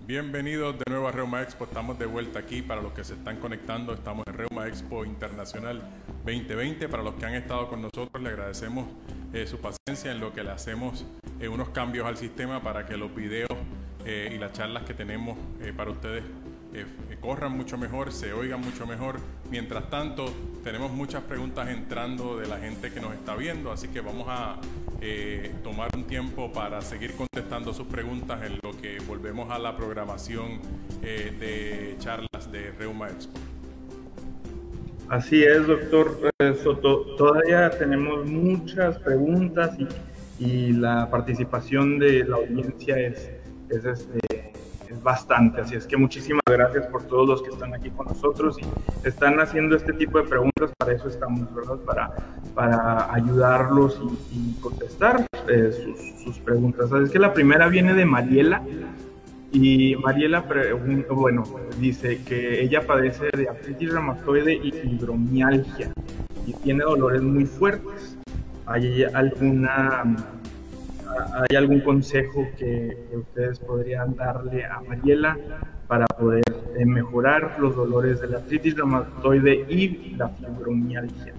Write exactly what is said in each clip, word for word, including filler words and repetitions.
Bienvenidos de nuevo a Reuma Expo. Estamos de vuelta aquí. Para los que se están conectando, estamos en Reuma Expo Internacional veinte veinte. Para los que han estado con nosotros, le agradecemos eh, su paciencia en lo que le hacemos eh, unos cambios al sistema para que los videos eh, y las charlas que tenemos eh, para ustedes eh, corran mucho mejor, se oigan mucho mejor. Mientras tanto, tenemos muchas preguntas entrando de la gente que nos está viendo, así que vamos a eh, tomar un tiempo para seguir contestando sus preguntas en lo que volvemos a la programación eh, de charlas de Reuma Expo. Así es, doctor Soto. Todavía tenemos muchas preguntas y, y la participación de la audiencia es, es, este, es bastante. Así es que muchísimas gracias por todos los que están aquí con nosotros y están haciendo este tipo de preguntas. Para eso estamos, ¿verdad? Para, para ayudarlos y, y contestar eh, sus, sus preguntas. Así es que la primera viene de Mariela. Y Mariela, bueno, dice que ella padece de artritis reumatoide y fibromialgia y tiene dolores muy fuertes. ¿Hay alguna, hay algún consejo que, que ustedes podrían darle a Mariela para poder eh, mejorar los dolores de la artritis reumatoide y la fibromialgia?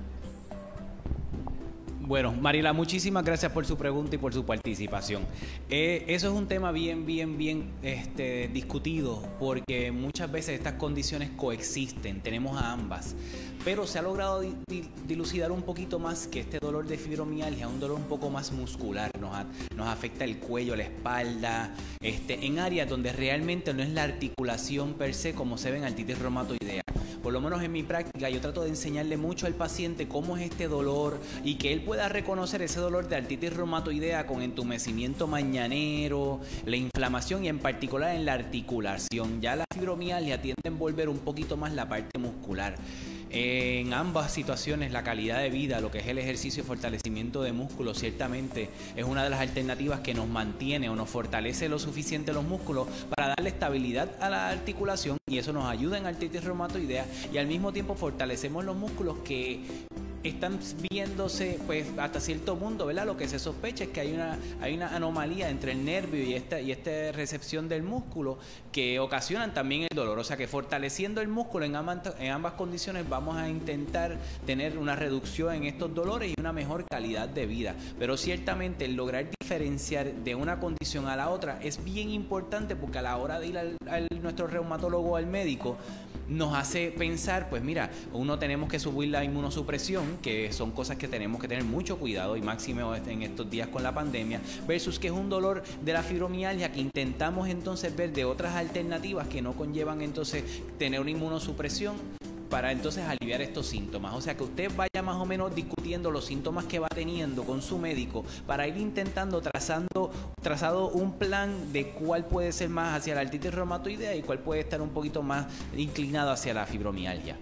Bueno, Mariela, muchísimas gracias por su pregunta y por su participación. Eh, eso es un tema bien, bien, bien este, discutido, porque muchas veces estas condiciones coexisten, tenemos a ambas, pero se ha logrado di di dilucidar un poquito más que este dolor de fibromialgia es un dolor un poco más muscular, nos, a nos afecta el cuello, la espalda, este, en áreas donde realmente no es la articulación per se como se ve en artritis reumatoidea. Por lo menos en mi práctica yo trato de enseñarle mucho al paciente cómo es este dolor y que él pueda reconocer ese dolor de artritis reumatoidea con entumecimiento mañanero, la inflamación y en particular en la articulación. Ya la fibromialgia tiende a envolver un poquito más la parte muscular. En ambas situaciones la calidad de vida, lo que es el ejercicio y fortalecimiento de músculos, ciertamente es una de las alternativas que nos mantiene o nos fortalece lo suficiente los músculos para darle estabilidad a la articulación y eso nos ayuda en artritis reumatoidea y al mismo tiempo fortalecemos los músculos que están viéndose pues hasta cierto punto, ¿verdad? Lo que se sospecha es que hay una, hay una anomalía entre el nervio y esta, y esta recepción del músculo que ocasionan también el dolor. O sea que fortaleciendo el músculo en ambas, en ambas condiciones vamos a intentar tener una reducción en estos dolores y una mejor calidad de vida. Pero ciertamente el lograr diferenciar de una condición a la otra es bien importante porque a la hora de ir al, al nuestro reumatólogo o al médico nos hace pensar, pues mira, uno tenemos que subir la inmunosupresión, que son cosas que tenemos que tener mucho cuidado y máximo en estos días con la pandemia, versus que es un dolor de la fibromialgia que intentamos entonces ver de otras alternativas que no conllevan entonces tener una inmunosupresión para entonces aliviar estos síntomas. O sea que usted vaya más o menos discutiendo los síntomas que va teniendo con su médico para ir intentando trazando trazado un plan de cuál puede ser más hacia la artritis reumatoidea y cuál puede estar un poquito más inclinado hacia la fibromialgia.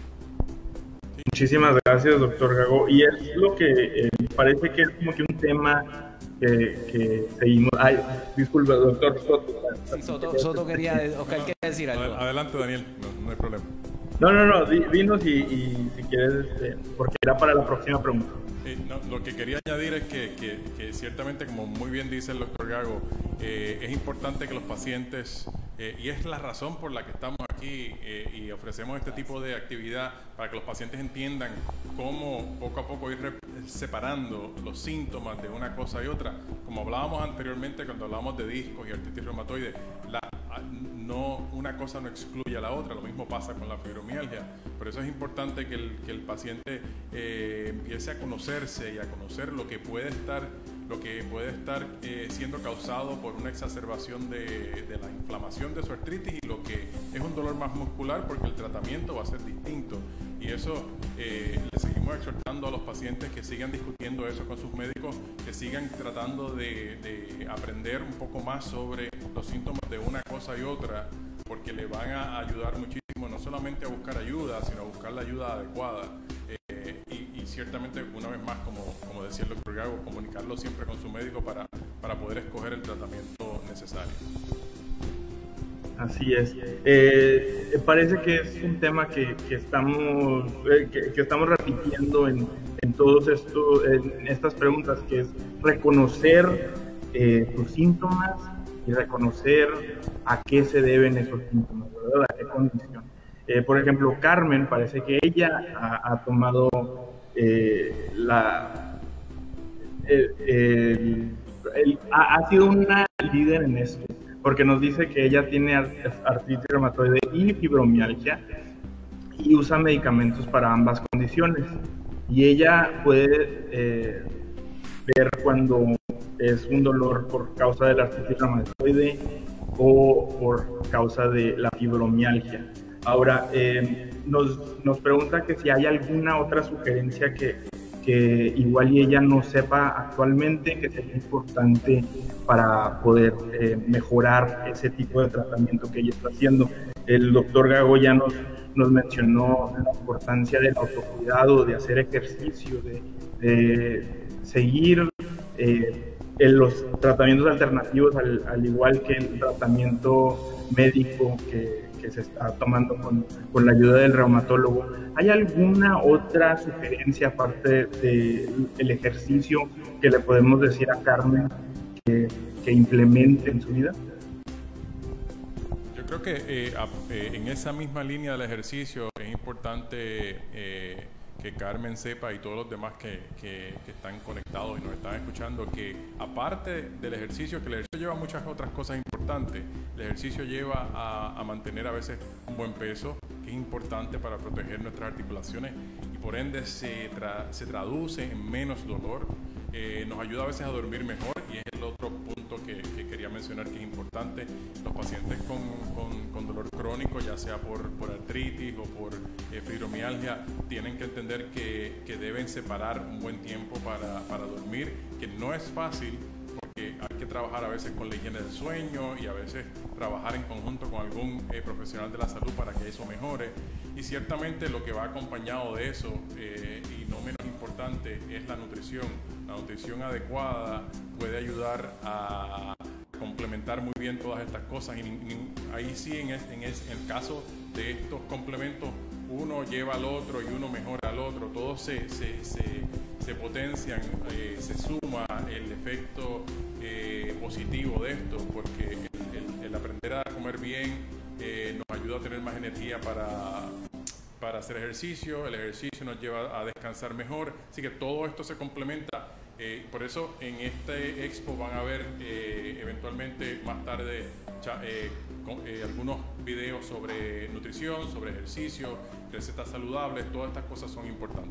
Muchísimas gracias, doctor Gago. Y es lo que eh, parece que es como que un tema que, que seguimos. Ay, disculpe, doctor Soto. Sí, Soto, Soto quería, Oscar quería decir algo. Adelante, Daniel, no, no hay problema. No, no, no, dinos y, y si quieres, este, porque era para la próxima pregunta. Sí, no, lo que quería añadir es que, que, que ciertamente, como muy bien dice el doctor Gago, eh, es importante que los pacientes, eh, y es la razón por la que estamos aquí eh, y ofrecemos este tipo de actividad, para que los pacientes entiendan cómo poco a poco ir separando los síntomas de una cosa y otra. Como hablábamos anteriormente cuando hablábamos de discos y artritis reumatoide, la, no, una cosa no excluye a la otra, lo mismo pasa con la fibromialgia. Por eso es importante que el, que el paciente eh, empiece a conocerse y a conocer lo que puede estar, lo que puede estar eh, siendo causado por una exacerbación de, de la inflamación de su artritis y lo que es un dolor más muscular, porque el tratamiento va a ser distinto. Y eso eh, le seguimos exhortando a los pacientes que sigan discutiendo eso con sus médicos, que sigan tratando de, de aprender un poco más sobre los síntomas de una cosa y otra, porque le van a ayudar muchísimo, no solamente a buscar ayuda, sino a buscar la ayuda adecuada. Eh, y, y ciertamente, una vez más, como, como decía el doctor Gago, comunicarlo siempre con su médico para, para poder escoger el tratamiento necesario. Así es. Eh, parece que es un tema que, que estamos eh, que, que estamos repitiendo en, en todos estos en estas preguntas, que es reconocer eh, tus síntomas y reconocer a qué se deben esos síntomas, ¿verdad? A qué condición. Eh, por ejemplo, Carmen, parece que ella ha, ha tomado eh, la... El, el, el, ha, ha sido una líder en esto, porque nos dice que ella tiene artritis reumatoide y fibromialgia y usa medicamentos para ambas condiciones. Y ella puede eh, ver cuando es un dolor por causa de la artritis reumatoide o por causa de la fibromialgia. Ahora, eh, nos, nos pregunta que si hay alguna otra sugerencia que, que igual y ella no sepa actualmente, que sería importante para poder eh, mejorar ese tipo de tratamiento que ella está haciendo. El doctor Gago ya nos, nos mencionó la importancia del autocuidado, de hacer ejercicio, de, de seguir eh, en los tratamientos alternativos, al, al igual que el tratamiento médico que, que se está tomando con, con la ayuda del reumatólogo. ¿Hay alguna otra sugerencia aparte del ejercicio que le podemos decir a Carmen que, que implemente en su vida? Yo creo que eh, a, eh, en esa misma línea del ejercicio es importante eh, que Carmen sepa, y todos los demás que, que, que están conectados y nos están escuchando, que aparte del ejercicio, que el ejercicio lleva muchas otras cosas importantes. El ejercicio lleva a, a mantener a veces un buen peso, que es importante para proteger nuestras articulaciones y por ende se, tra se traduce en menos dolor. Eh, nos ayuda a veces a dormir mejor, y es el otro punto que, que quería mencionar que es importante. Los pacientes con, con, con dolor crónico, ya sea por, por artritis o por eh, fibromialgia, tienen que entender que, que deben separar un buen tiempo para, para dormir, que no es fácil, porque hay que trabajar a veces con la higiene del sueño y a veces trabajar en conjunto con algún eh, profesional de la salud para que eso mejore. Y ciertamente lo que va acompañado de eso, eh, y no menos importante, es la nutrición. La nutrición adecuada puede ayudar a complementar muy bien todas estas cosas, y, y ahí sí, en, es, en, es, en el caso de estos complementos, uno lleva al otro y uno mejora al otro, todos se, se, se, se potencian, eh, se suma el efecto eh, positivo de esto, porque el, el, el aprender a comer bien eh, nos ayuda a tener más energía para, para hacer ejercicio, el ejercicio nos lleva a descansar mejor, así que todo esto se complementa. Eh, por eso en este expo van a ver eh, eventualmente más tarde eh, con, eh, algunos videos sobre nutrición, sobre ejercicio, recetas saludables. Todas estas cosas son importantes.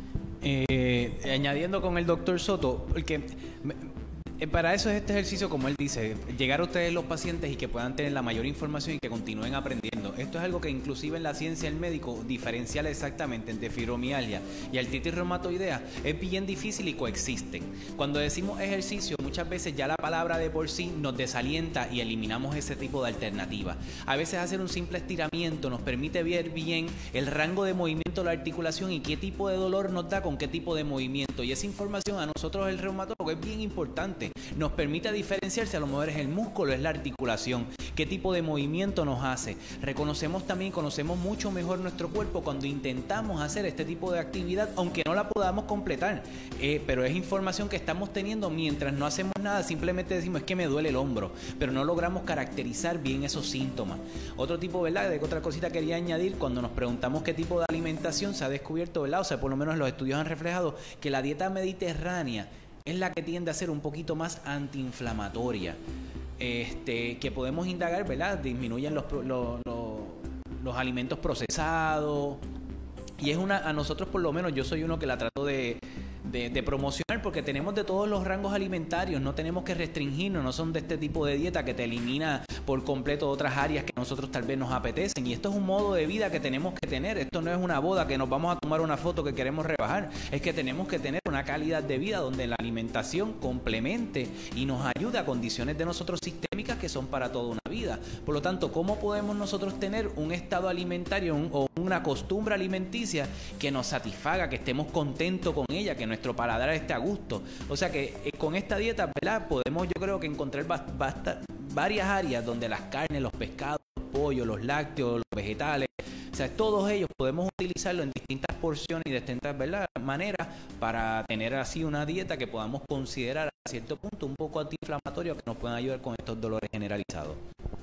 Eh, añadiendo con el doctor Soto, porque eh, para eso es este ejercicio, como él dice, llegar a ustedes los pacientes y que puedan tener la mayor información y que continúen aprendiendo. Esto es algo que inclusive en la ciencia del médico diferencial exactamente entre fibromialgia y artritis reumatoidea es bien difícil y coexisten. Cuando decimos ejercicio, muchas veces ya la palabra de por sí nos desalienta y eliminamos ese tipo de alternativa. A veces hacer un simple estiramiento nos permite ver bien el rango de movimiento de la articulación y qué tipo de dolor nos da con qué tipo de movimiento, y esa información a nosotros el reumatólogo es bien importante. Nos permite diferenciar si a lo mejor es el músculo, es la articulación, qué tipo de movimiento nos hace. Reconocemos también, conocemos mucho mejor nuestro cuerpo cuando intentamos hacer este tipo de actividad, aunque no la podamos completar, eh, pero es información que estamos teniendo mientras no hacemos nada. Simplemente decimos es que me duele el hombro, pero no logramos caracterizar bien esos síntomas. Otro tipo, ¿verdad?, de otra cosita quería añadir, cuando nos preguntamos qué tipo de alimentación se ha descubierto, ¿verdad?, o sea, por lo menos los estudios han reflejado que la dieta mediterránea es la que tiende a ser un poquito más antiinflamatoria, este, que podemos indagar, ¿verdad? Disminuyen los, los, los, los alimentos procesados, y es una, a nosotros por lo menos, yo soy uno que la trato de, de, de promocionar, porque tenemos de todos los rangos alimentarios, no tenemos que restringirnos, no son de este tipo de dieta que te elimina por completo otras áreas que a nosotros tal vez nos apetecen, y esto es un modo de vida que tenemos que tener. Esto no es una boda que nos vamos a tomar una foto que queremos rebajar, es que tenemos que tener una calidad de vida donde la alimentación complemente y nos ayude a condiciones de nosotros sistémicas que son para toda una vida. Por lo tanto, ¿cómo podemos nosotros tener un estado alimentario un, o una costumbre alimenticia que nos satisfaga, que estemos contentos con ella, que nuestro paladar esté a gusto? O sea que eh, con esta dieta, ¿verdad?, podemos, yo creo que encontrar bast bast varias áreas donde las carnes, los pescados, los pollos, los lácteos, los vegetales, o sea, todos ellos podemos utilizarlo en distintas distintas porciones y de distintas, ¿verdad?, maneras para tener así una dieta que podamos considerar a cierto punto un poco antiinflamatoria que nos puedan ayudar con estos dolores generalizados.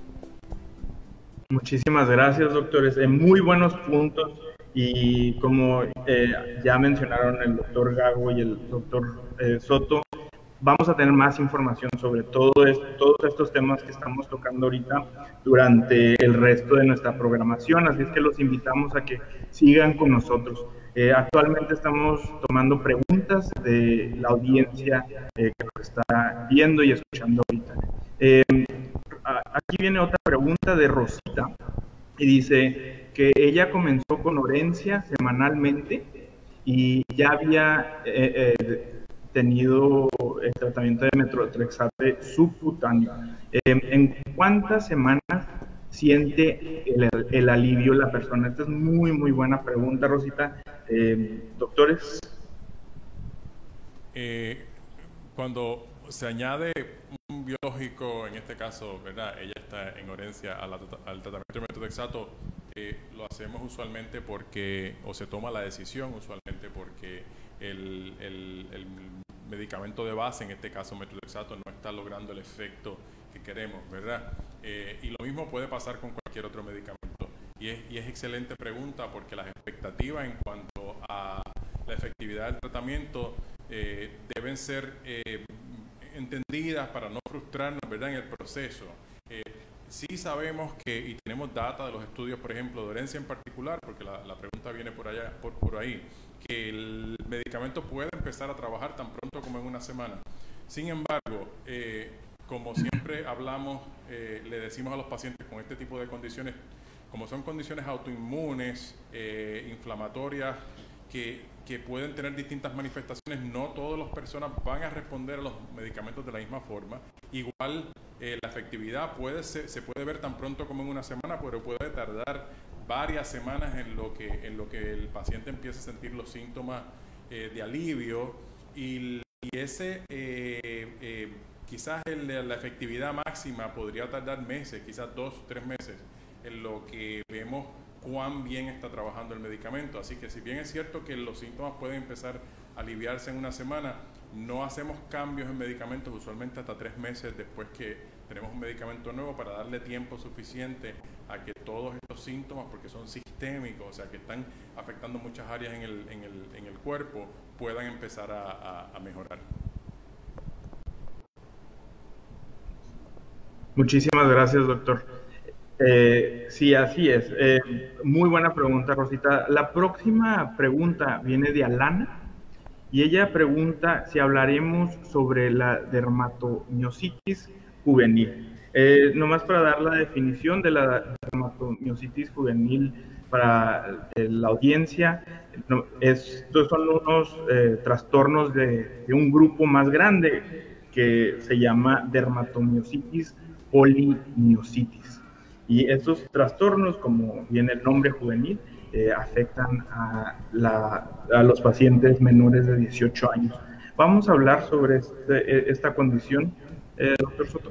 Muchísimas gracias, doctores. Eh, muy buenos puntos y como eh, ya mencionaron el doctor Gago y el doctor eh, Soto, vamos a tener más información sobre todo esto, todos estos temas que estamos tocando ahorita durante el resto de nuestra programación, así es que los invitamos a que sigan con nosotros. Eh, actualmente estamos tomando preguntas de la audiencia eh, que nos está viendo y escuchando ahorita. Eh, aquí viene otra pregunta de Rosita y dice que ella comenzó con Orencia semanalmente y ya había eh, eh, tenido el tratamiento de metotrexate subcutáneo. Eh, ¿En cuántas semanas siente el, el alivio la persona? Esta es muy, muy buena pregunta, Rosita. Eh, doctores. Eh, cuando se añade un biológico, en este caso, ¿verdad?, ella está en Orencia al, al tratamiento de metotrexato, eh, lo hacemos usualmente porque, o se toma la decisión usualmente porque el, el, el medicamento de base, en este caso metotrexato, no está logrando el efecto que queremos, ¿verdad? Eh, y lo mismo puede pasar con cualquier otro medicamento. Y es, y es excelente pregunta porque las expectativas en cuanto a la efectividad del tratamiento eh, deben ser eh, entendidas para no frustrarnos, ¿verdad?, en el proceso. Eh, sí sabemos que, y tenemos data de los estudios, por ejemplo, de Orencia en particular, porque la, la pregunta viene por allá, por, por ahí, que el medicamento puede empezar a trabajar tan pronto como en una semana. Sin embargo, eh, como siempre hablamos, eh, le decimos a los pacientes con este tipo de condiciones, como son condiciones autoinmunes, eh, inflamatorias, que, que pueden tener distintas manifestaciones, no todas las personas van a responder a los medicamentos de la misma forma. Igual eh, la efectividad puede ser, se puede ver tan pronto como en una semana, pero puede tardar varias semanas en lo que, en lo que el paciente empieza a sentir los síntomas eh, de alivio y, y ese eh, eh, quizás el, la efectividad máxima podría tardar meses, quizás dos, tres meses, en lo que vemos cuán bien está trabajando el medicamento. Así que si bien es cierto que los síntomas pueden empezar a aliviarse en una semana, no hacemos cambios en medicamentos usualmente hasta tres meses después que tenemos un medicamento nuevo para darle tiempo suficiente a que todos estos síntomas, porque son sistémicos, o sea que están afectando muchas áreas en el, en el, en el cuerpo, puedan empezar a, a, a mejorar. Muchísimas gracias, doctor. Eh, sí, así es. Eh, muy buena pregunta, Rosita. La próxima pregunta viene de Alana y ella pregunta si hablaremos sobre la dermatomiositis juvenil. Eh, nomás para dar la definición de la dermatomiositis juvenil para eh, la audiencia, no, estos son unos eh, trastornos de, de un grupo más grande que se llama dermatomiositis polimiositis. Y estos trastornos, como viene el nombre juvenil, eh, afectan a, la, a los pacientes menores de dieciocho años. Vamos a hablar sobre este, esta condición, eh, doctor Soto.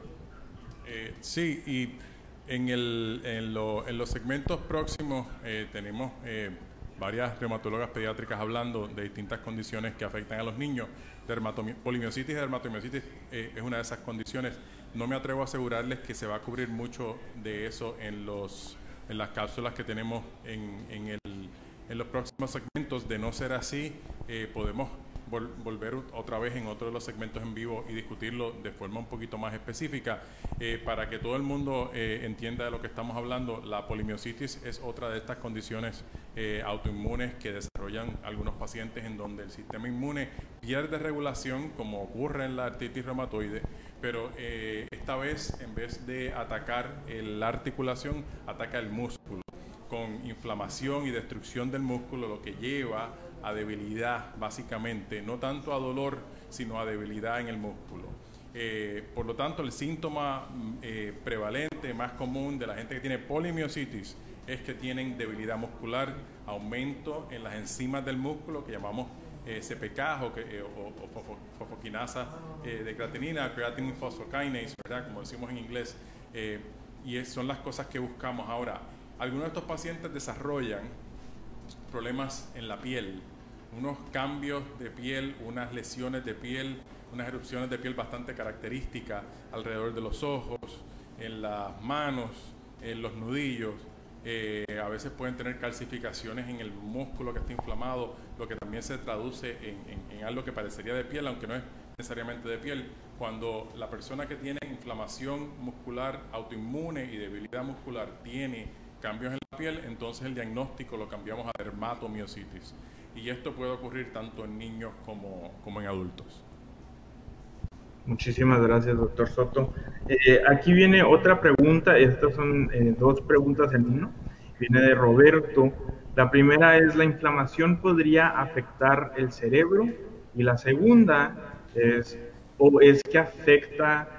Eh, sí, y en, el, en, lo, en los segmentos próximos eh, tenemos eh, varias reumatólogas pediátricas hablando de distintas condiciones que afectan a los niños. Polimiositis y dermatomiositis eh, es una de esas condiciones. No me atrevo a asegurarles que se va a cubrir mucho de eso en, los, en las cápsulas que tenemos en, en, el, en los próximos segmentos. De no ser así, eh, podemos vol volver otra vez en otro de los segmentos en vivo y discutirlo de forma un poquito más específica eh, para que todo el mundo eh, entienda de lo que estamos hablando. La polimiositis es otra de estas condiciones eh, autoinmunes que desarrollan algunos pacientes en donde el sistema inmune pierde regulación, como ocurre en la artritis reumatoide, pero eh, esta vez en vez de atacar el, la articulación, ataca el músculo con inflamación y destrucción del músculo, lo que lleva a debilidad básicamente, no tanto a dolor, sino a debilidad en el músculo. Eh, por lo tanto, el síntoma eh, prevalente, más común de la gente que tiene polimiositis es que tienen debilidad muscular, aumento en las enzimas del músculo que llamamos eh, C P K o, eh, o, o fosfoquinasa eh, de creatinina, creatine phosphokinase, ¿verdad?, como decimos en inglés, eh, y es, son las cosas que buscamos. Ahora, algunos de estos pacientes desarrollan problemas en la piel, unos cambios de piel, unas lesiones de piel, unas erupciones de piel bastante características alrededor de los ojos, en las manos, en los nudillos. Eh, a veces pueden tener calcificaciones en el músculo que está inflamado, lo que también se traduce en, en, en algo que parecería de piel, aunque no es necesariamente de piel. Cuando la persona que tiene inflamación muscular autoinmune y debilidad muscular tiene cambios en la piel, entonces el diagnóstico lo cambiamos a dermatomiositis. Y esto puede ocurrir tanto en niños como, como en adultos. Muchísimas gracias, doctor Soto. Eh, aquí viene otra pregunta. Estas son eh, dos preguntas en uno. Viene de Roberto. La primera es: ¿la inflamación podría afectar el cerebro? Y la segunda es: ¿o es que afecta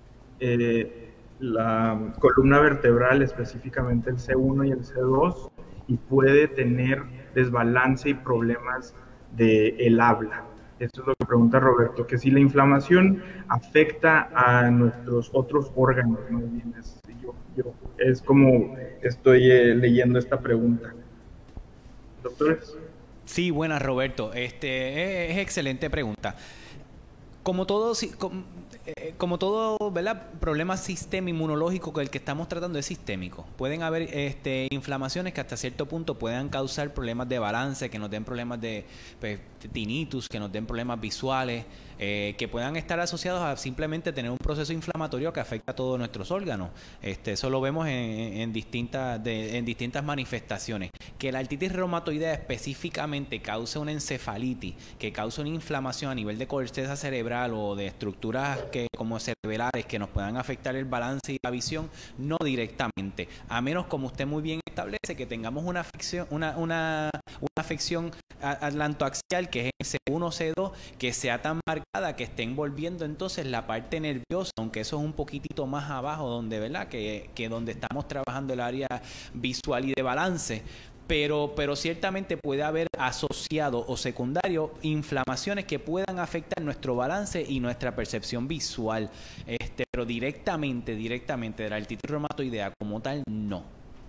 eh, la columna vertebral, específicamente el C uno y el C dos, y puede tener desbalance y problemas del habla? Esto es lo que pregunta Roberto, que si la inflamación afecta a nuestros otros órganos, ¿no? Bien, es, yo, yo, es como estoy eh, leyendo esta pregunta. Doctores. Sí, buenas, Roberto. Este es, es excelente pregunta. Como todo, como, eh, como todo, ¿verdad?, problema sistema inmunológico que el que estamos tratando es sistémico. Pueden haber este, inflamaciones que hasta cierto punto puedan causar problemas de balance, que nos den problemas de pues, tinnitus, que nos den problemas visuales, eh, que puedan estar asociados a simplemente tener un proceso inflamatorio que afecta a todos nuestros órganos. Este, eso lo vemos en, en, distintas, de, en distintas manifestaciones. Que la artritis reumatoidea específicamente cause una encefalitis, que cause una inflamación a nivel de corteza cerebral o de estructuras que, como cerebrales que nos puedan afectar el balance y la visión, no directamente, a menos, como usted muy bien establece, que tengamos una afección, una, una, una afección atlantoaxial, que es el C uno C dos, que sea tan marcada que esté envolviendo entonces la parte nerviosa, aunque eso es un poquitito más abajo, donde, ¿verdad?, que, que donde estamos trabajando el área visual y de balance. Pero, pero ciertamente puede haber asociado o secundario inflamaciones que puedan afectar nuestro balance y nuestra percepción visual. Este, pero directamente, directamente de la artritis reumatoidea como tal, no.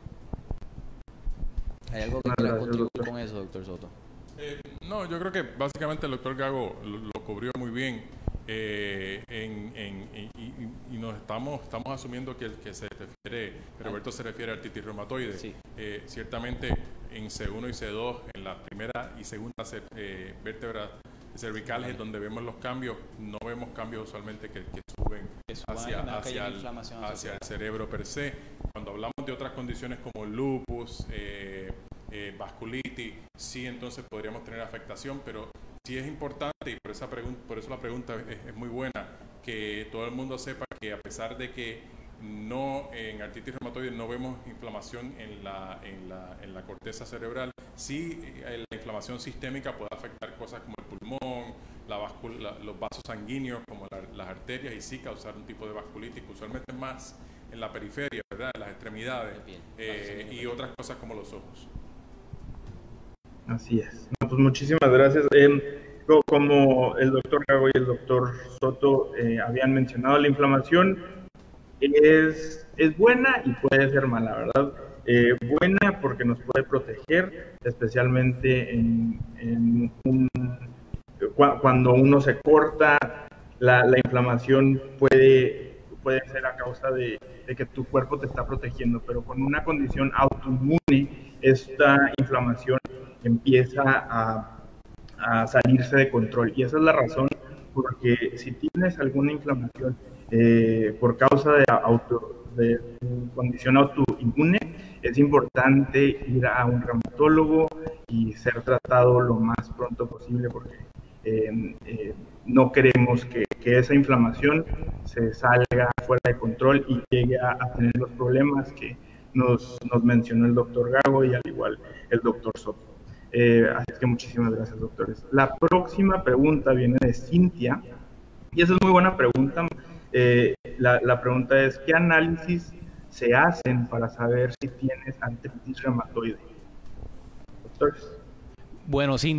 ¿Hay algo que quiera contribuir con eso, doctor Soto? Eh, no, yo creo que básicamente el doctor Gago lo, lo cubrió muy bien. Eh, en, en, y, y, y nos estamos estamos asumiendo que el que se refiere, que Roberto se refiere a artritis reumatoide. Sí. Eh, ciertamente en C uno y C dos, en la primera y segunda eh, vértebras cervicales, donde vemos los cambios, no vemos cambios usualmente que, que suben hacia, hacia, el, hacia el cerebro per se. Cuando hablamos de otras condiciones como lupus, eh, eh, vasculitis, sí, entonces podríamos tener afectación, pero sí es importante, y por, esa por eso la pregunta es, es muy buena, que todo el mundo sepa que a pesar de que no en artritis reumatoide no vemos inflamación en la, en la, en la corteza cerebral, sí eh, la inflamación sistémica puede afectar cosas como el pulmón, la la, los vasos sanguíneos como la, las arterias, y sí causar un tipo de vasculitis, que usualmente más en la periferia, ¿verdad?, en las extremidades, eh, y otras cosas como los ojos. Así es. No, pues muchísimas gracias. Eh, como el doctor Gago y el doctor Soto eh, habían mencionado, la inflamación es, es buena y puede ser mala, ¿verdad? Eh, buena porque nos puede proteger, especialmente en, en un, cuando uno se corta, la, la inflamación puede, puede ser a causa de, de que tu cuerpo te está protegiendo, pero con una condición autoinmune, esta inflamación empieza a, a salirse de control, y esa es la razón porque si tienes alguna inflamación eh, por causa de, auto, de tu condición autoinmune, es importante ir a un reumatólogo y ser tratado lo más pronto posible, porque eh, eh, no queremos que, que esa inflamación se salga fuera de control y llegue a, a tener los problemas que nos, nos mencionó el doctor Gago y al igual el doctor Soto. Eh, así que muchísimas gracias, doctores. La próxima pregunta viene de Cintia, y esa es muy buena pregunta. Eh, la, la pregunta es: ¿qué análisis se hacen para saber si tienes artritis reumatoide? Doctores. Bueno, Cintia,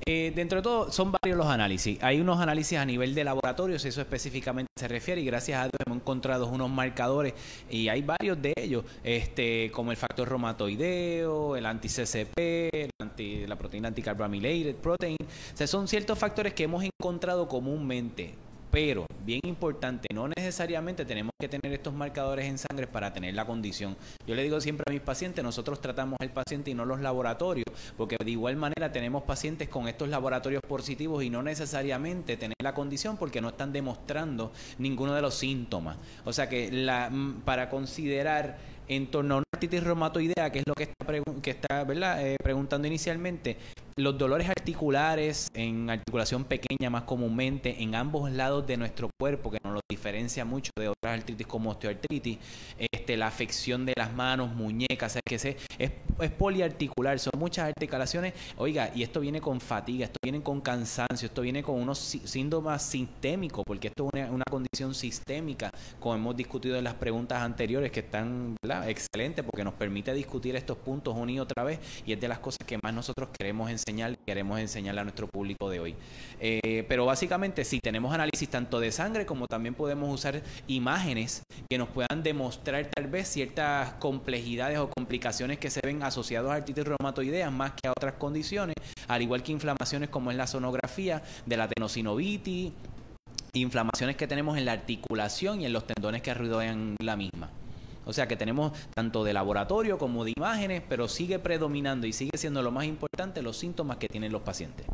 Eh, dentro de todo, son varios los análisis. Hay unos análisis a nivel de laboratorios, eso específicamente se refiere, y gracias a Dios hemos encontrado unos marcadores, y hay varios de ellos, este, como el factor reumatoideo, el anti-C C P, el anti, la proteína anticarbamylated protein. O sea, son ciertos factores que hemos encontrado comúnmente. Pero, bien importante, no necesariamente tenemos que tener estos marcadores en sangre para tener la condición. Yo le digo siempre a mis pacientes, nosotros tratamos al paciente y no los laboratorios, porque de igual manera tenemos pacientes con estos laboratorios positivos y no necesariamente tener la condición porque no están demostrando ninguno de los síntomas. O sea que la, para considerar en torno a una artritis reumatoidea, que es lo que está, que está ¿verdad? Eh, preguntando inicialmente, los dolores articulares en articulación pequeña más comúnmente en ambos lados de nuestro cuerpo, que nos lo diferencia mucho de otras artritis como osteoartritis, este, la afección de las manos, muñecas, ¿sabes qué sé? Es, es poliarticular, son muchas articulaciones. Oiga, y esto viene con fatiga, esto viene con cansancio, esto viene con unos síntomas sistémicos, porque esto es una, una condición sistémica, como hemos discutido en las preguntas anteriores, que están, ¿verdad? Excelentes, porque nos permite discutir estos puntos una y otra vez, y es de las cosas que más nosotros queremos enseñar, queremos enseñarle a nuestro público de hoy. Eh, pero básicamente sí, tenemos análisis tanto de sangre como también podemos usar imágenes que nos puedan demostrar tal vez ciertas complejidades o complicaciones que se ven asociadas a artritis reumatoideas más que a otras condiciones, al igual que inflamaciones como es la sonografía de la tenosinovitis, inflamaciones que tenemos en la articulación y en los tendones que rodean la misma. O sea que tenemos tanto de laboratorio como de imágenes, pero sigue predominando y sigue siendo lo más importante los síntomas que tienen los pacientes.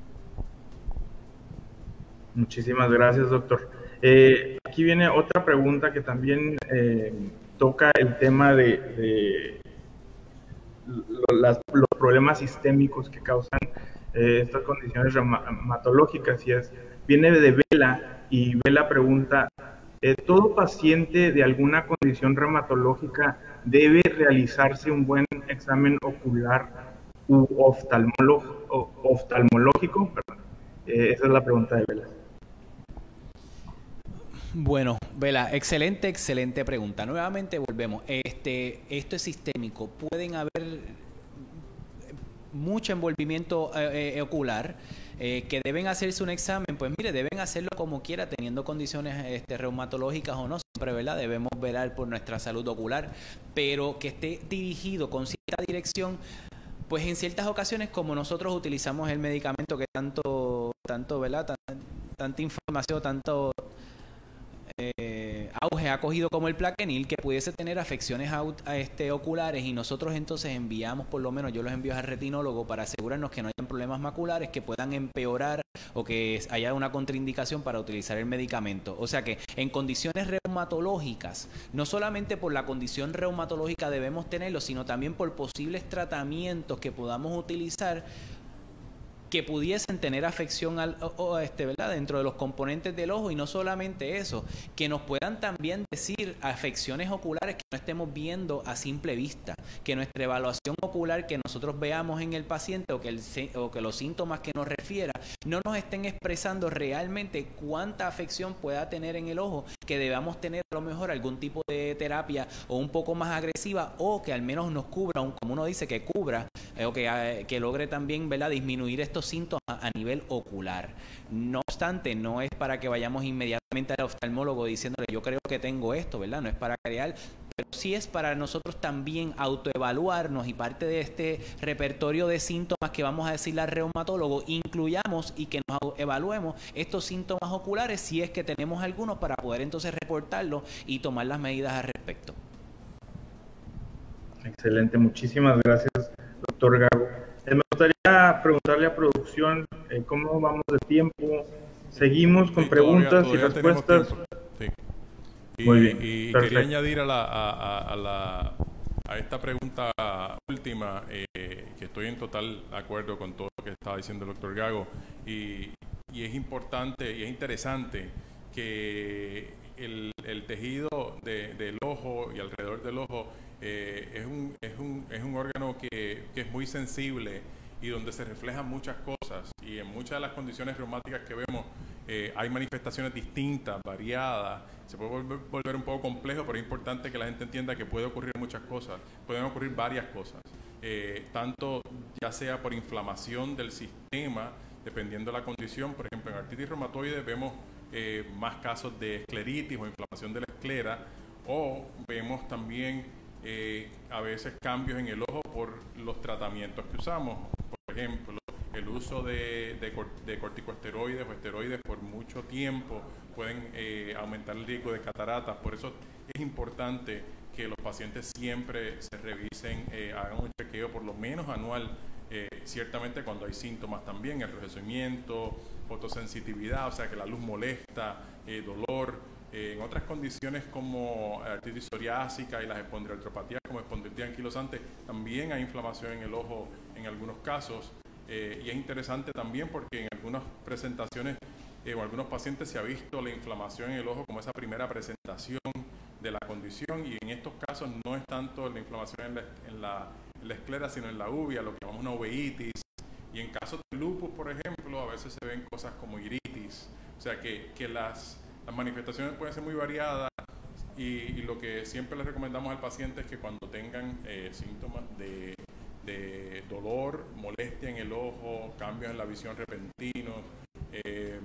Muchísimas gracias, doctor. Eh, aquí viene otra pregunta que también eh, toca el tema de, de las, los problemas sistémicos que causan eh, estas condiciones reumatológicas, y es, viene de Vela, y Vela pregunta: Eh, ¿todo paciente de alguna condición reumatológica debe realizarse un buen examen ocular u oftalmológico? oftalmológico? Perdón. Eh, esa es la pregunta de Vela. Bueno, Vela, excelente, excelente pregunta. Nuevamente volvemos. Este, esto es sistémico. Pueden haber mucho envolvimiento eh, eh, ocular. Eh, que deben hacerse un examen, pues mire, deben hacerlo como quiera, teniendo condiciones este, reumatológicas o no, siempre, ¿verdad? Debemos velar por nuestra salud ocular, pero que esté dirigido con cierta dirección, pues en ciertas ocasiones, como nosotros utilizamos el medicamento que tanto, tanto, ¿verdad? Tan, tanta información, tanto eh, auge ha cogido como el plaquenil, que pudiese tener afecciones a, a este, oculares, y nosotros entonces enviamos, por lo menos yo los envío al retinólogo para asegurarnos que no hayan problemas maculares que puedan empeorar o que haya una contraindicación para utilizar el medicamento. O sea que en condiciones reumatológicas, no solamente por la condición reumatológica debemos tenerlo, sino también por posibles tratamientos que podamos utilizar que pudiesen tener afección al, o, o este, ¿verdad? Dentro de los componentes del ojo, y no solamente eso, que nos puedan también decir afecciones oculares que no estemos viendo a simple vista, que nuestra evaluación ocular que nosotros veamos en el paciente o que, el, o que los síntomas que nos refiera no nos estén expresando realmente cuánta afección pueda tener en el ojo, que debamos tener a lo mejor algún tipo de terapia o un poco más agresiva, o que al menos nos cubra, como uno dice, que cubra eh, o que, eh, que logre también, ¿verdad?, disminuir estos síntomas a nivel ocular. No obstante, no es para que vayamos inmediatamente al oftalmólogo diciéndole yo creo que tengo esto, ¿verdad? No es para crear, pero sí es para nosotros también autoevaluarnos, y parte de este repertorio de síntomas que vamos a decirle al reumatólogo, incluyamos y que nos evaluemos estos síntomas oculares si es que tenemos algunos, para poder entonces reportarlos y tomar las medidas al respecto. Excelente, muchísimas gracias, doctor Gago. Eh, me gustaría preguntarle a producción eh, cómo vamos de tiempo. Seguimos con sí, preguntas todavía, todavía y respuestas. Sí. Y, Muy bien, y quería añadir a, la, a, a, la, a esta pregunta última, eh, que estoy en total acuerdo con todo lo que estaba diciendo el doctor Gago, y, y es importante y es interesante que el, el tejido de, del ojo y alrededor del ojo eh, es, un, es, un, es un órgano que, que es muy sensible y donde se reflejan muchas cosas, y en muchas de las condiciones reumáticas que vemos eh, hay manifestaciones distintas, variadas. Se puede volver, volver un poco complejo, pero es importante que la gente entienda que puede ocurrir muchas cosas, pueden ocurrir varias cosas. eh, tanto ya sea por inflamación del sistema, dependiendo de la condición. Por ejemplo, en artritis reumatoide vemos eh, más casos de escleritis o inflamación de la esclera, o vemos también eh, a veces cambios en el ojo por los tratamientos que usamos. Por ejemplo, el uso de, de, de corticosteroides o esteroides por mucho tiempo pueden eh, aumentar el riesgo de cataratas. Por eso es importante que los pacientes siempre se revisen, eh, hagan un chequeo por lo menos anual, eh, ciertamente cuando hay síntomas también, enrojecimiento, fotosensitividad, o sea que la luz molesta, eh, dolor. Eh, en otras condiciones como artritis psoriásica y las espondiliotropatías como espondilitis anquilosante, también hay inflamación en el ojo en algunos casos. Eh, y es interesante también porque en algunas presentaciones eh, o algunos pacientes se ha visto la inflamación en el ojo como esa primera presentación de la condición, y en estos casos no es tanto la inflamación en la, en la, en la esclera, sino en la uvea, lo que llamamos una uveitis. Y en casos de lupus, por ejemplo, a veces se ven cosas como iritis. O sea que, que las, las manifestaciones pueden ser muy variadas, y, y lo que siempre les recomendamos al paciente es que cuando tengan eh, síntomas de de dolor, molestia en el ojo, cambios en la visión repentinos, eh,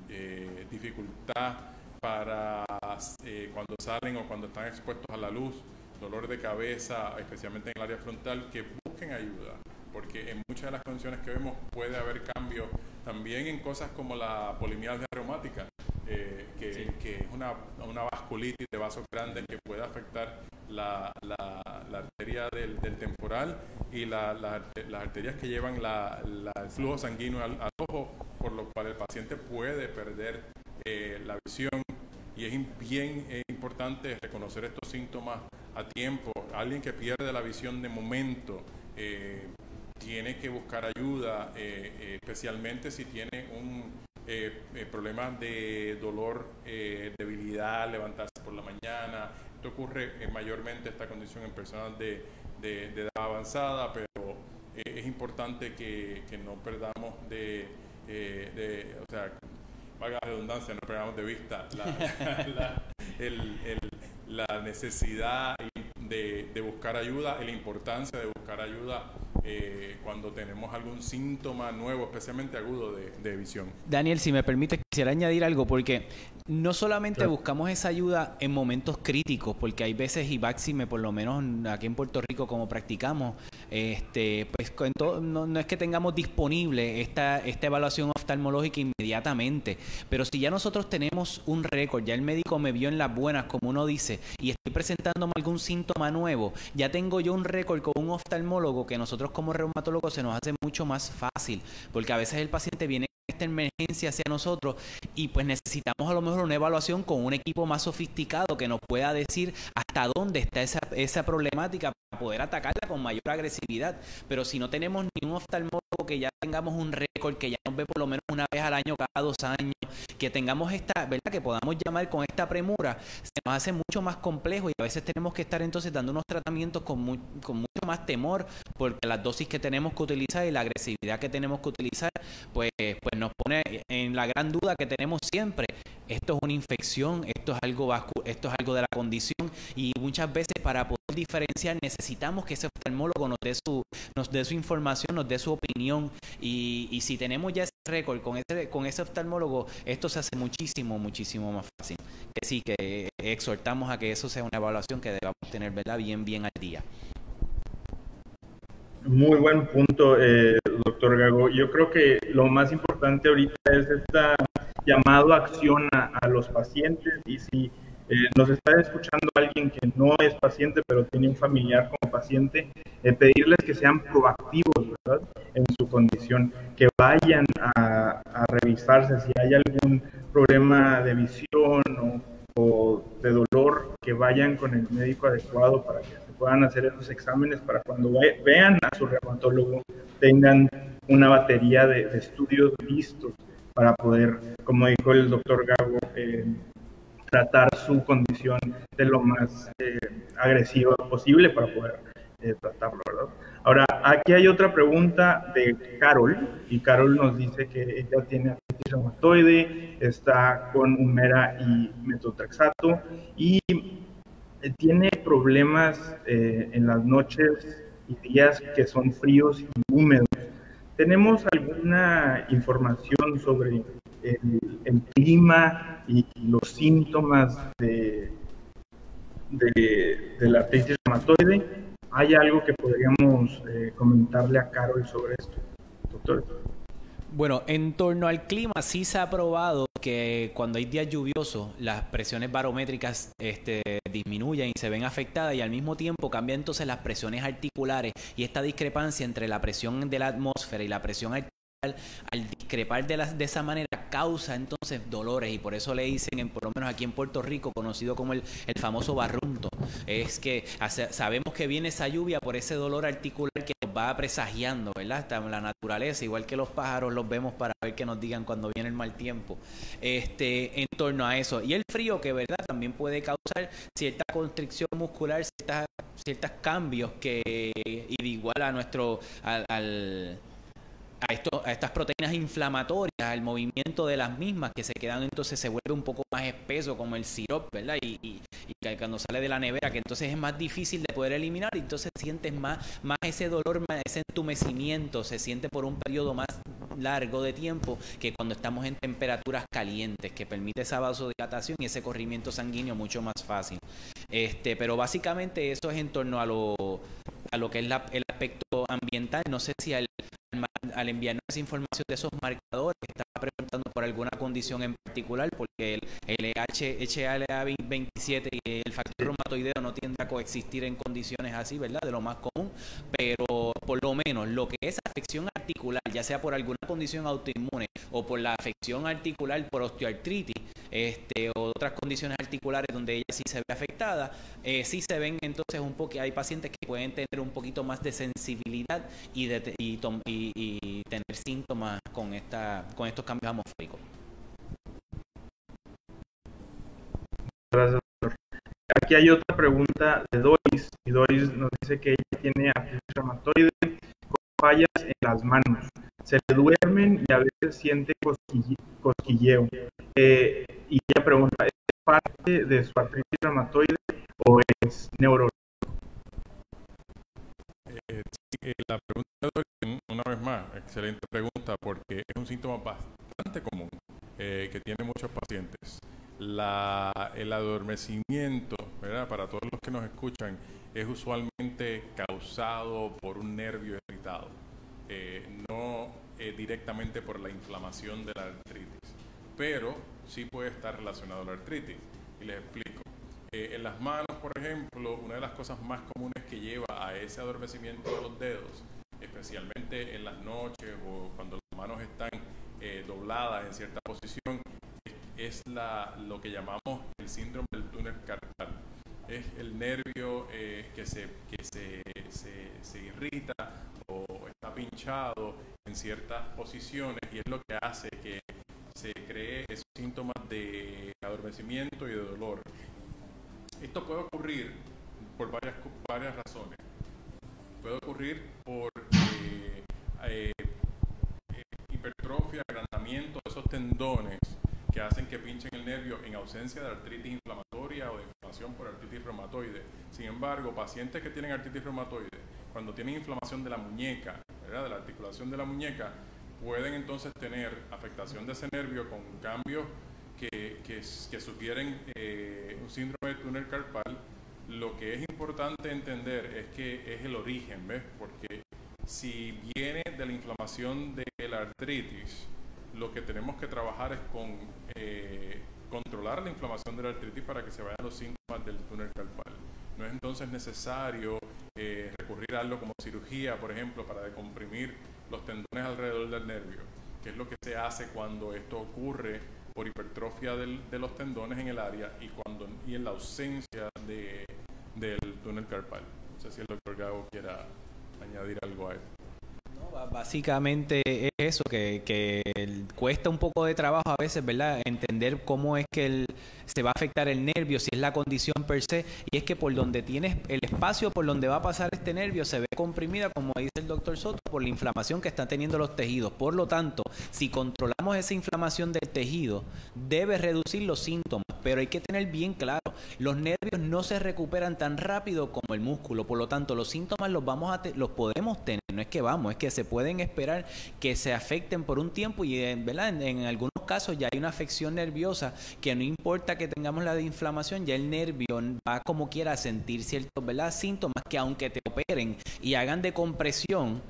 eh, dificultad para eh, cuando salen o cuando están expuestos a la luz, dolor de cabeza, especialmente en el área frontal, que busquen ayuda, porque en muchas de las condiciones que vemos puede haber cambios también en cosas como la polimialgia reumática, eh, que, sí. que es una, una vasculitis de vasos grandes que puede afectar la, la, la arteria del, del temporal y la, la, las arterias que llevan la, la, el flujo sanguíneo al, al ojo, por lo cual el paciente puede perder eh, la visión. Y es bien eh, importante reconocer estos síntomas a tiempo. Alguien que pierde la visión de momento eh, tiene que buscar ayuda, eh, eh, especialmente si tiene un eh, eh, problema de dolor, eh, debilidad, levantarse por la mañana. Esto ocurre eh, mayormente esta condición en personas de, de, de edad avanzada, pero eh, es importante que, que no perdamos de, eh, de, o sea, valga la redundancia, no perdamos de vista la, la, el, el, la necesidad de, de buscar ayuda y la importancia de buscar ayuda eh, cuando tenemos algún síntoma nuevo, especialmente agudo de, de visión. Daniel, si me permite, quisiera añadir algo, porque no solamente claro. buscamos esa ayuda en momentos críticos, porque hay veces, y máxime, por lo menos aquí en Puerto Rico, como practicamos, este, pues todo, no, no es que tengamos disponible esta, esta evaluación oftalmológica inmediatamente, pero si ya nosotros tenemos un récord, ya el médico me vio en las buenas, como uno dice, y estoy presentándome algún síntoma nuevo, ya tengo yo un récord con un oftalmólogo, que nosotros como reumatólogos se nos hace mucho más fácil, porque a veces el paciente viene esta emergencia hacia nosotros y pues necesitamos a lo mejor una evaluación con un equipo más sofisticado que nos pueda decir hasta dónde está esa, esa problemática para poder atacarla con mayor agresividad. Pero si no tenemos ni un oftalmólogo que ya tengamos un récord, que ya nos ve por lo menos una vez al año, cada dos años, que tengamos esta, ¿verdad? Que podamos llamar con esta premura, se nos hace mucho más complejo y a veces tenemos que estar entonces dando unos tratamientos con, muy, con mucho más temor, porque las dosis que tenemos que utilizar y la agresividad que tenemos que utilizar, pues, pues nos pone en la gran duda que tenemos siempre. Esto es una infección, esto es algo esto es algo de la condición, y muchas veces para poder diferenciar necesitamos que ese oftalmólogo nos dé su, nos dé su información, nos dé su opinión, y, y si tenemos ya ese récord con ese, con ese oftalmólogo, esto se hace muchísimo, muchísimo más fácil. Que sí, que exhortamos a que eso sea una evaluación que debamos tener, ¿verdad? bien, bien al día. Muy buen punto, eh, doctor Gago. Yo creo que lo más importante ahorita es esta llamado a acción a, a los pacientes, y si eh, nos está escuchando alguien que no es paciente pero tiene un familiar como paciente, eh, pedirles que sean proactivos, ¿verdad?, en su condición, que vayan a, a revisarse si hay algún problema de visión o, o de dolor, que vayan con el médico adecuado para que se puedan hacer esos exámenes, para cuando ve, vean a su reumatólogo tengan una batería de, de estudios listos para poder, como dijo el doctor Gago, eh, tratar su condición de lo más eh, agresiva posible para poder eh, tratarlo, ¿verdad? Ahora, aquí hay otra pregunta de Carol, y Carol nos dice que ella tiene artritis reumatoide, está con Humira y metotrexato, y tiene problemas eh, en las noches y días que son fríos y húmedos. ¿Tenemos alguna información sobre el, el clima y los síntomas de, de, de la artritis reumatoide? ¿Hay algo que podríamos eh, comentarle a Carol sobre esto, doctor? Bueno, en torno al clima sí se ha probado que cuando hay días lluviosos las presiones barométricas este, disminuyen y se ven afectadas, y al mismo tiempo cambian entonces las presiones articulares, y esta discrepancia entre la presión de la atmósfera y la presión articular, al discrepar de, la, de esa manera, causa entonces dolores, y por eso le dicen, en, por lo menos aquí en Puerto Rico, conocido como el, el famoso barrunto. Es que hace, sabemos que viene esa lluvia por ese dolor articular que nos va presagiando, ¿verdad? Está en la naturaleza, igual que los pájaros los vemos para ver que nos digan cuando viene el mal tiempo. Este, en torno a eso. Y el frío, que verdad también puede causar cierta constricción muscular, ciertas, ciertos cambios que, y de igual a nuestro, al, al A, esto, a estas proteínas inflamatorias, el movimiento de las mismas que se quedan, entonces se vuelve un poco más espeso, como el sirope, ¿verdad? Y, y, y cuando sale de la nevera, que entonces es más difícil de poder eliminar, y entonces sientes más, más ese dolor, más ese entumecimiento, se siente por un periodo más largo de tiempo que cuando estamos en temperaturas calientes, que permite esa vasodilatación y ese corrimiento sanguíneo mucho más fácil. Este, pero básicamente eso es en torno a lo, a lo que es la, el aspecto ambiental. No sé si al al enviarnos esa información de esos marcadores estaba preguntando por alguna condición en particular, porque el, el H L A veintisiete y el factor reumatoideo no tiende a coexistir en condiciones así, ¿verdad? De lo más común, pero por lo menos lo que es afección articular, ya sea por alguna condición autoinmune o por la afección articular por osteoartritis, este, o otras condiciones articulares donde ella sí se ve afectada, eh, sí se ven entonces un poco, hay pacientes que pueden tener un poquito más de sensibilidad y, de, y, y, y tener síntomas con, esta, con estos cambios atmosféricos. Gracias, doctor. Aquí hay otra pregunta de Doris, y Doris nos dice que ella tiene artritis reumatoide con fallas en las manos. Se le duermen y a veces siente cosquille, cosquilleo. Eh, y ella pregunta, ¿es parte de su artritis reumatoide o es neurológico? Eh, sí, la pregunta de Doris, una vez más, excelente pregunta, porque es un síntoma bastante común eh, que tienen muchos pacientes. La, el adormecimiento, ¿verdad? Para todos los que nos escuchan, es usualmente causado por un nervio irritado, eh, no eh, directamente por la inflamación de la artritis, pero sí puede estar relacionado a la artritis, y les explico. Eh, en las manos, por ejemplo, una de las cosas más comunes que lleva a ese adormecimiento de los dedos, especialmente en las noches o cuando las manos están eh, dobladas en cierta posición, es la, lo que llamamos el síndrome del túnel carpal. Es el nervio eh, que, se, que se, se, se irrita o está pinchado en ciertas posiciones, y es lo que hace que se cree esos síntomas de adormecimiento y de dolor. Esto puede ocurrir por varias, varias razones. Puede ocurrir por eh, eh, eh, hipertrofia, agrandamiento de esos tendones que hacen que pinchen el nervio en ausencia de artritis inflamatoria o de inflamación por artritis reumatoide. Sin embargo, pacientes que tienen artritis reumatoide, cuando tienen inflamación de la muñeca, ¿verdad? De la articulación de la muñeca, pueden entonces tener afectación de ese nervio con cambios que, que, que sugieren eh, un síndrome del túnel carpal. Lo que es importante entender es que es el origen, ¿ves? Porque si viene de la inflamación de la artritis, lo que tenemos que trabajar es con eh, controlar la inflamación de la artritis para que se vayan los síntomas del túnel carpal. No es entonces necesario eh, recurrir a algo como cirugía, por ejemplo, para decomprimir los tendones alrededor del nervio, que es lo que se hace cuando esto ocurre por hipertrofia del, de los tendones en el área y, cuando, y en la ausencia de, del túnel carpal. No sé si el doctor Gago quiera añadir algo a esto. No, Básicamente es eso, que, que cuesta un poco de trabajo a veces, ¿verdad? Entender cómo es que el, se va a afectar el nervio, si es la condición per se, y es que por donde tienes el espacio, por donde va a pasar este nervio, se ve comprimida, como dice el doctor Soto, por la inflamación que están teniendo los tejidos. Por lo tanto, si controlamos esa inflamación del tejido, debe reducir los síntomas, pero hay que tener bien claro, los nervios no se recuperan tan rápido como el músculo, por lo tanto, los síntomas los, vamos a te los podemos tener, no es que vamos, es que se pueden esperar que se afecten por un tiempo y ¿verdad? En, en algunos casos ya hay una afección nerviosa que no importa que tengamos la inflamación, ya el nervio va como quiera a sentir ciertos ¿verdad? síntomas que aunque te operen y hagan de compresión,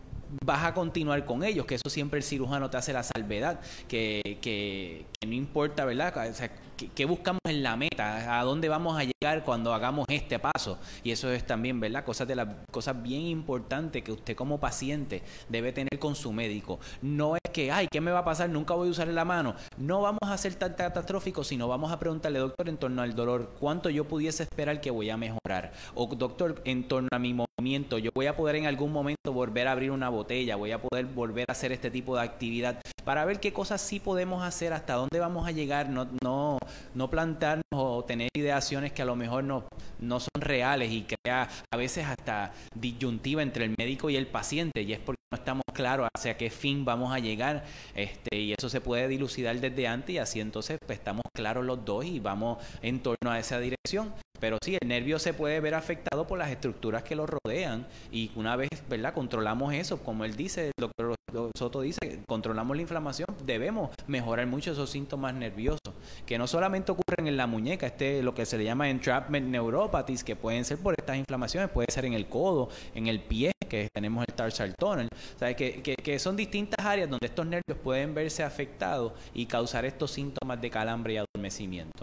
vas a continuar con ellos, que eso siempre el cirujano te hace la salvedad, que, que, que no importa, ¿verdad? O sea, que, que buscamos en la meta, a dónde vamos a llegar cuando hagamos este paso, y eso es también, ¿verdad? Cosas de las cosas bien importantes que usted como paciente debe tener con su médico. No es que, ay, ¿qué me va a pasar? Nunca voy a usar la mano. No vamos a ser tan catastróficos, sino vamos a preguntarle, doctor, en torno al dolor, ¿cuánto yo pudiese esperar que voy a mejorar? O doctor, en torno a mi movimiento, yo voy a poder en algún momento volver a abrir una botella, voy a poder volver a hacer este tipo de actividad, para ver qué cosas sí podemos hacer, hasta dónde vamos a llegar, no, no, no plantarnos o tener ideaciones que a lo mejor no, no son reales y crea a veces hasta disyuntiva entre el médico y el paciente, y es porque no estamos claros hacia qué fin vamos a llegar, este, y eso se puede dilucidar desde antes, y así entonces pues, estamos claros los dos y vamos en torno a esa dirección. Pero sí, el nervio se puede ver afectado por las estructuras que lo rodean, y una vez, ¿verdad?, controlamos eso, como él dice, el doctor Soto dice, controlamos la inflamación, debemos mejorar mucho esos síntomas nerviosos, que no solamente ocurren en la muñeca, este lo que se le llama entrapment neuropathies, que pueden ser por estas inflamaciones, puede ser en el codo, en el pie, que tenemos el tarsal tunnel, o sea, que, que, que son distintas áreas donde estos nervios pueden verse afectados y causar estos síntomas de calambre y adormecimiento.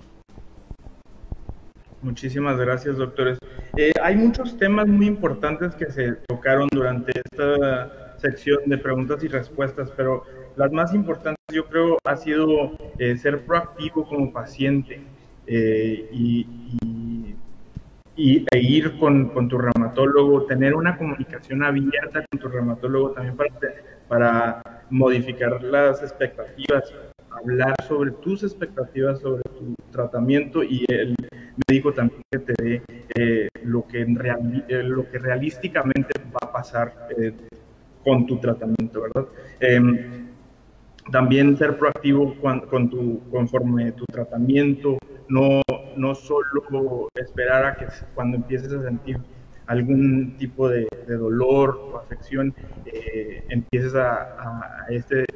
Muchísimas gracias, doctores. Eh, hay muchos temas muy importantes que se tocaron durante esta sección de preguntas y respuestas, pero las más importantes yo creo ha sido eh, ser proactivo como paciente eh, y, y, y e ir con, con tu reumatólogo, tener una comunicación abierta con tu reumatólogo también para, para modificar las expectativas, hablar sobre tus expectativas sobre tu tratamiento, y el médico también que te dé eh, lo, que en real, eh, lo que realísticamente va a pasar eh, con tu tratamiento, ¿verdad? Eh, también ser proactivo con, con tu, conforme tu tratamiento, no, no solo esperar a que cuando empieces a sentir algún tipo de, de dolor o afección, eh, empieces a, a, a este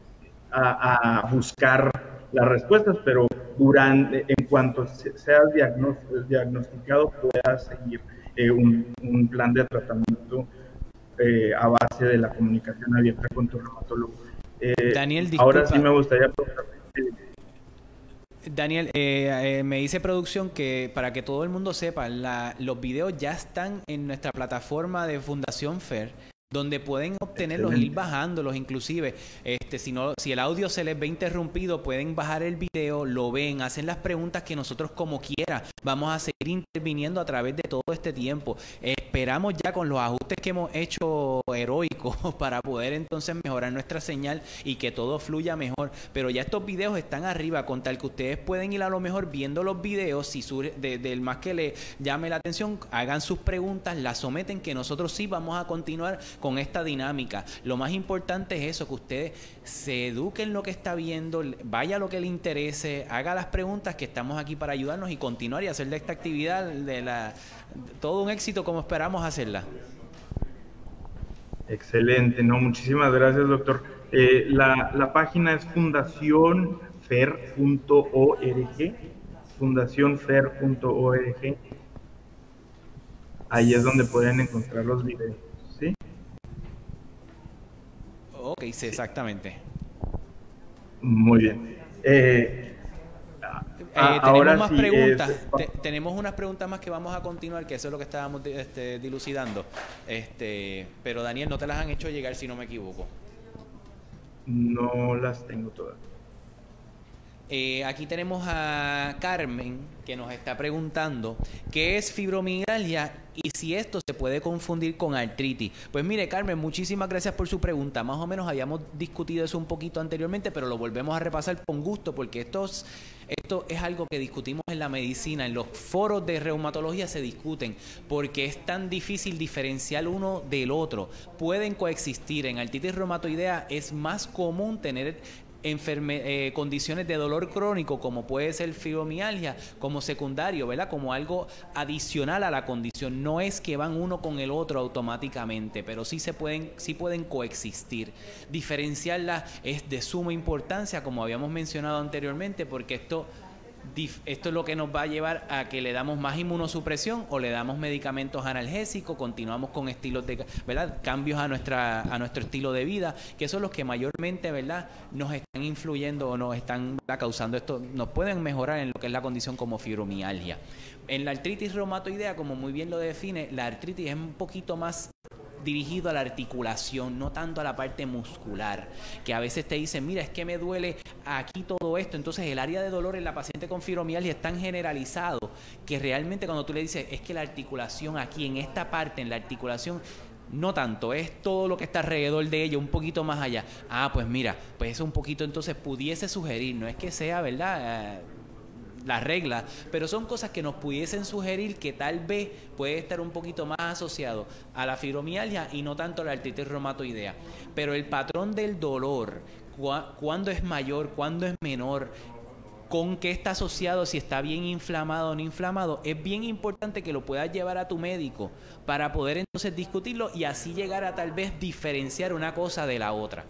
A, a buscar las respuestas, pero durante, en cuanto seas diagnosticado, puedas seguir eh, un, un plan de tratamiento eh, a base de la comunicación abierta con tu reumatólogo. Eh, Daniel, disculpa. Ahora sí me gustaría preguntarte. Daniel, eh, eh, me dice producción que para que todo el mundo sepa, la, los videos ya están en nuestra plataforma de Fundación F E R, donde pueden obtenerlos, Excelente. ir bajándolos, inclusive, este, si no, si el audio se les ve interrumpido, pueden bajar el video, lo ven, hacen las preguntas que nosotros como quiera vamos a seguir interviniendo a través de todo este tiempo. Eh, esperamos ya con los ajustes que hemos hecho heroicos para poder entonces mejorar nuestra señal y que todo fluya mejor, pero ya estos videos están arriba, con tal que ustedes pueden ir a lo mejor viendo los videos, si surge de, del más que les llame la atención, hagan sus preguntas, las someten, que nosotros sí vamos a continuar con esta dinámica. Lo más importante es eso, que ustedes se eduquen lo que está viendo, vaya lo que le interese, haga las preguntas, que estamos aquí para ayudarnos y continuar y hacer de esta actividad de la, todo un éxito como esperamos hacerla. Excelente, no, muchísimas gracias, doctor. Eh, la, la página es fundación fer punto org, fundación fer punto org. Ahí es donde pueden encontrar los videos, ¿sí? Ok, sí, exactamente. Muy bien. Eh, eh, ahora tenemos más sí preguntas. es... Te, tenemos unas preguntas más que vamos a continuar, que eso es lo que estábamos este, dilucidando. Este, pero Daniel, no te las han hecho llegar, si no me equivoco. No las tengo todas. Eh, aquí tenemos a Carmen, que nos está preguntando qué es fibromialgia y si esto se puede confundir con artritis. Pues mire, Carmen, muchísimas gracias por su pregunta. Más o menos habíamos discutido eso un poquito anteriormente, pero lo volvemos a repasar con gusto porque estos, esto es algo que discutimos en la medicina. En los foros de reumatología se discuten porque es tan difícil diferenciar uno del otro. Pueden coexistir. En artritis reumatoidea es más común tener Enferme, eh, condiciones de dolor crónico como puede ser fibromialgia como secundario, ¿verdad? Como algo adicional a la condición. No es que van uno con el otro automáticamente, pero sí se pueden, sí pueden coexistir. Diferenciarlas es de suma importancia, como habíamos mencionado anteriormente, porque esto Esto es lo que nos va a llevar a que le damos más inmunosupresión o le damos medicamentos analgésicos, continuamos con estilos de, ¿verdad? Cambios a nuestra a nuestro estilo de vida, que son los que mayormente, ¿verdad? Nos están influyendo o nos están, ¿verdad? Causando esto, nos pueden mejorar en lo que es la condición como fibromialgia. En la artritis reumatoidea, como muy bien lo define, la artritis es un poquito más dirigido a la articulación, no tanto a la parte muscular, que a veces te dicen, mira, es que me duele aquí todo esto. Entonces el área de dolor en la paciente con fibromialgia es tan generalizado que realmente cuando tú le dices, es que la articulación aquí, en esta parte, en la articulación, no tanto, es todo lo que está alrededor de ella, un poquito más allá. Ah, pues mira, pues eso un poquito entonces pudiese sugerir, no es que sea, ¿verdad?, Eh, la regla, pero son cosas que nos pudiesen sugerir que tal vez puede estar un poquito más asociado a la fibromialgia y no tanto a la artritis reumatoidea. Pero el patrón del dolor, cu cuándo es mayor, cuándo es menor, con qué está asociado, si está bien inflamado o no inflamado, es bien importante que lo puedas llevar a tu médico para poder entonces discutirlo y así llegar a tal vez diferenciar una cosa de la otra.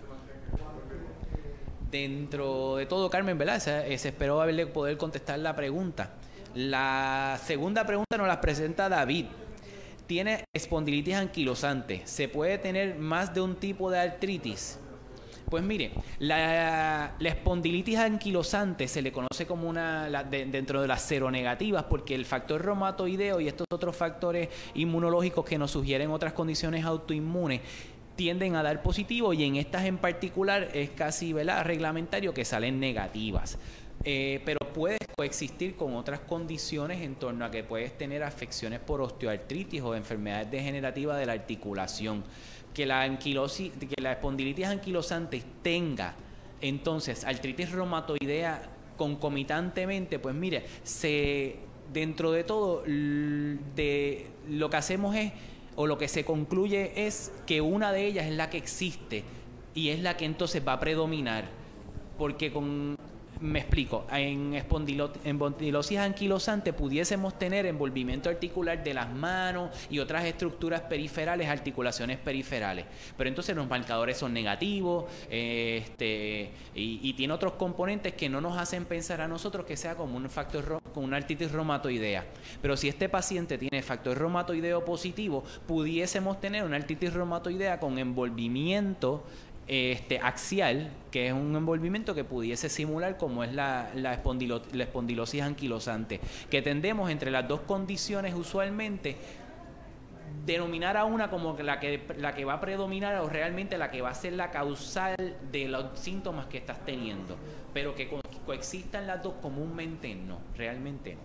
Dentro de todo, Carmen, ¿verdad? Se, se esperó haberle poder contestar la pregunta. La segunda pregunta nos la presenta David. Tiene espondilitis anquilosante. ¿Se puede tener más de un tipo de artritis? Pues mire, la, la espondilitis anquilosante se le conoce como una la, de, dentro de las seronegativas porque el factor reumatoideo y estos otros factores inmunológicos que nos sugieren otras condiciones autoinmunes tienden a dar positivo y en estas en particular es casi, ¿verdad?, reglamentario que salen negativas. Eh, pero puedes coexistir con otras condiciones en torno a que puedes tener afecciones por osteoartritis o enfermedades degenerativas de la articulación. Que la, anquilosis, que la espondilitis anquilosante tenga entonces artritis reumatoidea concomitantemente, pues mire, se, dentro de todo de, lo que hacemos es o lo que se concluye es que una de ellas es la que existe y es la que entonces va a predominar, porque con, me explico, en espondilosis anquilosante pudiésemos tener envolvimiento articular de las manos y otras estructuras periferales, articulaciones periferales, pero entonces los marcadores son negativos, eh, este, y, y tiene otros componentes que no nos hacen pensar a nosotros que sea como un factor, con una artritis reumatoidea. Pero si este paciente tiene factor reumatoideo positivo, pudiésemos tener una artritis reumatoidea con envolvimiento Este, axial, que es un envolvimiento que pudiese simular como es la, la, espondilo, la espondilosis anquilosante, que tendemos entre las dos condiciones usualmente denominar a una como la que, la que va a predominar o realmente la que va a ser la causal de los síntomas que estás teniendo, pero que co coexistan las dos comúnmente no, realmente no.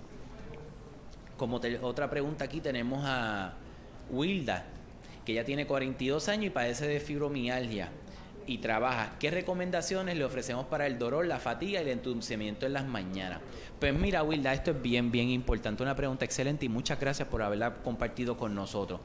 Como te, otra pregunta aquí tenemos a Wilda, que ya tiene cuarenta y dos años y padece de fibromialgia y trabaja. ¿Qué recomendaciones le ofrecemos para el dolor, la fatiga y el entumecimiento en las mañanas? Pues mira, Wilda, esto es bien, bien importante. Una pregunta excelente y muchas gracias por haberla compartido con nosotros.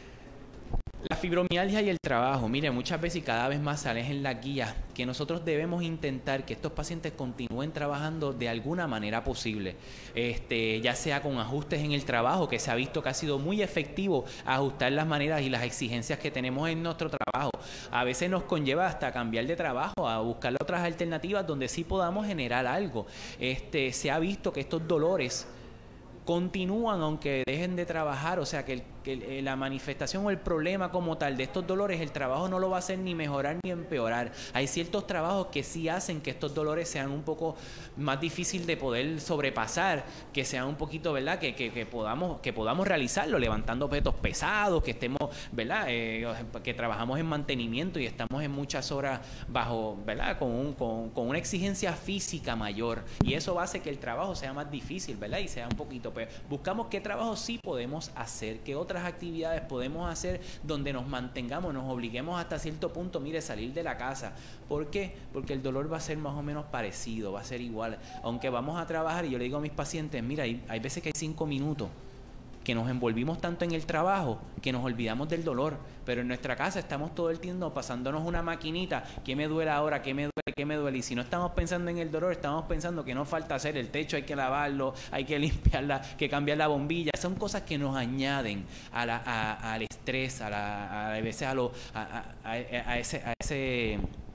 La fibromialgia y el trabajo, mire, muchas veces y cada vez más salen en las guías que nosotros debemos intentar que estos pacientes continúen trabajando de alguna manera posible, este, ya sea con ajustes en el trabajo, que se ha visto que ha sido muy efectivo ajustar las maneras y las exigencias que tenemos en nuestro trabajo. A veces nos conlleva hasta cambiar de trabajo, a buscar otras alternativas donde sí podamos generar algo. Este, se ha visto que estos dolores continúan aunque dejen de trabajar, o sea que el que la manifestación o el problema como tal de estos dolores, el trabajo no lo va a hacer ni mejorar ni empeorar. Hay ciertos trabajos que sí hacen que estos dolores sean un poco más difícil de poder sobrepasar, que sean un poquito, ¿verdad? Que, que, que podamos que podamos realizarlo levantando objetos pesados, que estemos, ¿verdad? Eh, que trabajamos en mantenimiento y estamos en muchas horas bajo, ¿verdad? Con, un, con, con una exigencia física mayor, y eso hace que el trabajo sea más difícil, ¿verdad? Y sea un poquito peor. Buscamos qué trabajo sí podemos hacer, qué otras actividades podemos hacer donde nos mantengamos, nos obliguemos hasta cierto punto, mire, salir de la casa. ¿Por qué? Porque el dolor va a ser más o menos parecido, va a ser igual. Aunque vamos a trabajar, y yo le digo a mis pacientes, mira, hay, hay veces que hay cinco minutos que nos envolvimos tanto en el trabajo que nos olvidamos del dolor, pero en nuestra casa estamos todo el tiempo pasándonos una maquinita, ¿qué me duele ahora? ¿Qué me duele? ¿Qué me duele? Y si no estamos pensando en el dolor, estamos pensando que nos falta hacer el techo, hay que lavarlo, hay que limpiarla, que cambiar la bombilla. Son cosas que nos añaden a la, a, al estrés, a, la, a veces a, lo, a, a, a ese... A ese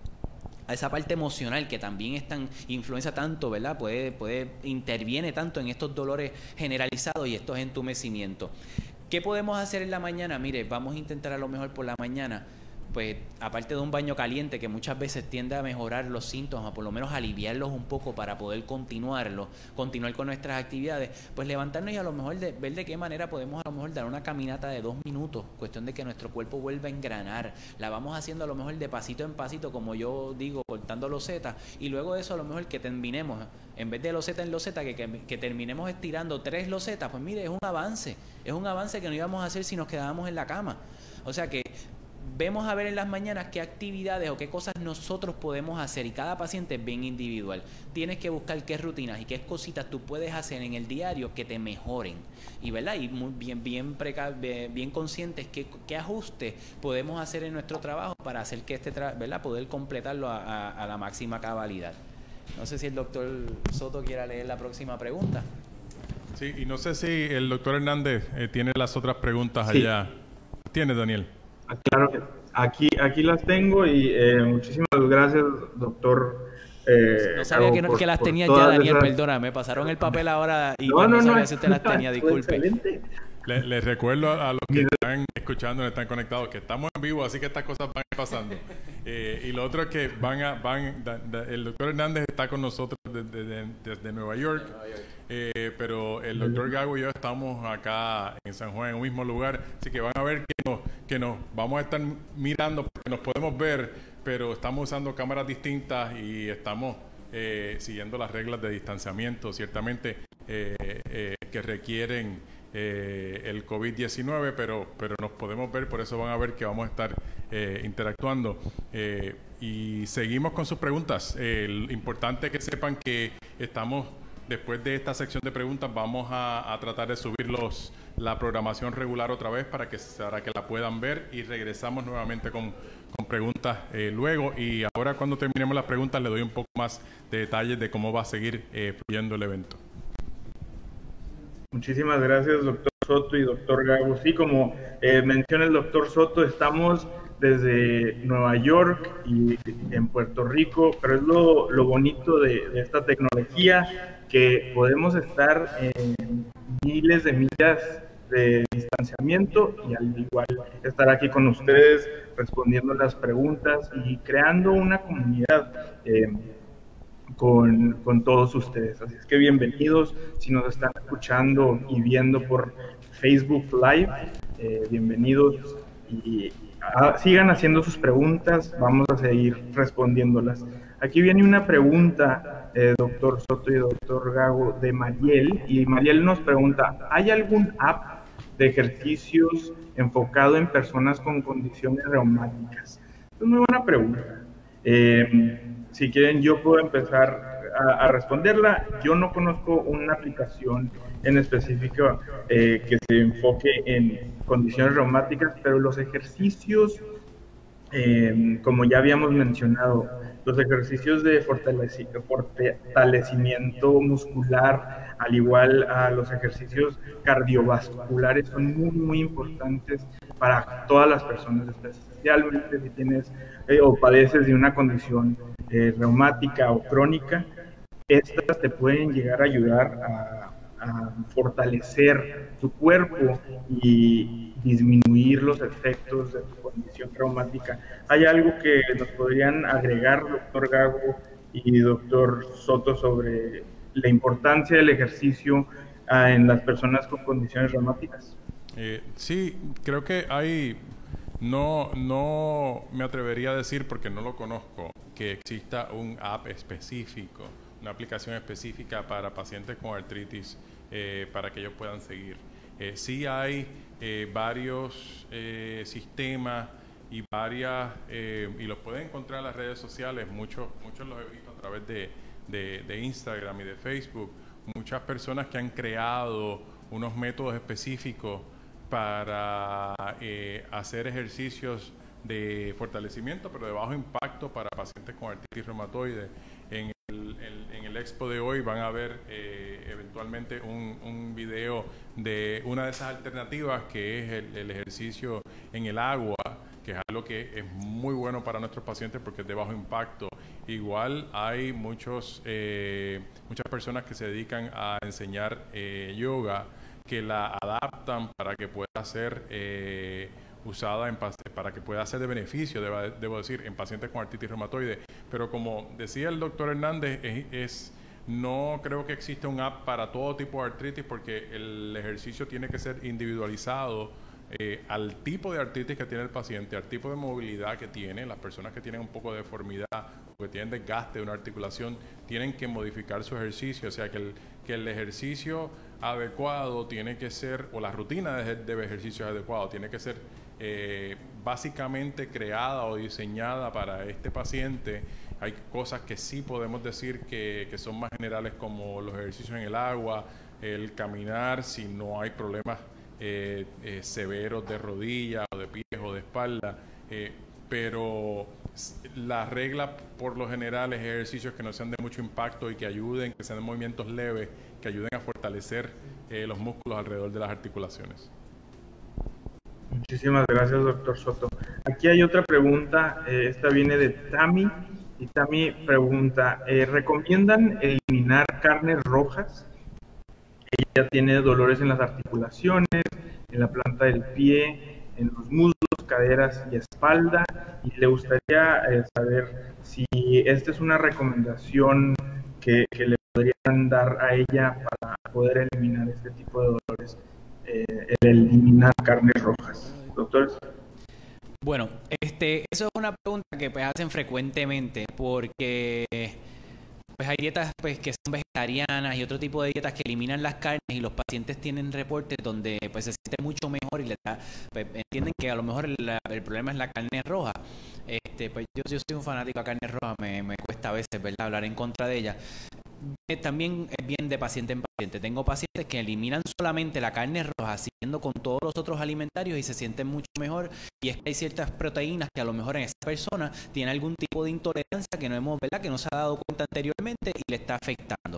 a esa parte emocional que también es tan, influencia tanto, ¿verdad? Puede, puede, interviene tanto en estos dolores generalizados y estos entumecimientos. ¿Qué podemos hacer en la mañana? Mire, vamos a intentar a lo mejor por la mañana, pues aparte de un baño caliente que muchas veces tiende a mejorar los síntomas, por lo menos aliviarlos un poco para poder continuarlos, continuar con nuestras actividades, pues levantarnos y a lo mejor de, ver de qué manera podemos a lo mejor dar una caminata de dos minutos, cuestión de que nuestro cuerpo vuelva a engranar. La vamos haciendo a lo mejor de pasito en pasito, como yo digo, cortando losetas, y luego de eso a lo mejor que terminemos, en vez de loseta en loseta, que, que, que terminemos estirando tres losetas, pues mire, es un avance, es un avance que no íbamos a hacer si nos quedábamos en la cama. O sea que vemos a ver en las mañanas qué actividades o qué cosas nosotros podemos hacer, y cada paciente es bien individual. Tienes que buscar qué rutinas y qué cositas tú puedes hacer en el diario que te mejoren, y verdad, y muy bien bien preca bien conscientes qué, qué ajustes podemos hacer en nuestro trabajo para hacer que este tra verdad poder completarlo a, a, a la máxima cabalidad. No sé si el doctor Soto quiera leer la próxima pregunta. Sí, y no sé si el doctor Hernández eh, tiene las otras preguntas sí. allá. ¿Tiene, Daniel? Claro que aquí, aquí las tengo, y eh, muchísimas gracias, doctor. Eh, no sabía que, no, por, que las tenía ya, Daniel, esas... perdona, me pasaron el papel ahora y no, pues no, no sabía no, si usted las tenía, disculpe. Les le recuerdo a los que están escuchando, están conectados, que estamos en vivo, así que estas cosas van pasando. Eh, y lo otro es que van a, van, da, da, el doctor Hernández está con nosotros desde, desde, desde Nueva York, eh, pero el doctor Gago y yo estamos acá en San Juan, en un mismo lugar, así que van a ver que nos, que nos vamos a estar mirando, porque nos podemos ver, pero estamos usando cámaras distintas y estamos eh, siguiendo las reglas de distanciamiento, ciertamente, eh, eh, que requieren Eh, el COVID diecinueve, pero, pero nos podemos ver, por eso van a ver que vamos a estar eh, interactuando. Eh, y seguimos con sus preguntas. Eh, lo importante es que sepan que estamos, después de esta sección de preguntas, vamos a, a tratar de subir los, la programación regular otra vez para que, para que la puedan ver, y regresamos nuevamente con, con preguntas eh, luego. Y ahora, cuando terminemos las preguntas, le doy un poco más de detalles de cómo va a seguir eh, fluyendo el evento. Muchísimas gracias, doctor Soto y doctor Gago. Sí, como eh, menciona el doctor Soto, estamos desde Nueva York y en Puerto Rico, pero es lo, lo bonito de, de esta tecnología, que podemos estar en miles de millas de distanciamiento y al igual estar aquí con ustedes respondiendo las preguntas y creando una comunidad eh, Con, con todos ustedes. Así es que bienvenidos. Si nos están escuchando y viendo por Facebook Live, eh, bienvenidos, y a, sigan haciendo sus preguntas, vamos a seguir respondiéndolas. Aquí viene una pregunta, eh, doctor Soto y doctor Gago, de Mariel, y Mariel nos pregunta: ¿hay algún app de ejercicios enfocado en personas con condiciones reumáticas? Es una muy buena pregunta. Eh, Si quieren, yo puedo empezar a, a responderla. Yo no conozco una aplicación en específico eh, que se enfoque en condiciones reumáticas, pero los ejercicios, eh, como ya habíamos mencionado, los ejercicios de fortaleci fortalecimiento muscular, al igual a los ejercicios cardiovasculares, son muy, muy importantes para todas las personas, especialmente si tienes eh, o padeces de una condición eh, reumática o crónica. Estas te pueden llegar a ayudar a, a fortalecer tu cuerpo y disminuir los efectos de tu condición traumática. ¿Hay algo que nos podrían agregar, doctor Gago y doctor Soto, sobre la importancia del ejercicio uh, en las personas con condiciones reumáticas? Eh, sí, creo que hay, no, no me atrevería a decir, porque no lo conozco, que exista un app específico, una aplicación específica para pacientes con artritis, eh, para que ellos puedan seguir. Eh, sí hay eh, varios eh, sistemas y varias, eh, y los pueden encontrar en las redes sociales, muchos, muchos los he visto a través de, de, de Instagram y de Facebook, muchas personas que han creado unos métodos específicos para eh, hacer ejercicios de fortalecimiento, pero de bajo impacto para pacientes con artritis reumatoide. En el, el, en el expo de hoy van a ver eh, eventualmente un, un video de una de esas alternativas, que es el, el ejercicio en el agua, que es algo que es muy bueno para nuestros pacientes porque es de bajo impacto. Igual hay muchos, eh, muchas personas que se dedican a enseñar eh, yoga, que la adaptan para que pueda ser eh, usada en para que pueda ser de beneficio, debo, debo decir, en pacientes con artritis reumatoide. Pero como decía el doctor Hernández, es, es no creo que exista un app para todo tipo de artritis, porque el ejercicio tiene que ser individualizado eh, al tipo de artritis que tiene el paciente, al tipo de movilidad que tiene. Las personas que tienen un poco de deformidad o que tienen desgaste de una articulación tienen que modificar su ejercicio, o sea que el, que el ejercicio adecuado tiene que ser, o la rutina de, de ejercicios adecuado tiene que ser eh, básicamente creada o diseñada para este paciente. Hay cosas que sí podemos decir que, que son más generales, como los ejercicios en el agua, el caminar si no hay problemas eh, eh, severos de rodilla o de pies o de espalda, eh, pero la regla por lo general es ejercicios que no sean de mucho impacto y que ayuden, que sean movimientos leves, que ayuden a fortalecer eh, los músculos alrededor de las articulaciones. Muchísimas gracias, doctor Soto. Aquí hay otra pregunta, eh, esta viene de Tami, y Tami pregunta, eh, ¿recomiendan eliminar carnes rojas? Ella tiene dolores en las articulaciones, en la planta del pie, en los muslos, caderas y espalda, y le gustaría eh, saber si esta es una recomendación que, que le podrían dar a ella para poder eliminar este tipo de dolores, eh, el eliminar carnes rojas. Doctores. Bueno, este, eso es una pregunta que pues hacen frecuentemente, porque pues hay dietas pues que son vegetarianas y otro tipo de dietas que eliminan las carnes, y los pacientes tienen reportes donde pues se sienten mucho mejor y les da, pues, entienden que a lo mejor el, el problema es la carne roja. Este, pues yo, yo soy un fanático de carne roja, me, me cuesta a veces, ¿verdad?, hablar en contra de ella. También es bien de paciente en paciente. Tengo pacientes que eliminan solamente la carne roja, siguiendo con todos los otros alimentarios, y se sienten mucho mejor. Y es que hay ciertas proteínas que a lo mejor en esa persona tiene algún tipo de intolerancia que no hemos, ¿verdad?, que no se ha dado cuenta anteriormente y le está afectando.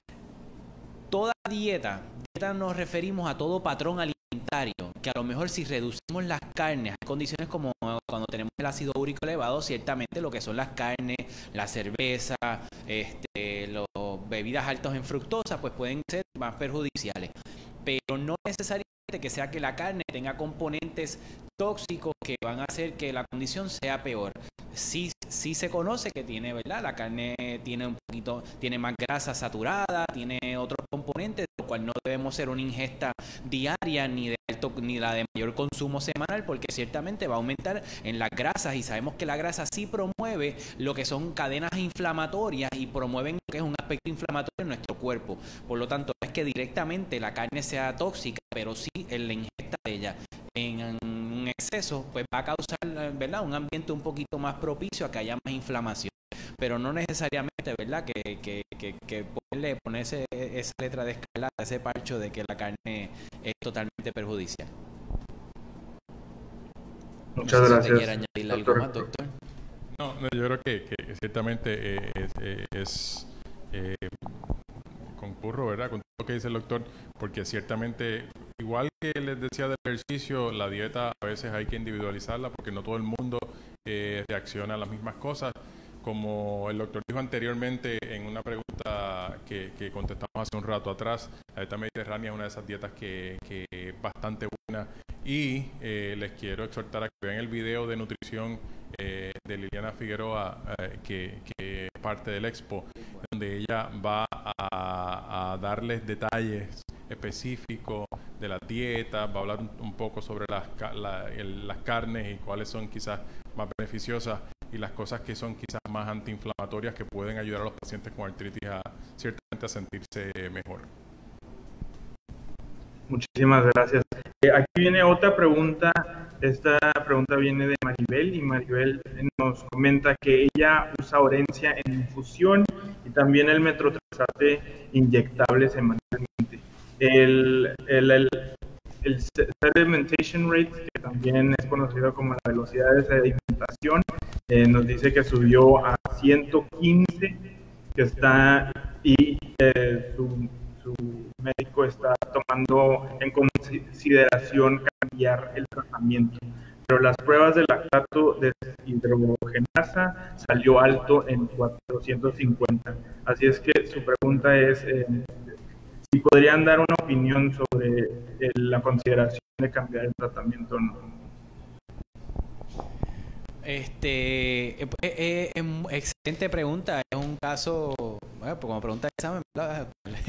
Toda dieta, dieta nos referimos a todo patrón alimentario, que a lo mejor si reducimos las carnes, hay condiciones como cuando tenemos el ácido úrico elevado, ciertamente lo que son las carnes, la cerveza, este, los bebidas altas en fructosa, pues pueden ser más perjudiciales. Pero no necesariamente que sea que la carne tenga componentes tóxicos que van a hacer que la condición sea peor. Sí, sí se conoce que tiene, ¿verdad?, la carne tiene un poquito, tiene más grasa saturada, tiene otros componentes, lo cual no debemos hacer una ingesta diaria ni de alto, ni la de mayor consumo semanal, porque ciertamente va a aumentar en las grasas, y sabemos que la grasa sí promueve lo que son cadenas inflamatorias y promueven lo que es un aspecto inflamatorio en nuestro cuerpo. Por lo tanto, no es que directamente la carne sea tóxica, pero sí en la ingesta de ella en un exceso, pues va a causar, ¿verdad?, un ambiente un poquito más propicio a que haya más inflamación. Pero no necesariamente, ¿verdad?, que, que, que, que ponerle, ponerse esa letra de escarlata, ese parcho de que la carne es totalmente perjudicial. Muchas no sé gracias. Si quiere añadirle algo más, doctor. No, no, yo creo que, que ciertamente eh, es, eh, es eh, concurro, ¿verdad?, con todo lo que dice el doctor, porque ciertamente, igual que les decía del ejercicio, la dieta a veces hay que individualizarla, porque no todo el mundo eh, reacciona a las mismas cosas. Como el doctor dijo anteriormente en una pregunta que, que contestamos hace un rato atrás. La dieta mediterránea es una de esas dietas que, que es bastante buena. Y eh, les quiero exhortar a que vean el video de nutrición eh, de Liliana Figueroa, eh, que, que es parte del Expo, donde ella va a, a darles detalles específicos de la dieta, va a hablar un, un poco sobre las, la, el, las carnes y cuáles son quizás más beneficiosas y las cosas que son quizás más antiinflamatorias que pueden ayudar a los pacientes con artritis a ciertamente a sentirse mejor. Muchísimas gracias. Eh, aquí viene otra pregunta. Esta pregunta viene de Maribel y Maribel nos comenta que ella usa Orencia en infusión y también el Metotrexate inyectable semanalmente. El, el, el, el sedimentation rate, que también es conocido como la velocidad de sedimentación, eh, nos dice que subió a ciento quince, que está y eh, su, su médico está tomando en consideración cambiar el tratamiento. Pero las pruebas de lactato deshidrogenasa salió alto en cuatrocientos cincuenta. Así es que su pregunta es eh, si podrían dar una opinión sobre eh, la consideración de cambiar el tratamiento o no. Este, eh, eh, eh, excelente pregunta. Es un caso, bueno, pues como pregunta de examen, ¿verdad?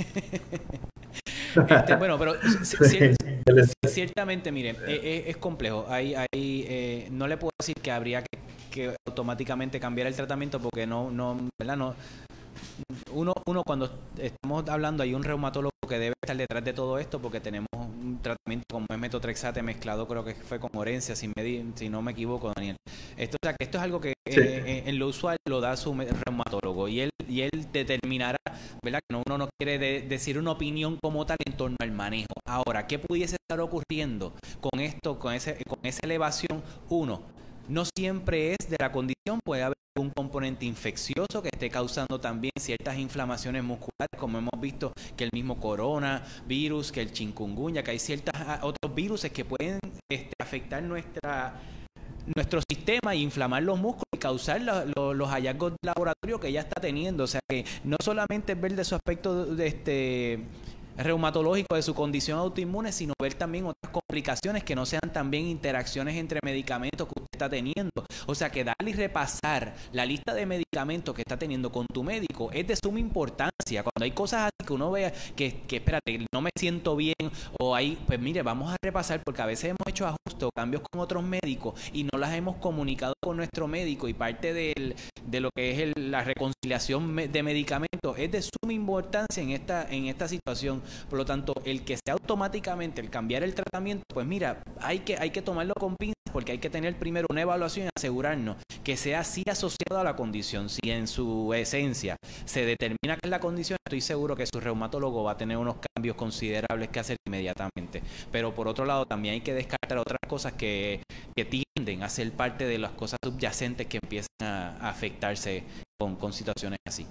Este, bueno, pero cier ciertamente, miren, eh, es complejo. Hay, hay, eh, no le puedo decir que habría que, que automáticamente cambiar el tratamiento porque no, no, ¿verdad? No, uno, uno cuando estamos hablando hay un reumatólogo que debe estar detrás de todo esto porque tenemos un tratamiento como es Metotrexate mezclado, creo que fue con Orencia, si, me, si no me equivoco, Daniel. Esto, o sea, que esto es algo que sí. eh, en lo usual lo da su reumatólogo y él, y él determinará, ¿verdad? Que uno no quiere de, decir una opinión como tal en torno al manejo. Ahora, ¿qué pudiese estar ocurriendo con esto, con, ese, con esa elevación? Uno, no siempre es de la condición, puede haber un componente infeccioso que esté causando también ciertas inflamaciones musculares, como hemos visto que el mismo coronavirus, que el chikungunya, que hay ciertos otros virus que pueden este, afectar nuestra nuestro sistema e inflamar los músculos y causar lo, lo, los hallazgos de laboratorio que ella está teniendo. O sea que no solamente es ver de su aspecto de este reumatológico de su condición autoinmune, sino ver también otras complicaciones que no sean también interacciones entre medicamentos que usted está teniendo. O sea que darle y repasar la lista de medicamentos que está teniendo con tu médico es de suma importancia. Cuando hay cosas así que uno vea que, que espérate, no me siento bien o ahí, pues mire, vamos a repasar porque a veces hemos hecho ajustes o cambios con otros médicos y no las hemos comunicado con nuestro médico y parte del, de lo que es el, la reconciliación de medicamentos es de suma importancia en esta, en esta situación. Por lo tanto, el que sea automáticamente el cambiar el tratamiento, pues mira, hay que, hay que tomarlo con pinzas porque hay que tener primero una evaluación y asegurarnos que sea así asociado a la condición. Si en su esencia se determina que es la condición, estoy seguro que su reumatólogo va a tener unos cambios considerables que hacer inmediatamente. Pero por otro lado, también hay que descartar otras cosas que, que tienden a ser parte de las cosas subyacentes que empiezan a, a afectarse con, con situaciones así.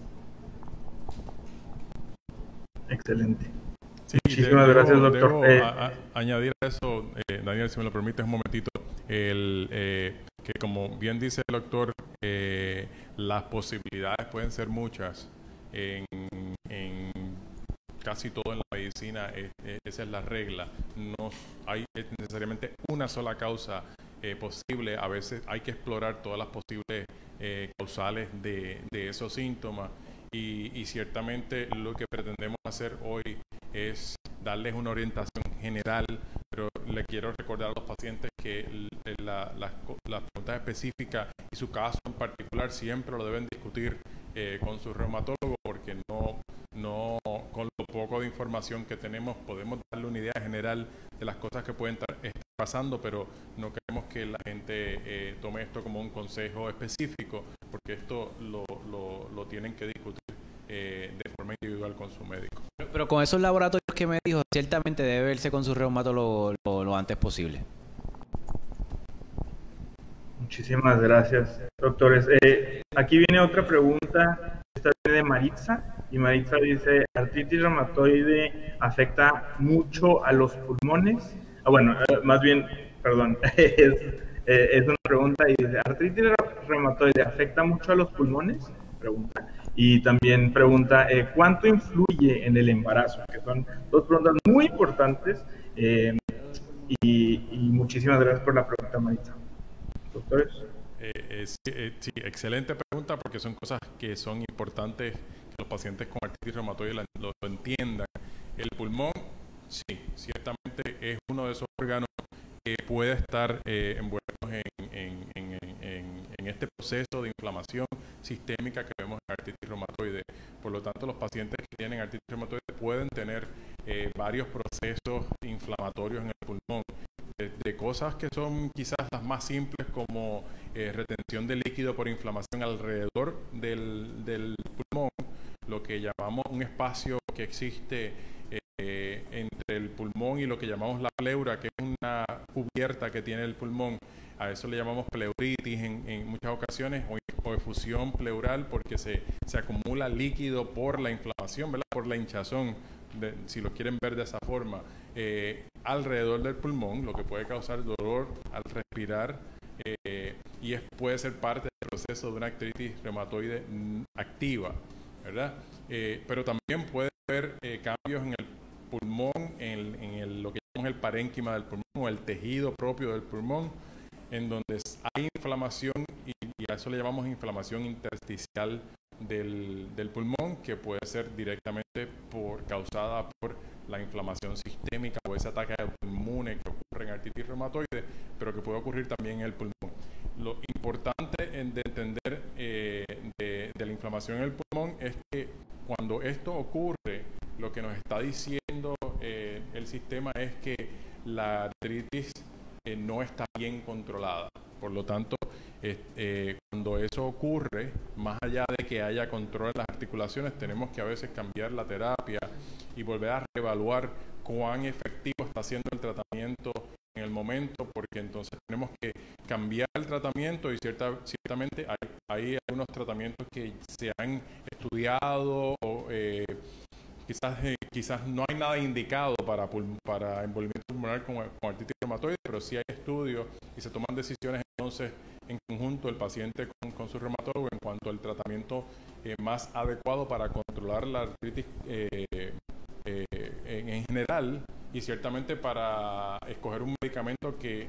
Excelente. Sí, Muchísimas debo, gracias, doctor. Debo eh, a, a, añadir a eso, eh, Daniel, si me lo permites un momentito, el, eh, que como bien dice el doctor, eh, las posibilidades pueden ser muchas en, en casi todo en la medicina, eh, eh, esa es la regla. No hay necesariamente una sola causa eh, posible, a veces hay que explorar todas las posibles eh, causales de, de esos síntomas. Y, y ciertamente lo que pretendemos hacer hoy es darles una orientación general, pero le quiero recordar a los pacientes que la, las, las preguntas específicas y su caso en particular siempre lo deben discutir eh, con su reumatólogo, porque no, no con lo poco de información que tenemos podemos darle una idea general de las cosas que pueden estar, estar pasando, pero no queremos que la gente eh, tome esto como un consejo específico, porque esto lo, lo, lo tienen que discutir eh, de forma individual con su médico. Pero, pero con esos laboratorios que me dijo, ciertamente debe verse con su reumatólogo lo, lo antes posible. Muchísimas gracias, doctores. Eh, aquí viene otra pregunta, esta viene de Maritza, y Maritza dice, ¿artritis reumatoide afecta mucho a los pulmones? Ah, bueno, eh, más bien, perdón, es, eh, es una pregunta y dice, ¿artritis reumatoide afecta mucho a los pulmones? Pregunta. Y también pregunta, eh, ¿cuánto influye en el embarazo? Que son dos preguntas muy importantes. Eh, y, y muchísimas gracias por la pregunta, Maritza. Doctores. Eh, eh, sí, eh, sí, excelente pregunta, porque son cosas que son importantes que los pacientes con artritis reumatoide lo, lo entiendan. El pulmón, sí, ciertamente es uno de esos órganos que puede estar eh, envueltos en, en, en, en, en este proceso de inflamación sistémica que vemos en artritis reumatoide. Por lo tanto, los pacientes que tienen artritis reumatoide pueden tener eh, varios procesos inflamatorios en el pulmón. De, de cosas que son quizás las más simples, como eh, retención de líquido por inflamación alrededor del, del pulmón, lo que llamamos un espacio que existe eh, entre el pulmón y lo que llamamos la pleura, que es una cubierta que tiene el pulmón. A eso le llamamos pleuritis en, en muchas ocasiones, o, o efusión pleural, porque se, se acumula líquido por la inflamación, ¿verdad? Por la hinchazón, de, si lo quieren ver de esa forma, eh, alrededor del pulmón, lo que puede causar dolor al respirar, eh, y es, puede ser parte del proceso de una artritis reumatoide activa, ¿verdad? Eh, pero también puede haber eh, cambios en el pulmón, en, en el, lo que llamamos el parénquima del pulmón, o el tejido propio del pulmón, en donde hay inflamación, y, y a eso le llamamos inflamación intersticial del, del pulmón, que puede ser directamente por, causada por la inflamación sistémica o ese ataque autoinmune que ocurre en artritis reumatoide, pero que puede ocurrir también en el pulmón. Lo importante de entender eh, de, de la inflamación en el pulmón es que cuando esto ocurre, lo que nos está diciendo eh, el sistema es que la artritis eh, no está bien controlada. Por lo tanto, eh, eh, cuando eso ocurre, más allá de que haya control en las articulaciones, tenemos que a veces cambiar la terapia y volver a reevaluar cuán efectivo está siendo el tratamiento en el momento, porque entonces tenemos que cambiar el tratamiento, y cierta, ciertamente hay, hay algunos tratamientos que se han estudiado o eh, quizás, eh, quizás no hay nada indicado para, para envolvimiento pulmonar con, con artritis reumatoide, pero sí hay estudios y se toman decisiones entonces en conjunto el paciente con, con su reumatólogo en cuanto al tratamiento eh, más adecuado para controlar la artritis eh, eh, en, en general, y ciertamente para escoger un medicamento que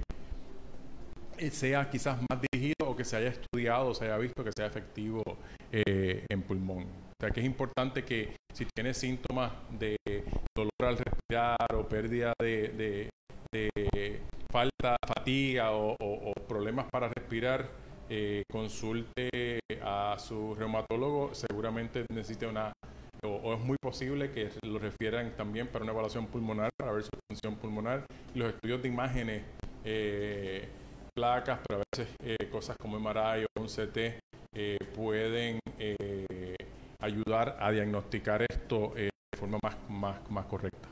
sea quizás más dirigido o que se haya estudiado o se haya visto que sea efectivo eh, en pulmón. O sea que es importante que si tiene síntomas de dolor al respirar o pérdida de, de, de falta, fatiga o, o, o problemas para respirar, eh, consulte a su reumatólogo. Seguramente necesite una, o, o es muy posible que lo refieran también para una evaluación pulmonar, para ver su función pulmonar, y los estudios de imágenes, eh, placas, pero a veces eh, cosas como M R I o un C T eh, pueden eh, ayudar a diagnosticar esto eh, de forma más, más, más correcta.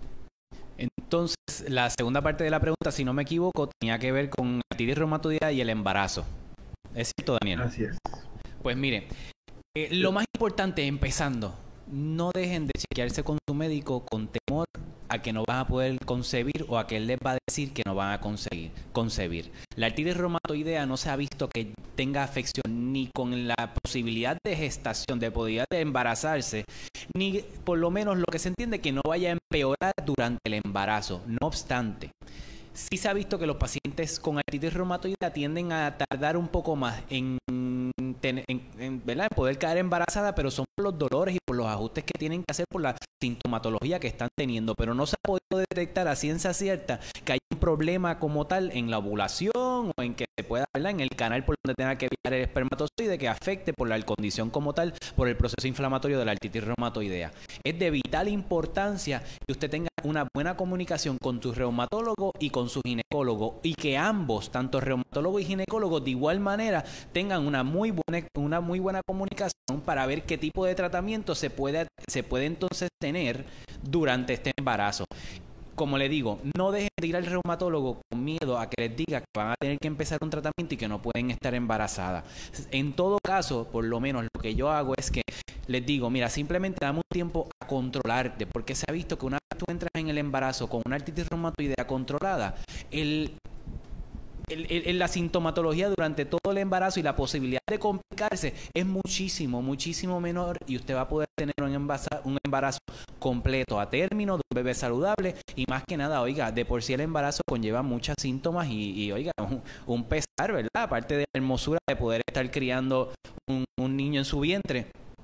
Entonces, la segunda parte de la pregunta, si no me equivoco, tenía que ver con artritis reumatoide y el embarazo. ¿Es cierto, Daniel? Así es. Pues mire, eh, lo más importante, empezando, no dejen de chequearse con su médico con temor a que no van a poder concebir o a que él les va a decir que no van a conseguir concebir. La artritis reumatoidea no se ha visto que tenga afección ni con la posibilidad de gestación, de posibilidad de embarazarse, ni por lo menos lo que se entiende que no vaya a empeorar durante el embarazo. No obstante, sí se ha visto que los pacientes con artritis reumatoidea tienden a tardar un poco más en, en, en, ¿verdad? en poder caer embarazada, pero son por los dolores y por los ajustes que tienen que hacer por la sintomatología que están teniendo, pero no se ha podido detectar a ciencia cierta que hay un problema como tal en la ovulación o en que se pueda, ¿verdad? en el canal por donde tenga que viajar el espermatozoide, que afecte por la condición como tal, por el proceso inflamatorio de la artritis reumatoidea. Es de vital importancia que usted tenga una buena comunicación con tu reumatólogo y con su ginecólogo, y que ambos, tanto reumatólogo y ginecólogo, de igual manera tengan una muy buena, una muy buena comunicación para ver qué tipo de tratamiento se puede, se puede entonces tener durante este embarazo. Como le digo, no dejen de ir al reumatólogo con miedo a que les diga que van a tener que empezar un tratamiento y que no pueden estar embarazadas. En todo caso, por lo menos lo que yo hago es que les digo, mira, simplemente dame un tiempo a controlarte, porque se ha visto que una vez tú entras en el embarazo con una artritis reumatoidea controlada, el el, el, la sintomatología durante todo el embarazo y la posibilidad de complicarse es muchísimo, muchísimo menor, y usted va a poder tener un embarazo, un embarazo completo a término de un bebé saludable. Y más que nada, oiga, de por sí el embarazo conlleva muchos síntomas y, y oiga, un, un pesar, ¿verdad? Aparte de la hermosura de poder estar criando un, un niño en su vientre,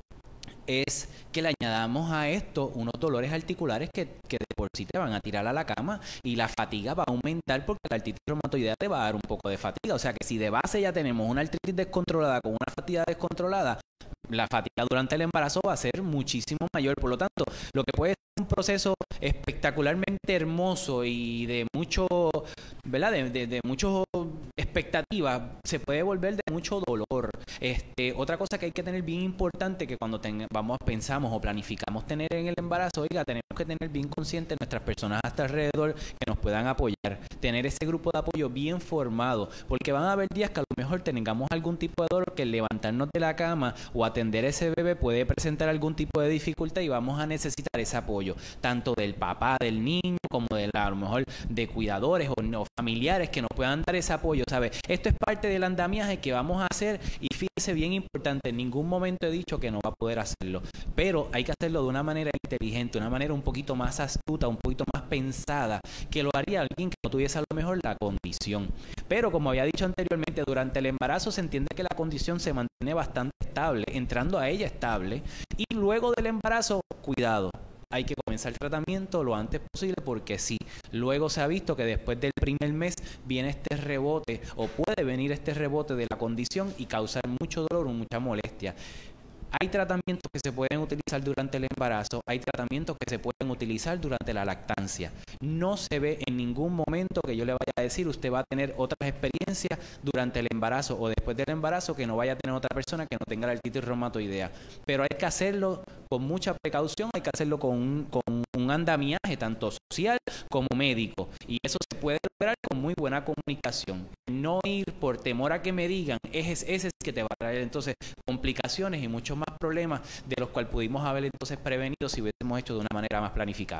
es que le añadamos a esto unos dolores articulares que, que de por sí te van a tirar a la cama, y la fatiga va a aumentar porque la artritis reumatoidea te va a dar un poco de fatiga. O sea que si de base ya tenemos una artritis descontrolada con una fatiga descontrolada, la fatiga durante el embarazo va a ser muchísimo mayor. Por lo tanto, lo que puede ser un proceso espectacularmente hermoso y de mucho, ¿verdad? De, de, de mucho expectativas, se puede volver de mucho dolor. Este, otra cosa que hay que tener bien importante, que cuando ten, vamos, pensamos o planificamos tener en el embarazo, oiga, tenemos que tener bien consciente nuestras personas hasta alrededor que nos puedan apoyar, tener ese grupo de apoyo bien formado, porque van a haber días que a lo mejor tengamos algún tipo de dolor, que levantarnos de la cama o atender a ese bebé puede presentar algún tipo de dificultad, y vamos a necesitar ese apoyo, tanto del papá del niño como de la, a lo mejor de cuidadores o, o familiares que nos puedan dar ese apoyo, ¿sabes? Esto es parte del andamiaje que vamos a hacer, y fíjese bien importante, en ningún momento he dicho que no va a poder hacerlo, pero hay que hacerlo de una manera inteligente, una manera un poquito más astuta, un poquito más pensada, que lo haría alguien que no tuviese a lo mejor la condición. Pero como había dicho anteriormente, durante el embarazo se entiende que la condición se mantiene bastante estable, entrando a ella estable, y luego del embarazo, cuidado, hay que comenzar el tratamiento lo antes posible, porque sí, luego se ha visto que después del primer mes viene este rebote, o puede venir este rebote de la condición y causar mucho dolor o mucha molestia. Hay tratamientos que se pueden utilizar durante el embarazo, hay tratamientos que se pueden utilizar durante la lactancia. No se ve en ningún momento que yo le vaya a decir, usted va a tener otras experiencias durante el embarazo o después del embarazo que no vaya a tener otra persona que no tenga la artritis reumatoidea. Pero hay que hacerlo con mucha precaución, hay que hacerlo con un, con un andamiaje tanto social como médico. Y eso se puede lograr con muy buena comunicación. No ir por temor a que me digan, ese, ese es que te va a traer entonces complicaciones y muchos más problemas de los cuales pudimos haber entonces prevenido si hubiésemos hecho de una manera más planificada.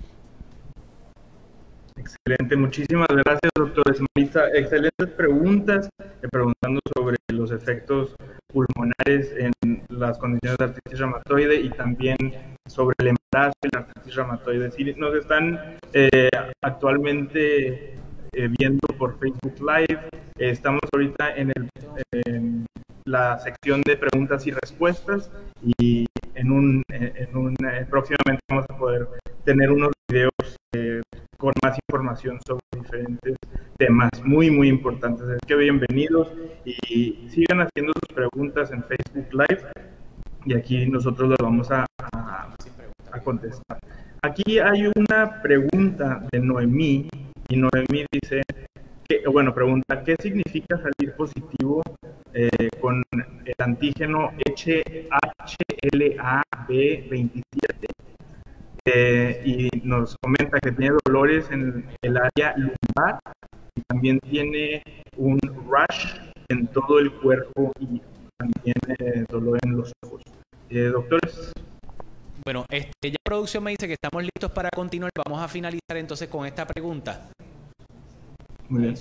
Excelente, muchísimas gracias, doctor Esmaritza. Excelentes preguntas, eh, preguntando sobre los efectos pulmonares en las condiciones de artritis reumatoide y también sobre el embarazo y la artritis reumatoide. Si nos están eh, actualmente eh, viendo por Facebook Live, eh, estamos ahorita en el en la sección de preguntas y respuestas, y en un, en un eh, próximamente vamos a poder tener unos videos eh, con más información sobre diferentes temas muy muy importantes. Así que bienvenidos y sigan haciendo sus preguntas en Facebook Live, y aquí nosotros las vamos a, a, a contestar. Aquí hay una pregunta de Noemí, y Noemí dice, que, bueno, pregunta, ¿qué significa salir positivo eh, con el antígeno H L A B veintisiete? Eh, y nos comenta que tiene dolores en el área lumbar y también tiene un rash en todo el cuerpo y también eh, dolor en los ojos. Eh, doctores. Bueno, este, ya producción me dice que estamos listos para continuar. Vamos a finalizar entonces con esta pregunta. Muy bien.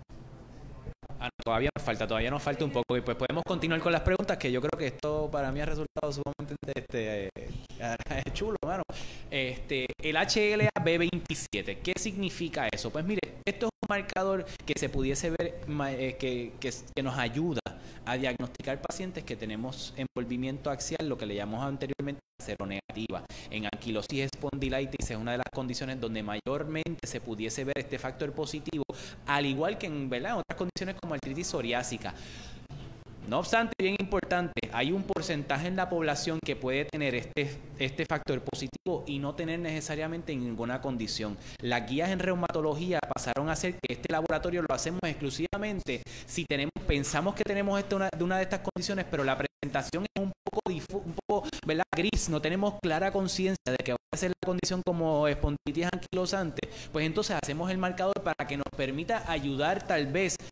Ah, no, todavía nos falta, todavía nos falta un poco, y pues podemos continuar con las preguntas, que yo creo que esto para mí ha resultado sumamente este, eh, chulo, mano. Este, el H L A B veintisiete, ¿qué significa eso? Pues mire, esto es un marcador que se pudiese ver, eh, que, que, que nos ayuda a diagnosticar pacientes que tenemos envolvimiento axial, lo que le llamamos anteriormente seronegativa. En anquilosis espondilitis es una de las condiciones donde mayormente se pudiese ver este factor positivo, al igual que en, ¿verdad?, en otras condiciones como artritis psoriásica. No obstante, bien importante, hay un porcentaje en la población que puede tener este, este factor positivo y no tener necesariamente ninguna condición. Las guías en reumatología pasaron a ser que este laboratorio lo hacemos exclusivamente si tenemos, pensamos que tenemos esta una, de una de estas condiciones, pero la presentación es un poco, difu, un poco ¿verdad?, gris, no tenemos clara conciencia de que va a ser la condición como espondilitis anquilosante, pues entonces hacemos el marcador para que nos permita ayudar tal vez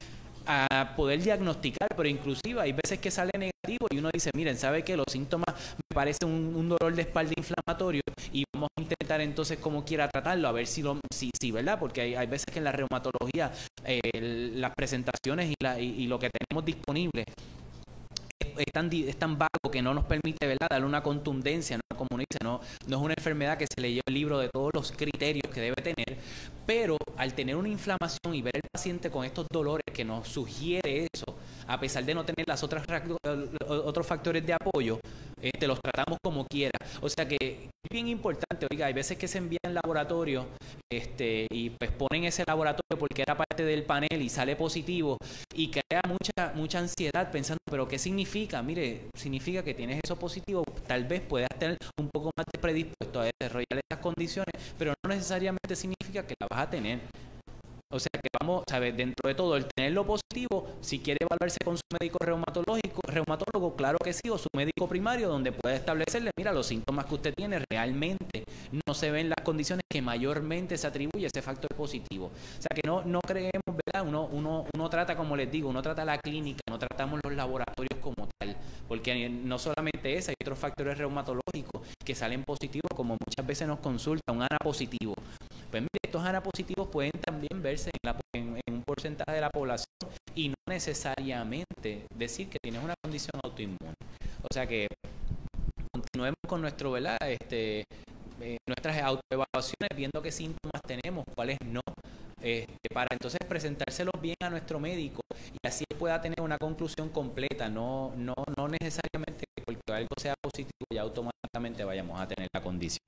a poder diagnosticar, pero inclusive hay veces que sale negativo y uno dice, miren, ¿sabe qué? Los síntomas me parecen un, un dolor de espalda inflamatorio y vamos a intentar entonces como quiera tratarlo, a ver si, lo, si, si ¿verdad? Porque hay, hay veces que en la reumatología eh, las presentaciones y, la, y, y lo que tenemos disponible es tan, es tan vago que no nos permite, ¿verdad?, darle una contundencia, ¿no? Como dice, no, no es una enfermedad que se leyó el libro de todos los criterios que debe tener, pero al tener una inflamación y ver el paciente con estos dolores que nos sugiere eso, a pesar de no tener las otras otros factores de apoyo, este, los tratamos como quiera. O sea que es bien importante, oiga, hay veces que se envían al laboratorio este, y pues ponen ese laboratorio porque era parte del panel y sale positivo y crea mucha, mucha ansiedad pensando, pero ¿qué significa? Mire, significa que tienes eso positivo, tal vez puedas estar un poco más predispuesto a desarrollar estas condiciones, pero no necesariamente significa que la vas a tener. O sea que vamos, ¿sabes? Dentro de todo, el tenerlo positivo, si quiere evaluarse con su médico reumatológico, reumatólogo, claro que sí, o su médico primario, donde puede establecerle, mira, los síntomas que usted tiene realmente no se ven las condiciones que mayormente se atribuye a ese factor positivo. O sea que no, no creemos, ¿verdad? Uno, uno, uno trata, como les digo, uno trata la clínica, no tratamos los laboratorios como tal, porque no solamente ese, hay otros factores reumatológicos que salen positivos, como muchas veces nos consulta un A N A positivo. Pues mire, estos A N A positivos pueden también verse en, la, en, en un porcentaje de la población y no necesariamente decir que tienes una condición autoinmune. O sea que continuemos con nuestro, ¿verdad? Este, eh, nuestras autoevaluaciones, viendo qué síntomas tenemos, cuáles no, este, para entonces presentárselos bien a nuestro médico y así pueda tener una conclusión completa, no, no, no necesariamente que porque algo sea positivo ya automáticamente vayamos a tener la condición.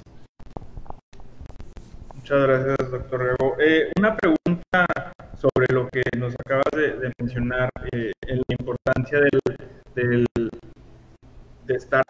Muchas gracias, doctor Rego. Eh, una pregunta sobre lo que nos acabas de, de mencionar, eh, en la importancia del, del, de estar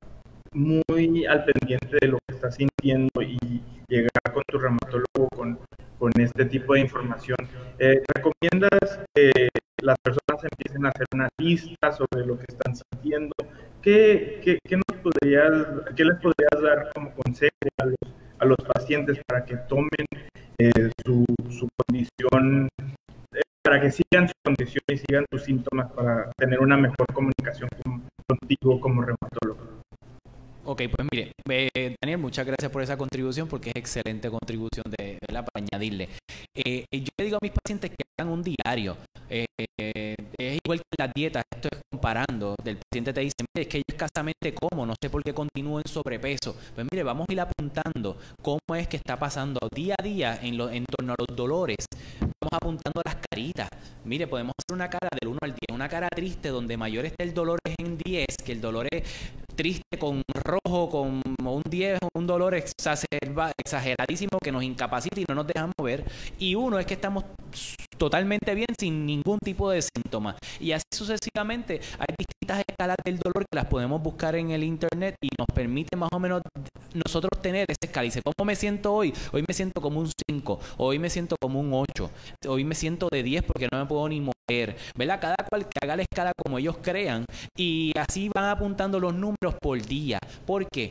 muy al pendiente de lo que estás sintiendo y llegar con tu reumatólogo con, con este tipo de información. Eh, ¿Recomiendas que las personas empiecen a hacer una lista sobre lo que están sintiendo? ¿Qué, qué, qué, nos podrías, qué les podrías dar como consejo a los a los pacientes para que tomen eh, su, su condición, eh, para que sigan su condición y sigan sus síntomas para tener una mejor comunicación con, contigo como reumatólogo? Ok, pues mire, eh, Daniel, muchas gracias por esa contribución porque es excelente contribución de, ¿verdad? Para añadirle. Eh, yo le digo a mis pacientes que hagan un diario. Eh, eh, es igual que en las dietas, esto es comparando. El paciente te dice, mire, es que yo escasamente como, no sé por qué continúo en sobrepeso. Pues mire, vamos a ir apuntando cómo es que está pasando día a día en, lo, en torno a los dolores. Vamos apuntando las caritas. Mire, podemos hacer una cara del uno al diez, una cara triste donde mayor está el dolor es en diez, que el dolor es triste con rojo, con un diez, un dolor exacerba, exageradísimo que nos incapacita y no nos deja mover. Y uno es que estamos totalmente bien sin ningún tipo de síntomas. Y así sucesivamente hay distintas escalas del dolor que las podemos buscar en el internet y nos permite más o menos nosotros tener esa escala. Y dice, ¿cómo me siento hoy? Hoy me siento como un cinco, hoy me siento como un ocho, hoy me siento de diez porque no me puedo ni mover, ¿verdad? Cada cual que haga la escala como ellos crean y así van apuntando los números por día. ¿Por qué?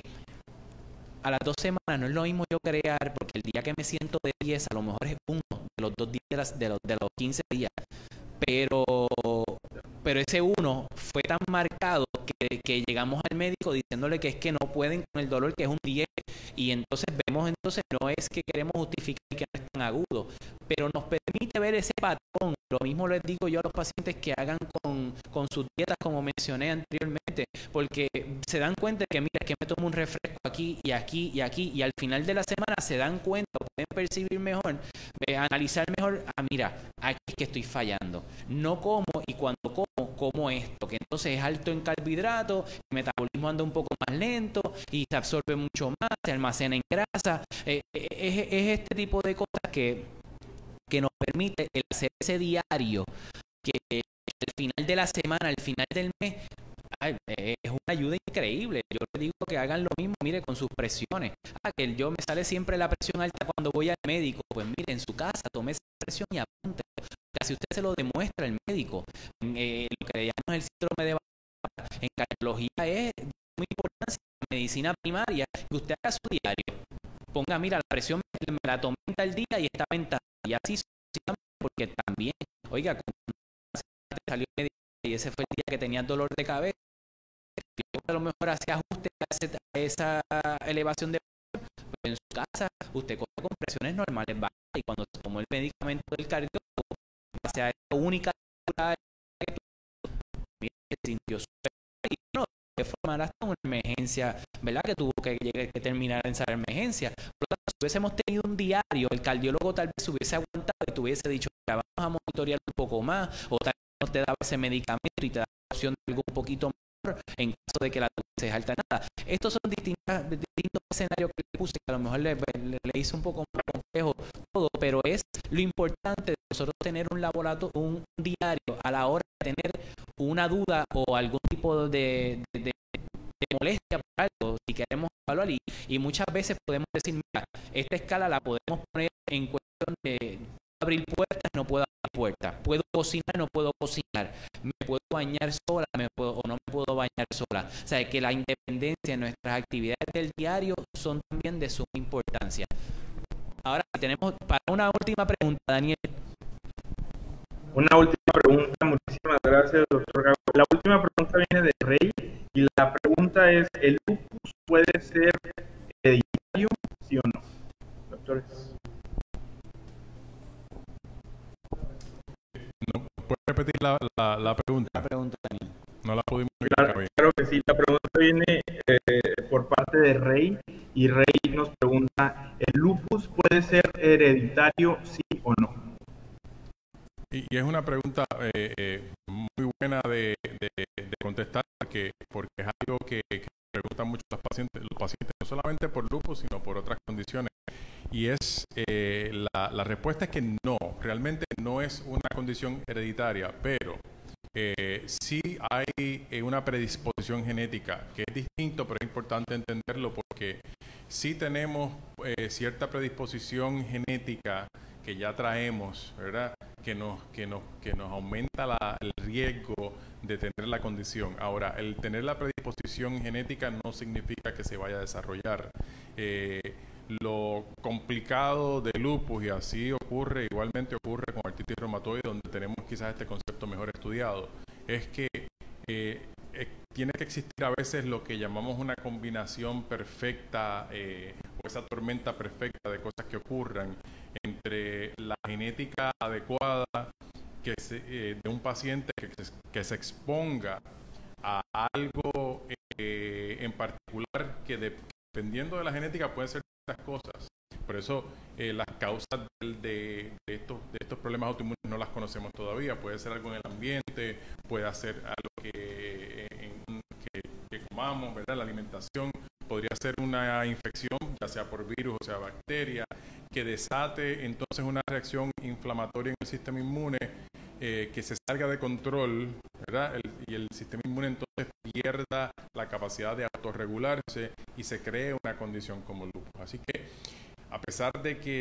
A las dos semanas no es lo mismo yo crear, porque el día que me siento de diez a lo mejor es uno de los dos días de los, de los quince días, pero pero ese uno fue tan marcado que, que llegamos al médico diciéndole que es que no pueden con el dolor, que es un diez, y entonces vemos, entonces no es que queremos justificar que no es tan agudo, pero nos permite ver ese patrón. Lo mismo les digo yo a los pacientes que hagan con, con sus dietas, como mencioné anteriormente, porque se dan cuenta que mira, es que me tomo un refresco aquí y aquí y aquí, y al final de la semana se dan cuenta, pueden percibir mejor, eh, analizar mejor, ah mira, aquí es que estoy fallando, no como, y cuando como, como esto, que entonces es alto en carbohidratos, el metabolismo anda un poco más lento y se absorbe mucho más, se almacena en grasa, eh, es, es este tipo de cosas que, que nos permite el hacer ese diario, que al final de la semana, al final del mes, ay, es una ayuda increíble. Yo les digo que hagan lo mismo, mire, con sus presiones. Ah, que yo me sale siempre la presión alta cuando voy al médico. Pues mire, en su casa, tome esa presión y apunte. Si usted se lo demuestra al médico, eh, lo que le llamamos el síndrome de Bardet, en cardiología es muy importante en la medicina primaria, que usted haga su diario. Ponga, mira, la presión me la tomé en tal día y está en tal, y así sucesivamente, porque también, oiga, salió y ese fue el día que tenía dolor de cabeza, a lo mejor hacía ajuste a esa elevación de presión, pero en su casa usted coge con presiones normales bajas y cuando se tomó el medicamento del cardiólogo, hacia esa única que se sintió súper y no, de formar hasta una emergencia, ¿verdad? Que tuvo que, que terminar en esa emergencia. Por lo tanto, si hubiésemos tenido un diario, el cardiólogo tal vez hubiese aguantado y te hubiese dicho, vamos a monitorear un poco más, o tal vez no te daba ese medicamento y te daba la opción de algo un poquito mejor en caso de que la tuviese alta nada. Estos son distintas, distintos escenarios que le puse, que a lo mejor le, le, le hice un poco más complejo todo, pero es lo importante de nosotros tener un laboratorio, un diario a la hora de tener una duda o algún tipo de, de, de, de molestia por algo, si queremos evaluar, y, y muchas veces podemos decir, mira, esta escala la podemos poner en cuestión de abrir puertas, no puedo abrir puertas, puedo cocinar, no puedo cocinar, me puedo bañar sola, me puedo, o no me puedo bañar sola. O sea, que la independencia en nuestras actividades del diario son también de suma importancia. Ahora tenemos para una última pregunta, Daniel. Una última pregunta, muchísimas gracias, doctor Gago. La última pregunta viene de Rey y la pregunta es, ¿el lupus puede ser hereditario, sí o no? Doctores. ¿No puede repetir la, la, la pregunta? La pregunta, Daniel. No la pudimos Claro, claro que sí, la pregunta viene eh, por parte de Rey y Rey nos pregunta, ¿el lupus puede ser hereditario, sí o no? Y, y es una pregunta eh, eh, muy buena de, de, de contestar porque, porque es algo que, que preguntan mucho los pacientes, los pacientes, no solamente por lupus, sino por otras condiciones. Y es eh, la, la respuesta es que no, realmente no es una condición hereditaria, pero eh, sí hay eh, una predisposición genética, que es distinto, pero es importante entenderlo porque sí tenemos eh, cierta predisposición genética que ya traemos, ¿verdad? Que nos, que nos, que nos aumenta la, el riesgo de tener la condición. Ahora, el tener la predisposición genética no significa que se vaya a desarrollar. Eh, lo complicado del lupus, y así ocurre, igualmente ocurre con artritis reumatoide, donde tenemos quizás este concepto mejor estudiado, es que eh, eh, tiene que existir a veces lo que llamamos una combinación perfecta eh, o esa tormenta perfecta de cosas que ocurran entre la genética adecuada que se, eh, de un paciente que se, que se exponga a algo eh, en particular que de, dependiendo de la genética pueden ser estas cosas. Por eso eh, las causas de, de, de, estos, de estos problemas autoinmunes no las conocemos todavía. Puede ser algo en el ambiente, puede ser algo que, en, que, que comamos, ¿verdad? La alimentación, podría ser una infección, ya sea por virus o sea bacteria, que desate entonces una reacción inflamatoria en el sistema inmune, eh, que se salga de control, ¿verdad? El, y el sistema inmune entonces pierda la capacidad de autorregularse y se cree una condición como lupus. Así que, a pesar de que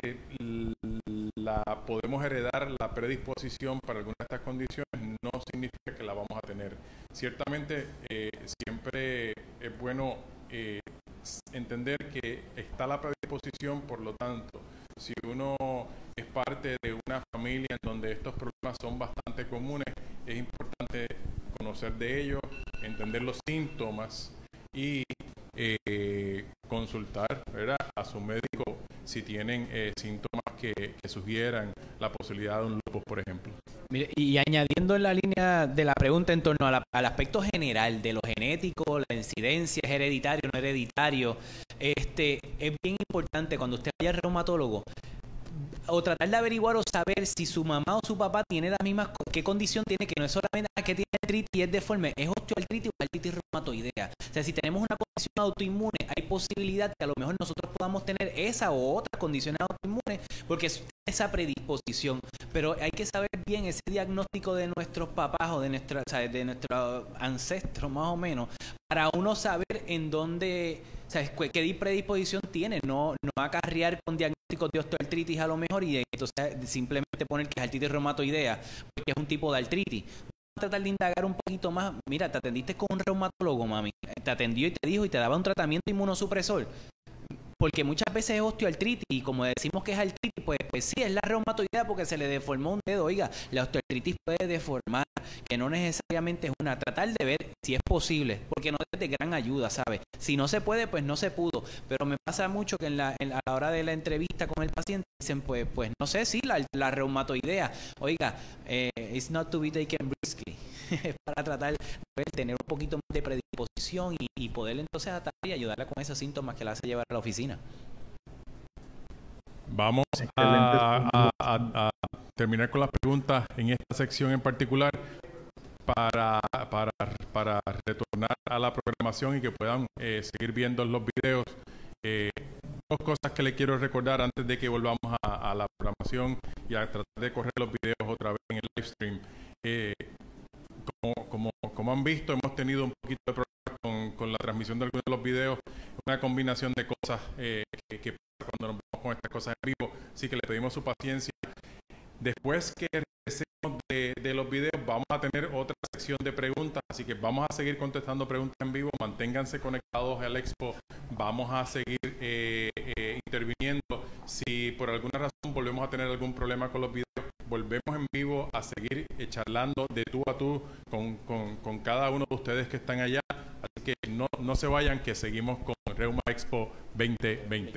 la podemos heredar la predisposición para alguna de estas condiciones, no significa que la vamos a tener. Ciertamente, eh, siempre es bueno eh, entender que está la predisposición, por lo tanto, si uno es parte de una familia en donde estos problemas son bastante comunes, es importante conocer de ellos, entender los síntomas y eh, consultar, ¿verdad?, a su médico si tienen eh, síntomas que, que sugieran la posibilidad de un lupus, por ejemplo. Mire, y añadiendo en la línea de la pregunta en torno a la, al aspecto general de lo genético, la incidencia, es hereditario, no hereditario, este, es bien importante cuando usted vaya al reumatólogo o tratar de averiguar o saber si su mamá o su papá tiene las mismas, qué condición tiene, que no es solamente que tiene artritis y es deforme, es osteoartritis o artritis reumatoidea. O sea, si tenemos una condición autoinmune, hay posibilidad que a lo mejor nosotros podamos tener esa o otras condiciones autoinmunes, porque es esa predisposición, pero hay que saber bien ese diagnóstico de nuestros papás o de, nuestra, o sea, de nuestros ancestros más o menos, para uno saber en dónde, o sea, qué predisposición tiene, no, no acarrear con diagnósticos de osteoartritis a lo mejor y entonces simplemente poner que es artritis reumatoidea, porque es un tipo de artritis. Vamos a tratar de indagar un poquito más. Mira, te atendiste con un reumatólogo, mami, te atendió y te dijo y te daba un tratamiento inmunosupresor. Porque muchas veces es osteoartritis y como decimos que es artritis, pues, pues sí, es la reumatoidea porque se le deformó un dedo. Oiga, la osteoartritis puede deformar, que no necesariamente es una. Tratar de ver si es posible, porque no es de gran ayuda, ¿sabes? Si no se puede, pues no se pudo. Pero me pasa mucho que en la, en la, a la hora de la entrevista con el paciente dicen, pues, pues no sé, sí, la, la reumatoidea. Oiga, eh, it's not to be taken briskly. Para tratar de tener un poquito más de predisposición y, y poder entonces atar y ayudarla con esos síntomas que la hace llevar a la oficina. Vamos a, a, a, a terminar con las preguntas en esta sección en particular para, para, para retornar a la programación y que puedan eh, seguir viendo los videos. Eh, dos cosas que le quiero recordar antes de que volvamos a, a la programación y a tratar de correr los videos otra vez en el live stream. Eh, como, como, como han visto, hemos tenido un poquito de problemas con, con la transmisión de algunos de los videos, una combinación de cosas eh, que, que pasa cuando nos vemos con estas cosas en vivo, así que le pedimos su paciencia. Después que regresemos de, de los videos, vamos a tener otra sección de preguntas, así que vamos a seguir contestando preguntas en vivo. Manténganse conectados al Expo, vamos a seguir eh, eh, interviniendo. Si por alguna razón volvemos a tener algún problema con los videos, volvemos en vivo a seguir eh, charlando de tú a tú con, con, con cada uno de ustedes que están allá. Así que no, no se vayan, que seguimos con Reuma Expo veinte veinte.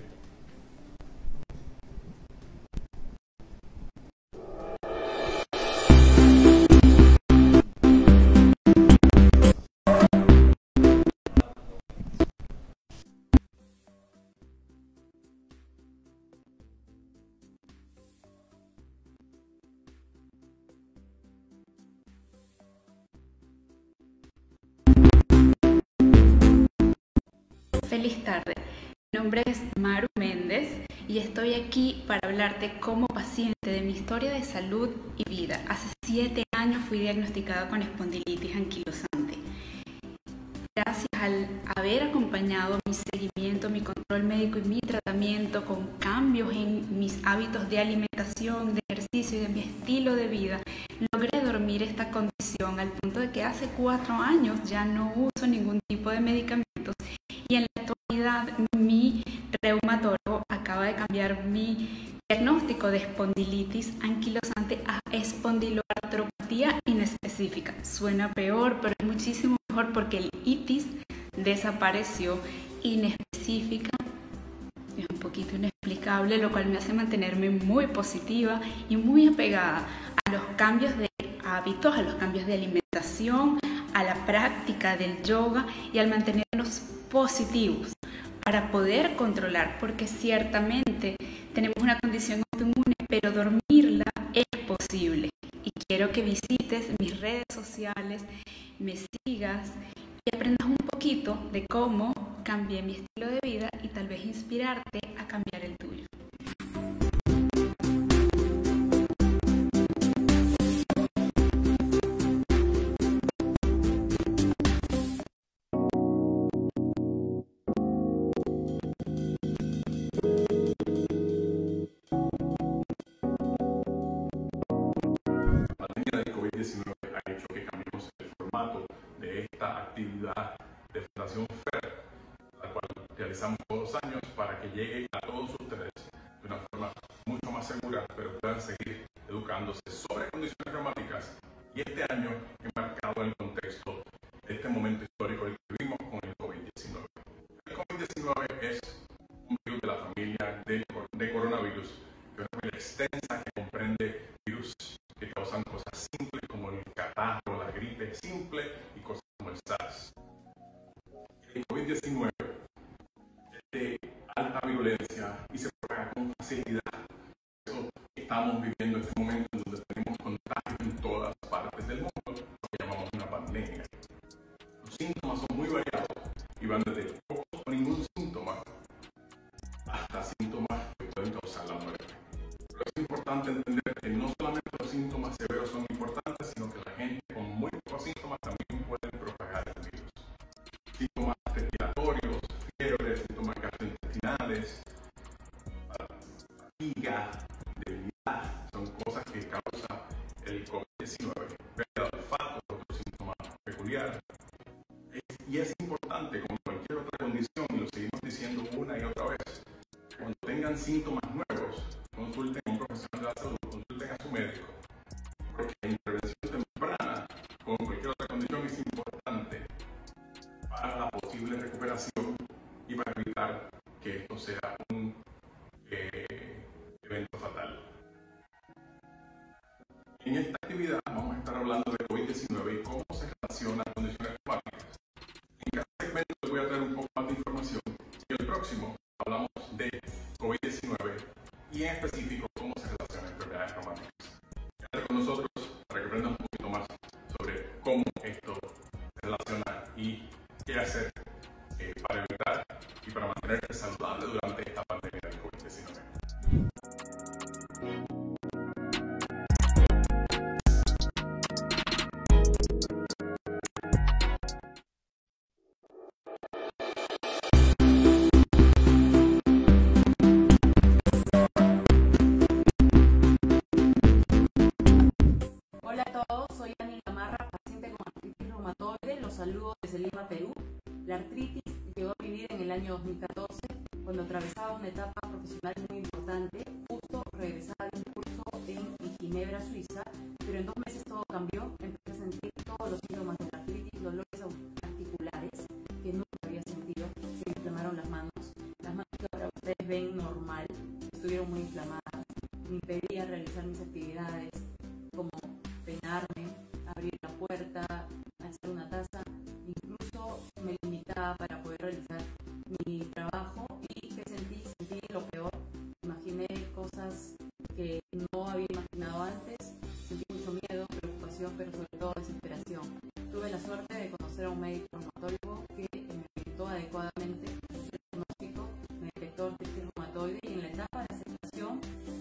Feliz tarde, mi nombre es Maru Méndez y estoy aquí para hablarte como paciente de mi historia de salud y vida. Hace siete años fui diagnosticada con espondilitis anquilosante. Gracias al haber acompañado mi seguimiento, mi control médico y mi tratamiento con cambios en mis hábitos de alimentación, de ejercicio y de mi estilo de vida, logré dormir esta condición al punto de que hace cuatro años ya no uso ningún tipo de medicamentos. Y en la actualidad mi reumatólogo acaba de cambiar mi diagnóstico de espondilitis anquilosante a espondiloartropatía inespecífica. Suena peor, pero es muchísimo mejor porque el itis desapareció. Inespecífica es un poquito inexplicable, lo cual me hace mantenerme muy positiva y muy apegada a los cambios de hábitos, a los cambios de alimentación, a la práctica del yoga y al mantenernos positivos para poder controlar, porque ciertamente tenemos una condición autoinmune, pero dormirla es posible. Y quiero que visites mis redes sociales, me sigas y aprendas un poquito de cómo cambié mi estilo de vida y tal vez inspirarte a cambiar el tuyo. Ha hecho que cambiemos el formato de esta actividad de Fundación FER, la cual realizamos todos los años para que llegue a todos ustedes de una forma mucho más segura, pero puedan seguir educándose sobre condiciones reumáticas. Y este año enmarcado en el contexto de este momento histórico que vivimos con el COVID diecinueve. El COVID diecinueve es un virus de la familia de, de coronavirus, que es una familia extensa que comprende virus que causan cosas simples como el catarro, la gripe simple y cosas como el SARS. El COVID diecinueve es de alta virulencia y se propaga con facilidad. Por eso estamos viviendo este momento en donde tenemos contagios en todas partes del mundo, lo que llamamos una pandemia. Los síntomas son muy variados y van desde pocos o ningún síntoma hasta síntomas que pueden causar la muerte. Pero es importante entender que no solamente los síntomas severos son importantes, sino que la gente con muy pocos síntomas también puede propagar el virus. Síntomas respiratorios, fiebre, síntomas gastrointestinales, fatiga, debilidad, son cosas que causa el COVID diecinueve. Pérdida de olfato, otro síntoma peculiar. Y es importante, como cualquier otra condición, y lo seguimos diciendo una y otra vez, cuando tengan síntomas nuevos, consulten a un profesional de la salud, consulten a su médico, porque la intervención temprana, como cualquier otra condición, es importante para la posible recuperación y para evitar que esto sea un eh, evento fatal. En esta actividad vamos a estar hablando de COVID diecinueve y cómo se relaciona a condiciones reumáticas. En cada segmento les voy a traer un poco más de información y el próximo hablamos de COVID diecinueve y en específico cómo se relaciona a enfermedades reumáticas. Quédate con nosotros para que aprendan un poquito más sobre cómo esto se relaciona y qué hacer eh, para evitar y para mantenerte saludable durante esta pandemia del COVID diecinueve. Hola a todos, soy Ani Gamarra, paciente con artritis reumatoide. Los saludo desde Lima, Perú. La artritis llegó a mi vida en el año dos mil catorce, cuando atravesaba una etapa profesional muy importante. Justo regresaba de un curso en, en Ginebra, Suiza, pero en dos meses todo cambió. Empecé a sentir todos los síntomas de la artritis, dolores articulares que nunca había sentido. Se me inflamaron las manos. Las manos que ahora ustedes ven normal, estuvieron muy inflamadas. Me impedía realizar mis actividades, como peinarme, abrir la puerta, hacer una taza, incluso me limitaba para poder realizar mi trabajo. ¿Y qué sentí? Sentí lo peor. Imaginé cosas que no había imaginado antes, sentí mucho miedo, preocupación, pero sobre todo desesperación. Tuve la suerte de conocer a un médico reumatólogo que me orientó adecuadamente el diagnóstico, me detectó artritis reumatoide y en la etapa de aceptación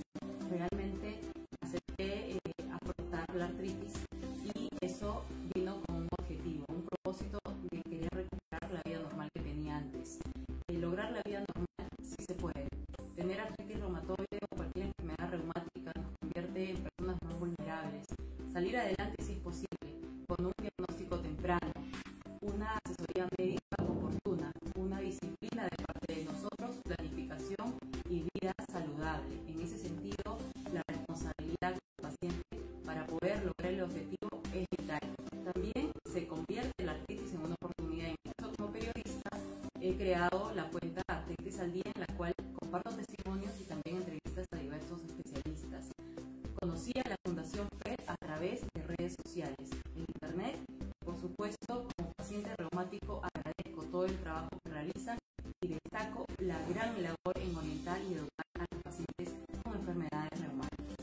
realmente acepté eh, afrontar la artritis, y eso vino con un objetivo, un propósito de querer recuperar la vida normal que tenía antes. El lograr la vida normal sí se puede. Tener artritis reumatoide o cualquier enfermedad reumática nos convierte en personas más vulnerables. Salir adelante sí es posible, con un diagnóstico temprano, una asesoría médica oportuna, una disciplina de parte de nosotros, planificación y vida saludable. En ese sentido, la responsabilidad del paciente para poder lograr el objetivo es vital. También se convierte la artritis en una oportunidad. En mi caso, como periodista, he creado la cuenta Artritis al Día, en la cual comparto testimonios y también entrevistas a diversos especialistas. Conocí a la Fundación F E D a través de redes sociales, en internet. Por supuesto, como paciente reumático agradezco todo el trabajo que realizan y destaco la gran labor en orientar y educar a los pacientes con enfermedades reumáticas.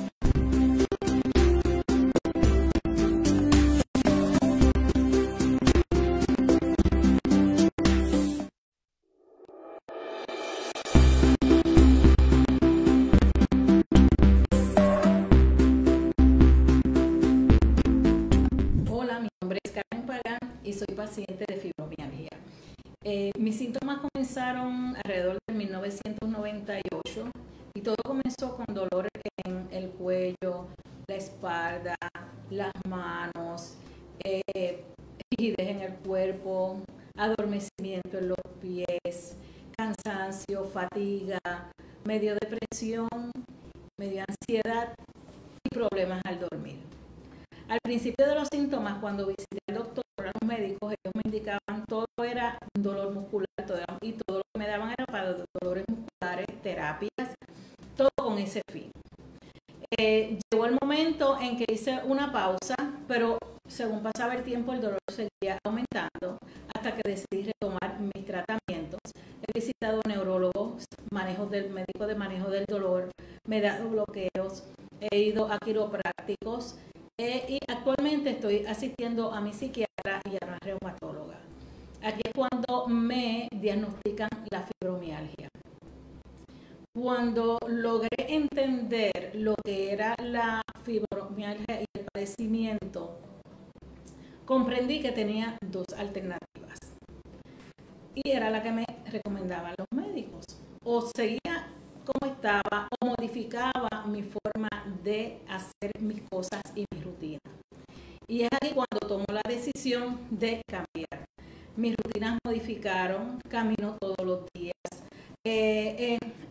Hola, mi nombre es Karen Pagán y soy paciente de fibromialgia. Eh, mis síntomas comenzaron alrededor de mil novecientos noventa y ocho y todo comenzó con dolores en el cuello, la espalda, las manos, eh, rigidez en el cuerpo, adormecimiento en los pies, cansancio, fatiga, medio depresión, medio ansiedad y problemas al dormir. Al principio de los síntomas, cuando visité al doctor, a los médicos, ellos me indicaban todo era dolor muscular, todo era, y todo lo que me daban era para dolores musculares, terapias, todo con ese fin. Eh, llegó el momento en que hice una pausa, pero según pasaba el tiempo el dolor seguía aumentando hasta que decidí retomar mis tratamientos. He visitado neurólogos, manejos del médico de manejo del dolor, me he dado bloqueos, he ido a quiroprácticos. Eh, y actualmente estoy asistiendo a mi psiquiatra y a una reumatóloga. Aquí es cuando me diagnostican la fibromialgia. Cuando logré entender lo que era la fibromialgia y el padecimiento, comprendí que tenía dos alternativas. Y era la que me recomendaban los médicos. O seguía como estaba o modificaba mi forma de hacer mis cosas y mi rutina. Y es aquí cuando tomo la decisión de cambiar. Mis rutinas modificaron, camino todos los días. Eh, he,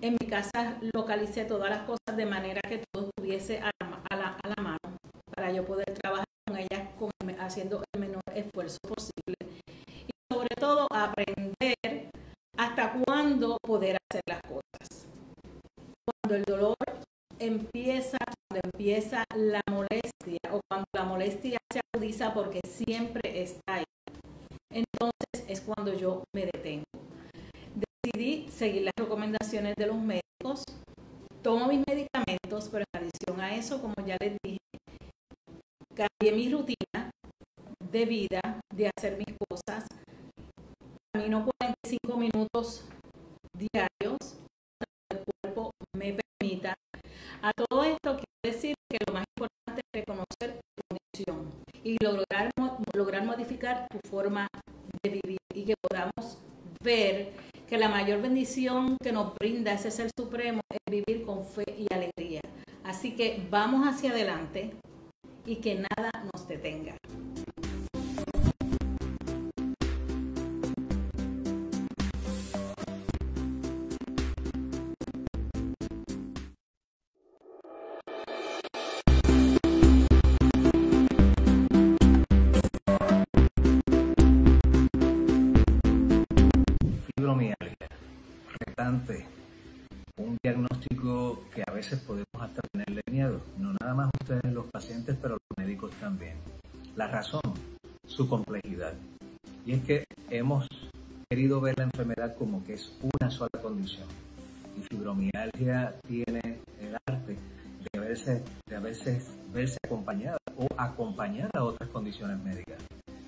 En mi casa localicé todas las cosas de manera que todo estuviese a la, a la, a la mano para yo poder trabajar con ellas con, haciendo el menor esfuerzo posible. Y sobre todo aprender hasta cuándo poder hacer las cosas. Cuando el dolor empieza, cuando empieza la molestia o cuando la molestia se agudiza porque siempre está ahí, entonces es cuando yo me detengo. Decidí seguir las recomendaciones de los médicos, tomo mis medicamentos, pero en adición a eso, como ya les dije, cambié mi rutina de vida, de hacer mis cosas, camino cuarenta y cinco minutos diarios, el cuerpo me permita. A todo esto quiero decir que lo más importante es reconocer tu condición y lograr, lograr modificar tu forma de vivir y que podamos ver que la mayor bendición que nos brinda ese Ser Supremo es vivir con fe y alegría. Así que vamos hacia adelante y que nada nos detenga. Fibromialgia, retante, un diagnóstico que a veces podemos hasta tenerle miedo, no nada más ustedes los pacientes, pero los médicos también. La razón, su complejidad. Y es que hemos querido ver la enfermedad como que es una sola condición. Y fibromialgia tiene el arte de a veces, de a veces verse acompañada o acompañar a otras condiciones médicas.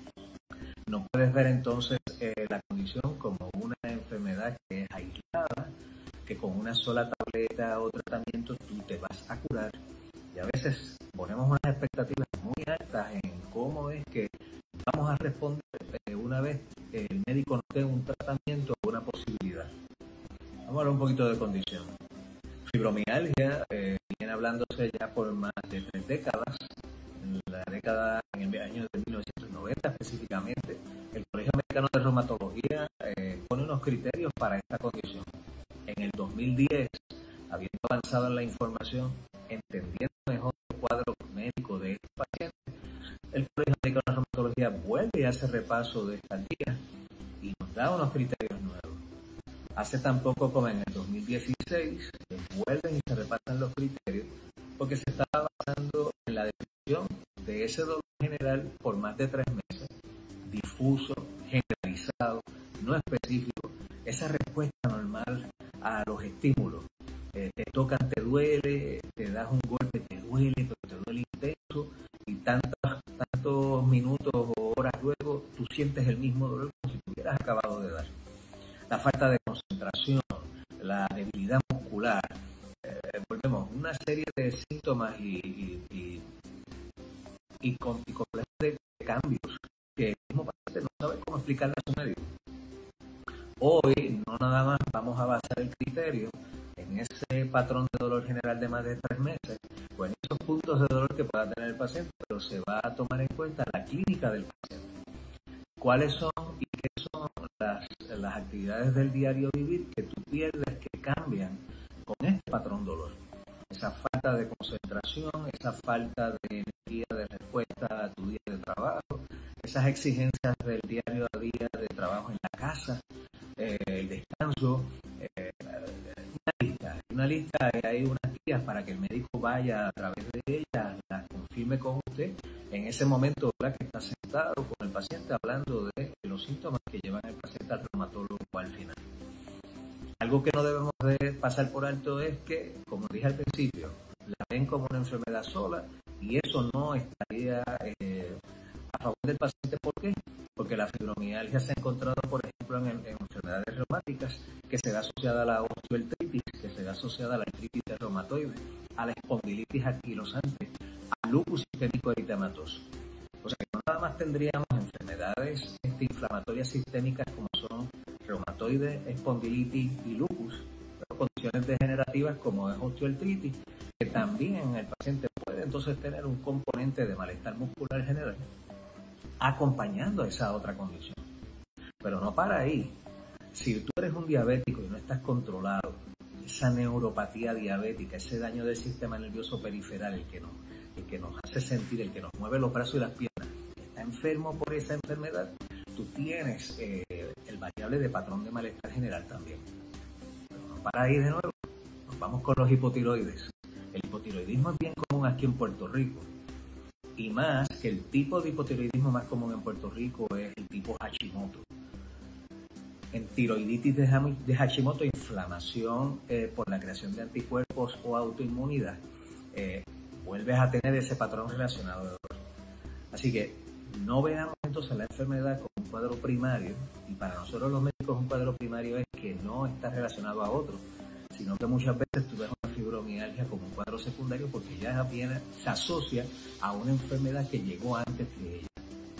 No puedes ver entonces eh, la condición como una enfermedad que es aislada, que con una sola tableta o tratamiento tú te vas a curar. Y a veces ponemos unas expectativas muy altas en cómo es que vamos a responder eh, una vez que el médico nos dé un tratamiento o una posibilidad. Vamos a hablar un poquito de condición. Fibromialgia eh, viene hablándose ya por más de tres décadas. En la década, en el año de mil novecientos noventa específicamente, el Colegio Americano de Reumatología eh, pone unos criterios para esta condición. En el dos mil diez, habiendo avanzado en la información, entendiendo mejor el cuadro médico de estos pacientes, el Colegio Americano de Reumatología vuelve y hace repaso de estas guías y nos da unos criterios nuevos. Hace tan poco como en el dos mil dieciséis, vuelven y se repasan los criterios porque se estaba avanzando en la definición de ese dolor general por más de tres meses, difuso, generalizado, no específico, esa respuesta normal a los estímulos. Eh, te tocan, te duele, te das un golpe, te duele, pero te duele intenso, y tantos, tantos minutos o horas luego tú sientes el mismo dolor como si te hubieras acabado de dar. La falta de concentración, la debilidad muscular, eh, volvemos, una serie de síntomas y, y, y, y, con, y complejos de cambios que el mismo paciente no sabe cómo explicarle a su médico. Hoy no nada más vamos a basar el criterio en ese patrón de dolor general de más de tres meses o en esos puntos de dolor que pueda tener el paciente, pero se va a tomar en cuenta la clínica del paciente. ¿Cuáles son y qué son las, las actividades del diario vivir que tú pierdes, que cambian con este patrón dolor? Esa falta de concentración, esa falta de energía de respuesta a tu día de trabajo, esas exigencias del diario a día de trabajo en la casa, eh, el descanso, eh, una lista, una lista, hay unas guías para que el médico vaya a través de ellas, las confirme con usted en ese momento, ¿verdad?, que está sentado con el paciente hablando de los síntomas que llevan al paciente al reumatólogo al final. Algo que no debemos de pasar por alto es que, como dije al principio, la ven como una enfermedad sola y eso no estaría eh, a favor del paciente. ¿Por qué? Porque la fibromialgia se ha encontrado, por ejemplo, en, en enfermedades reumáticas que se da asociada a la osteoartritis, que se da asociada a la artritis reumatoide, a la espondilitis anquilosante, al lupus sistémico eritematoso. O sea que no nada más tendríamos enfermedades este, inflamatorias sistémicas como son reumatoide, espondilitis y lupus, pero condiciones degenerativas como es osteoartritis, que también el paciente puede entonces tener un componente de malestar muscular general acompañando a esa otra condición. Pero no para ahí. Si tú eres un diabético y no estás controlado, y esa neuropatía diabética, ese daño del sistema nervioso periferal, el que nos, el que nos hace sentir, el que nos mueve los brazos y las piernas, está enfermo por esa enfermedad, tú tienes eh, el variable de patrón de malestar general también. Pero no para ahí de nuevo, nos vamos con los hipotiroides. El hipotiroidismo es bien común aquí en Puerto Rico, y más que el tipo de hipotiroidismo más común en Puerto Rico es el tipo Hashimoto. En tiroiditis de Hashimoto, inflamación eh, por la creación de anticuerpos o autoinmunidad, eh, vuelves a tener ese patrón relacionado de dolor. Así que no veamos entonces la enfermedad como un cuadro primario, y para nosotros los médicos un cuadro primario es que no está relacionado a otro, sino que muchas veces tú ves una fibromialgia como un cuadro secundario porque ya viene, se asocia a una enfermedad que llegó antes que ella.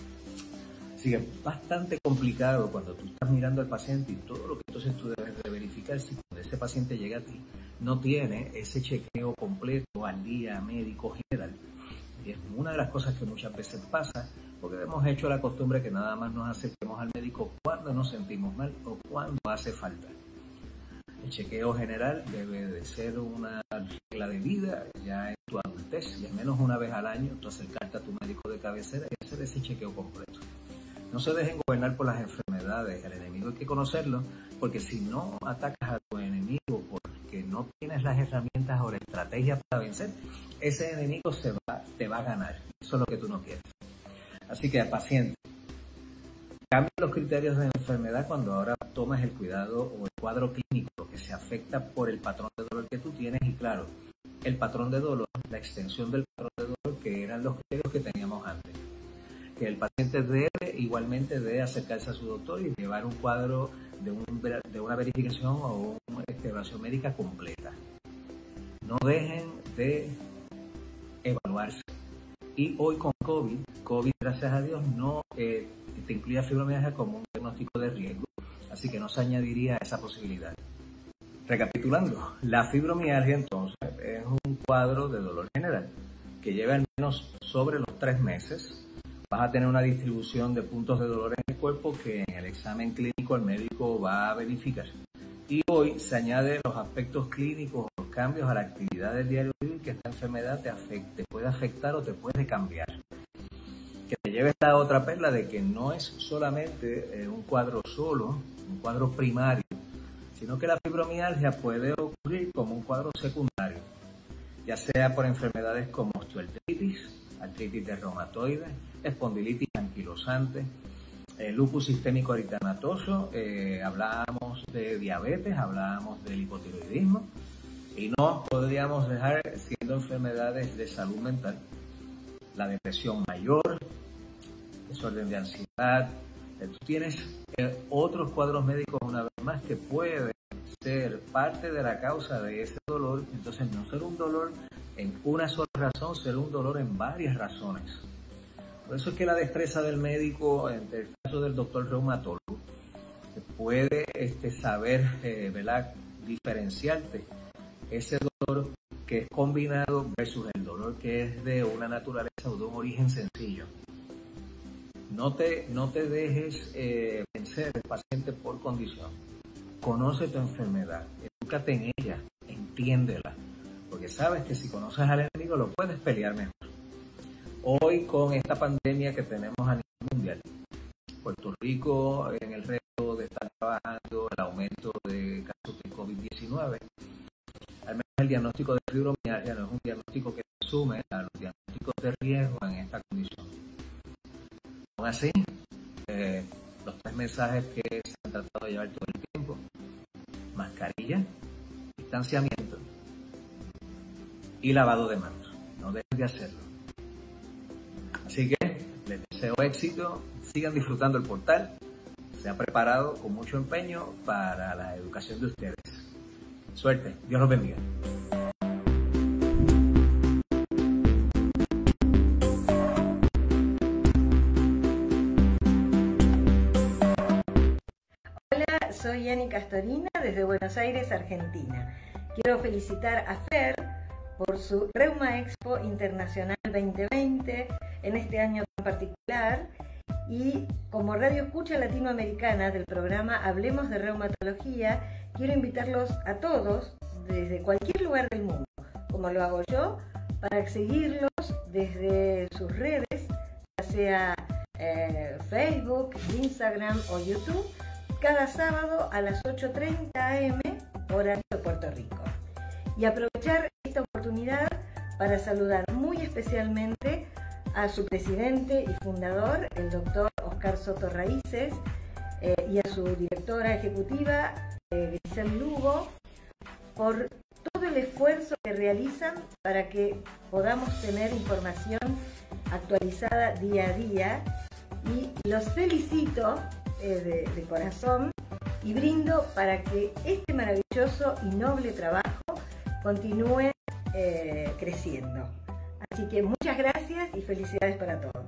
Así que es bastante complicado cuando tú estás mirando al paciente y todo lo que entonces tú debes de verificar si cuando ese paciente llega a ti no tiene ese chequeo completo al día médico general. Y es una de las cosas que muchas veces pasa porque hemos hecho la costumbre que nada más nos acerquemos al médico cuando nos sentimos mal o cuando hace falta. El chequeo general debe de ser una regla de vida ya en tu adultez, y al menos una vez al año tú acercarte a tu médico de cabecera y hacer ese chequeo completo. No se dejen gobernar por las enfermedades, el enemigo hay que conocerlo, porque si no atacas a tu enemigo porque no tienes las herramientas o la estrategia para vencer, ese enemigo se va, te va a ganar. Eso es lo que tú no quieres. Así que, paciente, cambia los criterios de enfermedad cuando ahora tomas el cuidado o el cuadro clínico que se afecta por el patrón de dolor que tú tienes, y claro, el patrón de dolor, la extensión del patrón de dolor que eran los criterios que teníamos antes. Que el paciente debe igualmente de acercarse a su doctor y llevar un cuadro de, un, de una verificación o una evaluación médica completa. No dejen de evaluarse. Y hoy con COVID, COVID gracias a Dios no eh, te incluye fibromialgia como un diagnóstico de riesgo, así que no se añadiría esa posibilidad. Recapitulando, la fibromialgia entonces es un cuadro de dolor general que lleva al menos sobre los tres meses. Vas a tener una distribución de puntos de dolor en el cuerpo que en el examen clínico el médico va a verificar. Y hoy se añaden los aspectos clínicos, los cambios a la actividad del diario vivir que esta enfermedad te afecte, te puede afectar o te puede cambiar. Que te lleve esta otra perla de que no es solamente eh, un cuadro solo, un cuadro primario, sino que la fibromialgia puede ocurrir como un cuadro secundario, ya sea por enfermedades como osteoartritis, artritis de reumatoide, espondilitis anquilosante, eh, lupus sistémico eritematoso, eh, hablábamos de diabetes, hablábamos del hipotiroidismo, y no podríamos dejar siendo enfermedades de salud mental, la depresión mayor, desorden de ansiedad. Eh, tú tienes eh, otros cuadros médicos una vez más que pueden ser parte de la causa de ese dolor, entonces no ser un dolor en una sola razón, ser un dolor en varias razones. Por eso es que la destreza del médico, en el caso del doctor reumatólogo, puede este, saber, eh, ¿verdad?, diferenciarte ese dolor que es combinado versus el dolor que es de una naturaleza o de un origen sencillo. No te, no te dejes eh, vencer el paciente por condición. Conoce tu enfermedad, edúcate en ella, entiéndela, porque sabes que si conoces al enemigo lo puedes pelear mejor. Hoy con esta pandemia que tenemos a nivel mundial, Puerto Rico en el reto de estar trabajando el aumento de casos de COVID diecinueve, al menos el diagnóstico de fibromialgia no es un diagnóstico que asume a los diagnósticos de riesgo en esta condición. Aún así, eh, los tres mensajes que se han tratado de llevar todo el tiempo: mascarilla, distanciamiento y lavado de manos. No dejen de hacerlo. Así que les deseo éxito, sigan disfrutando el portal, se ha preparado con mucho empeño para la educación de ustedes. Suerte, Dios los bendiga. Hola, soy Yani Castorina desde Buenos Aires, Argentina. Quiero felicitar a Fer por su Reuma Expo Internacional veinte veinte en este año en particular, Y como radio escucha latinoamericana del programa Hablemos de Reumatología, quiero invitarlos a todos desde cualquier lugar del mundo, como lo hago yo, para seguirlos desde sus redes, ya sea eh, Facebook, Instagram o YouTube, cada sábado a las ocho treinta a eme, horario de Puerto Rico. Y aprovechar esta oportunidad para saludar muy especialmente a su presidente y fundador, el doctor Oscar Soto Raíces, eh, y a su directora ejecutiva, eh, Grisel Lugo, por todo el esfuerzo que realizan para que podamos tener información actualizada día a día. Y los felicito eh, de, de corazón y brindo para que este maravilloso y noble trabajo continúe eh, creciendo. Así que muchas gracias y felicidades para todos.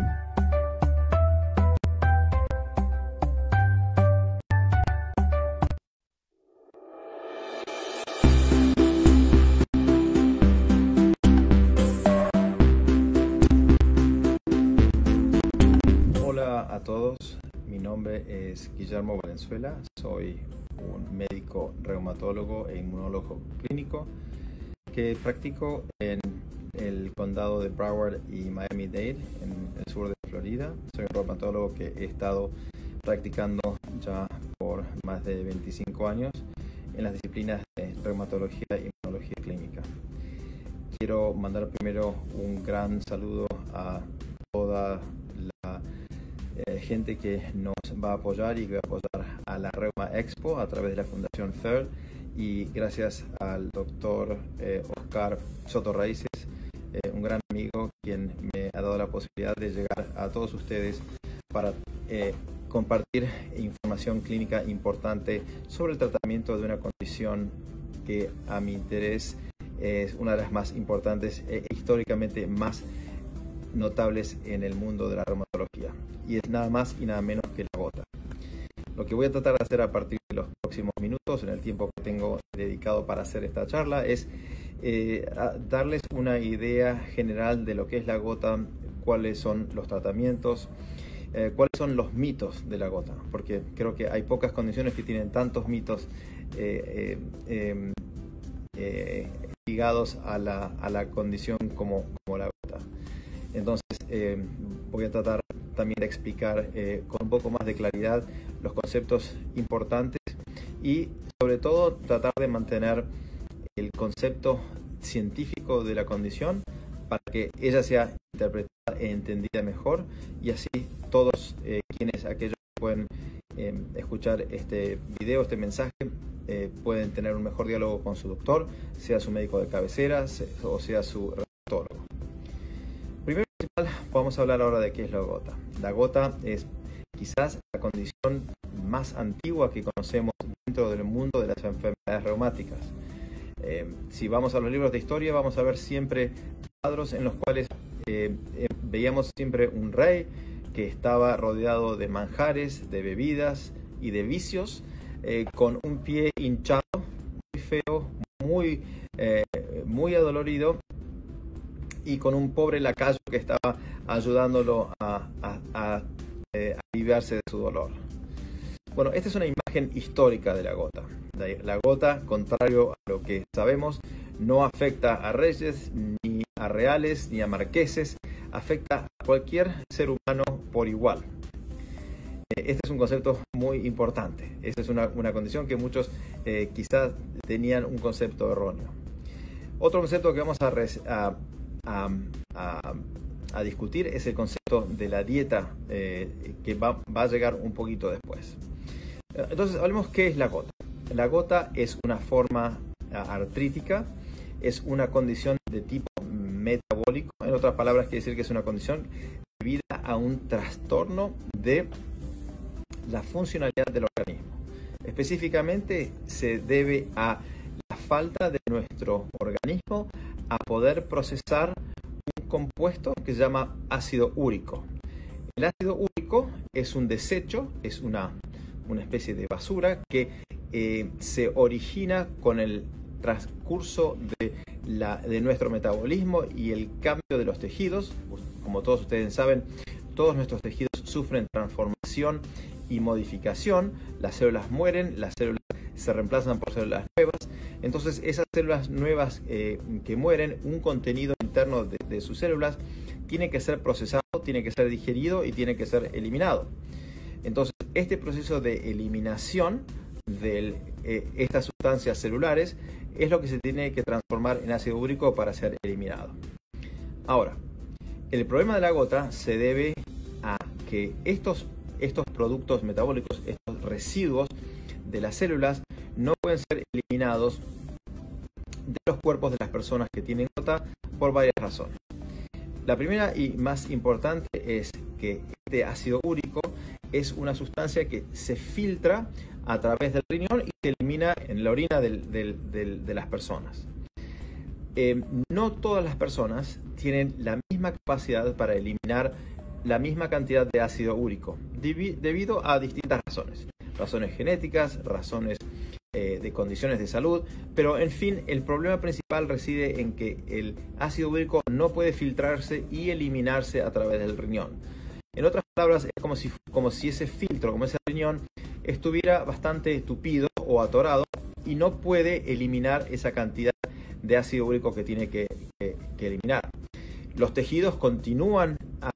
Hola a todos, mi nombre es Guillermo Valenzuela, soy un médico reumatólogo e inmunólogo clínico que practico en el condado de Broward y Miami-Dade, en el sur de Florida. Soy un reumatólogo que he estado practicando ya por más de veinticinco años en las disciplinas de reumatología e inmunología clínica. Quiero mandar primero un gran saludo a toda la eh, gente que nos va a apoyar y que va a apoyar a la Reuma Expo a través de la Fundación F E R, y gracias al doctor eh, Oscar Soto Raíces, eh, un gran amigo quien me ha dado la posibilidad de llegar a todos ustedes para eh, compartir información clínica importante sobre el tratamiento de una condición que a mi interés es una de las más importantes e históricamente más notables en el mundo de la reumatología, y es nada más y nada menos que la gota. Lo que voy a tratar de hacer a partir de los próximos minutos, en el tiempo que tengo dedicado para hacer esta charla, es eh, darles una idea general de lo que es la gota, cuáles son los tratamientos, eh, cuáles son los mitos de la gota, porque creo que hay pocas condiciones que tienen tantos mitos eh, eh, eh, ligados a la, a la condición como, como la gota. Entonces eh, voy a tratar también de explicar eh, con un poco más de claridad los conceptos importantes y sobre todo tratar de mantener el concepto científico de la condición para que ella sea interpretada e entendida mejor, y así todos eh, quienes aquellos que pueden eh, escuchar este video, este mensaje, eh, pueden tener un mejor diálogo con su doctor, sea su médico de cabecera o sea su reumatólogo. Primero y principal, vamos a hablar ahora de qué es la gota. La gota es quizás la condición más antigua que conocemos dentro del mundo de las enfermedades reumáticas. Eh, si vamos a los libros de historia, vamos a ver siempre cuadros en los cuales eh, eh, veíamos siempre un rey que estaba rodeado de manjares, de bebidas y de vicios, eh, con un pie hinchado, muy feo, muy, eh, muy adolorido, y con un pobre lacayo que estaba ayudándolo a, a, a eh, aliviarse de su dolor. Bueno, esta es una imagen histórica de la gota. La, la gota, contrario a lo que sabemos, no afecta a reyes, ni a reales, ni a marqueses, afecta a cualquier ser humano por igual. Este es un concepto muy importante. Esta es una, una condición que muchos eh, quizás tenían un concepto erróneo. Otro concepto que vamos a, a, a, a, a discutir es el concepto de la dieta, eh, que va, va a llegar un poquito después. Entonces, hablemos qué es la gota. La gota es una forma artrítica, es una condición de tipo metabólico. En otras palabras, quiere decir que es una condición debida a un trastorno de la funcionalidad del organismo. Específicamente se debe a la falta de nuestro organismo a poder procesar un compuesto que se llama ácido úrico. El ácido úrico es un desecho, es una, una especie de basura que eh, se origina con el transcurso de, la, de nuestro metabolismo y el cambio de los tejidos. Como todos ustedes saben, todos nuestros tejidos sufren transformación y modificación, las células mueren, las células se reemplazan por células nuevas. Entonces esas células nuevas eh, que mueren, un contenido interno de, de sus células tiene que ser procesado, tiene que ser digerido y tiene que ser eliminado. Entonces este proceso de eliminación de eh, estas sustancias celulares es lo que se tiene que transformar en ácido úrico para ser eliminado. Ahora, el problema de la gota se debe a que estos, estos productos metabólicos, estos residuos de las células, no pueden ser eliminados de los cuerpos de las personas que tienen gota por varias razones. La primera y más importante es que este ácido úrico es una sustancia que se filtra a través del riñón y se elimina en la orina del, del, del, de las personas. Eh, no todas las personas tienen la misma capacidad para eliminar la misma cantidad de ácido úrico, debido a distintas razones. Razones genéticas, razones eh, de condiciones de salud, pero en fin, el problema principal reside en que el ácido úrico no puede filtrarse y eliminarse a través del riñón. En otras palabras, es como si, como si ese filtro, como ese riñón, estuviera bastante tupido o atorado y no puede eliminar esa cantidad de ácido úrico que tiene que, que, que eliminar. Los tejidos continúan a,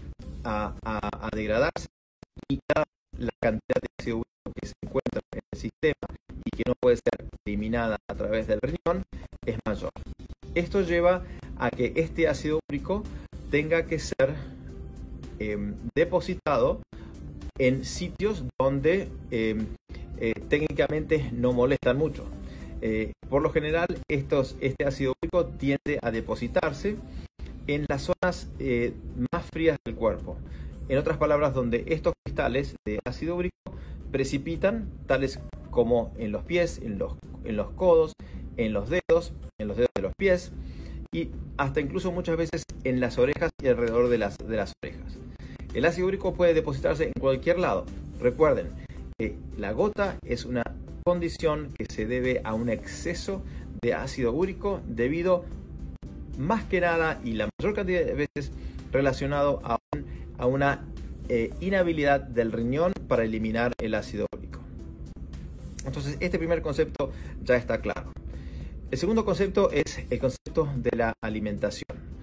a, a, a degradarse y cada, la cantidad de ácido úrico que se encuentra en el sistema y que no puede ser eliminada a través del riñón es mayor. Esto lleva a que este ácido úrico tenga que ser eh, depositado en sitios donde eh, eh, técnicamente no molestan mucho. Eh, por lo general, estos, este ácido úrico tiende a depositarse en las zonas eh, más frías del cuerpo. En otras palabras, donde estos cristales de ácido úrico precipitan, tales como en los pies, en los, en los codos, en los dedos, en los dedos de los pies y hasta incluso muchas veces en las orejas y alrededor de las, de las orejas. El ácido úrico puede depositarse en cualquier lado. Recuerden que la gota es una condición que se debe a un exceso de ácido úrico debido más que nada y la mayor cantidad de veces relacionado a, un, a una eh, inhabilidad del riñón para eliminar el ácido úrico. Entonces este primer concepto ya está claro. El segundo concepto es el concepto de la alimentación.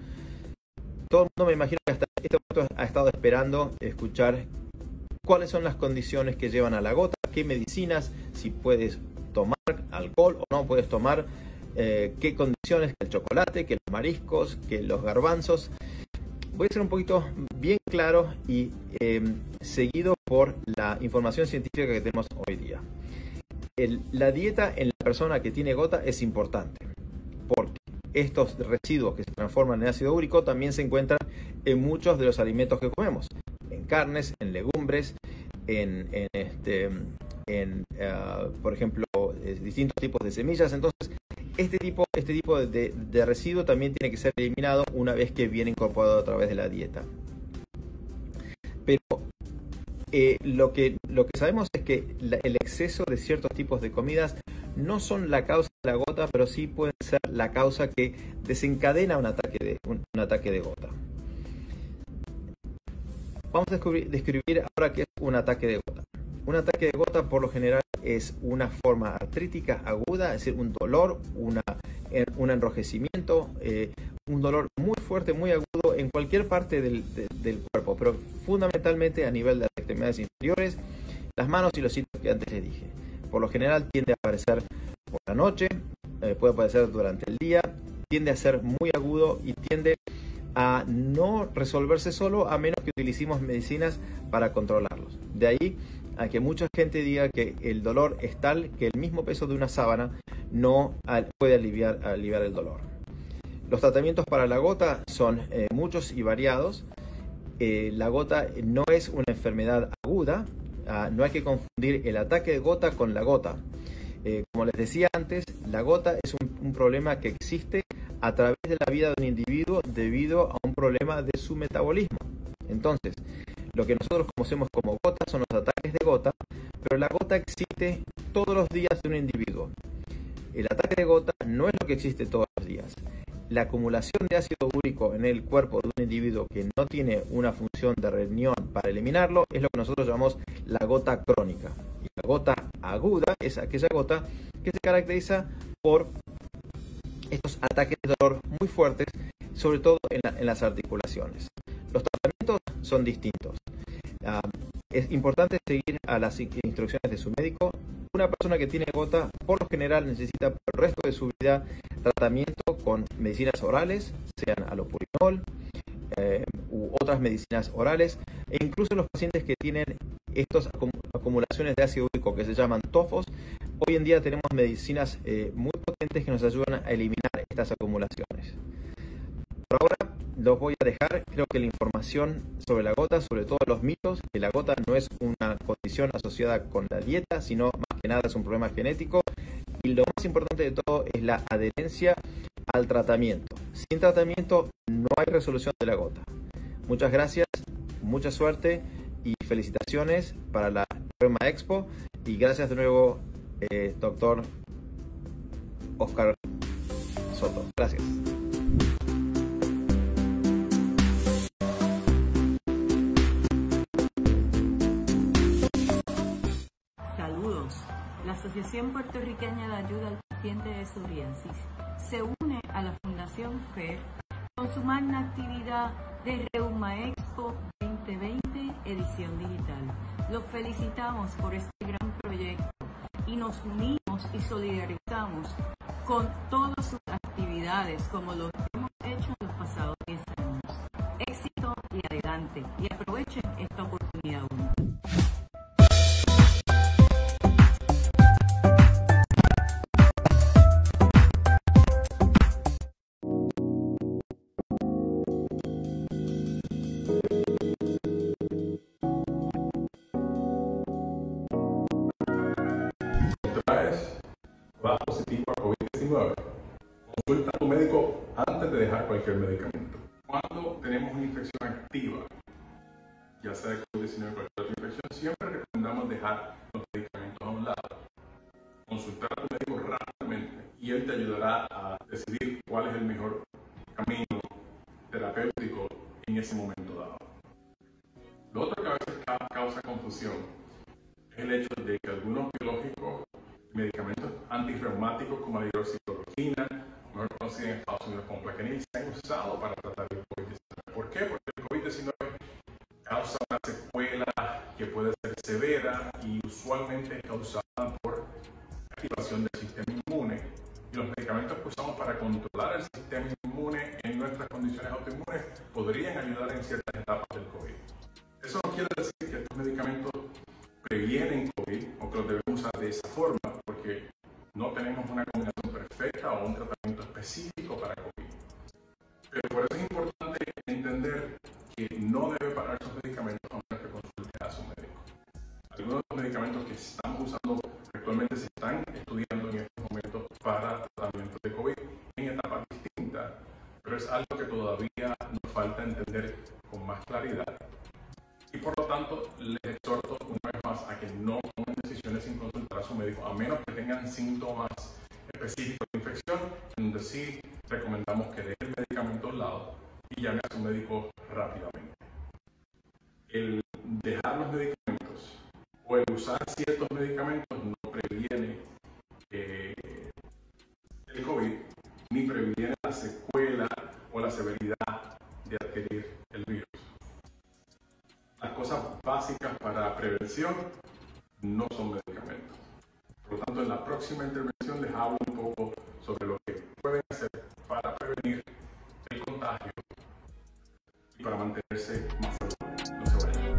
Todo el mundo, me imagino que hasta este momento ha estado esperando escuchar cuáles son las condiciones que llevan a la gota, qué medicinas, si puedes tomar alcohol o no puedes tomar, eh, qué condiciones, que el chocolate, que los mariscos, que los garbanzos. Voy a ser un poquito bien claro y eh, seguido por la información científica que tenemos hoy día. El, la dieta en la persona que tiene gota es importante porque estos residuos que se transforman en ácido úrico también se encuentran en muchos de los alimentos que comemos, en carnes, en legumbres, en, en, este, en uh, por ejemplo, eh, distintos tipos de semillas. Entonces, este tipo, este tipo de, de residuo también tiene que ser eliminado una vez que viene incorporado a través de la dieta. Pero eh, lo, que, lo que sabemos es que la, el exceso de ciertos tipos de comidas no son la causa de la gota, pero sí pueden ser la causa que desencadena un ataque de, un, un ataque de gota. Vamos a descubrir, describir ahora qué es un ataque de gota. Un ataque de gota por lo general es una forma artrítica aguda, es decir, un dolor, una, un enrojecimiento, eh, un dolor muy fuerte, muy agudo en cualquier parte del, de, del cuerpo, pero fundamentalmente a nivel de las extremidades inferiores, las manos y los sitios que antes les dije. Por lo general tiende a aparecer por la noche, eh, puede aparecer durante el día, tiende a ser muy agudo y tiende a no resolverse solo a menos que utilicemos medicinas para controlarlos. De ahí a que mucha gente diga que el dolor es tal que el mismo peso de una sábana no puede aliviar, aliviar el dolor. Los tratamientos para la gota son eh, muchos y variados. Eh, la gota no es una enfermedad aguda. Uh, no hay que confundir el ataque de gota con la gota. Eh, como les decía antes, la gota es un, un problema que existe a través de la vida de un individuo debido a un problema de su metabolismo. Entonces, lo que nosotros conocemos como gota son los ataques de gota, pero la gota existe todos los días de un individuo. El ataque de gota no es lo que existe todos los días. la acumulación de ácido úrico en el cuerpo de un individuo que no tiene una función de riñón para eliminarlo es lo que nosotros llamamos la gota crónica. Y la gota aguda es aquella gota que se caracteriza por estos ataques de dolor muy fuertes, sobre todo en, la, en las articulaciones. Los tratamientos son distintos. Uh, es importante seguir a las instrucciones de su médico. Una persona que tiene gota, por lo general, necesita por el resto de su vida tratamiento con medicinas orales, sean alopurinol eh, u otras medicinas orales, e incluso los pacientes que tienen estas acum acumulaciones de ácido úrico que se llaman tofos. Hoy en día tenemos medicinas eh, muy potentes que nos ayudan a eliminar estas acumulaciones. Por ahora los voy a dejar. Creo que la información sobre la gota, sobre todo los mitos, que la gota no es una condición asociada con la dieta, sino más que nada es un problema genético. Y lo más importante de todo es la adherencia al tratamiento. Sin tratamiento no hay resolución de la gota. Muchas gracias, mucha suerte y felicitaciones para la Reuma Expo. Y gracias de nuevo, eh, doctor Oscar Soto. Gracias. Saludos. La Asociación Puertorriqueña de Ayuda al Paciente de Psoriasis se une a la Fundación F E R con su magna actividad de Reuma Expo veinte veinte edición digital. Los felicitamos por este gran proyecto y nos unimos y solidarizamos con todas sus actividades como lo hemos hecho en los pasados diez años. Éxito y adelante, y aprovechen esta oportunidad única. Positivo a COVID diecinueve. Consulta a tu médico antes de dejar cualquier medicamento. Cuando tenemos una infección activa, ya sea de COVID diecinueve o cualquier otra infección, siempre recomendamos dejar los medicamentos a un lado. Consultar a tu médico rápidamente y él te ayudará a decidir cuál es el mejor camino terapéutico en ese momento dado. Lo otro que a veces causa confusión es el hecho de que algunos biológicos, medicamentos antirreumáticos como la hidroxicloroquina, mejor conocida en Estados Unidos como Plaquenil, se han usado para tratar el COVID diecinueve. ¿Por qué? Porque el COVID diecinueve causa una secuela que puede ser severa y usualmente es causada por activación del sistema inmune. Y los medicamentos que usamos para controlar el sistema inmune en nuestras condiciones autoinmunes podrían ayudar en ciertas etapas del COVID. Eso no quiere decir que estos medicamentos previenen COVID o que los debemos usar de esa forma, porque no tenemos una combinación perfecta o un tratamiento específico para COVID. Pero por eso es importante entender que no debe parar sus medicamentos a menos que consulte a su médico. Algunos de los medicamentos que estamos usando actualmente se están estudiando en estos momentos para tratamiento de COVID en etapas distintas, pero es algo que todavía nos falta entender con más claridad. Y por lo tanto, les exhorto una vez más a que no tomen decisiones sin consultar a su médico, a menos que tengan síntomas específicos de infección, en donde sí recomendamos que deje el medicamento a un lado y llame a su médico rápidamente. El dejar los medicamentos o el usar ciertos medicamentos no previene eh, el COVID, ni previene la secuela o la severidad de adquirir el virus. Las cosas básicas para prevención no son medicamentos. Por lo tanto, en la próxima intervención les hablo un poco sobre lo que pueden hacer para prevenir el contagio y para mantenerse más seguros. No se vayan.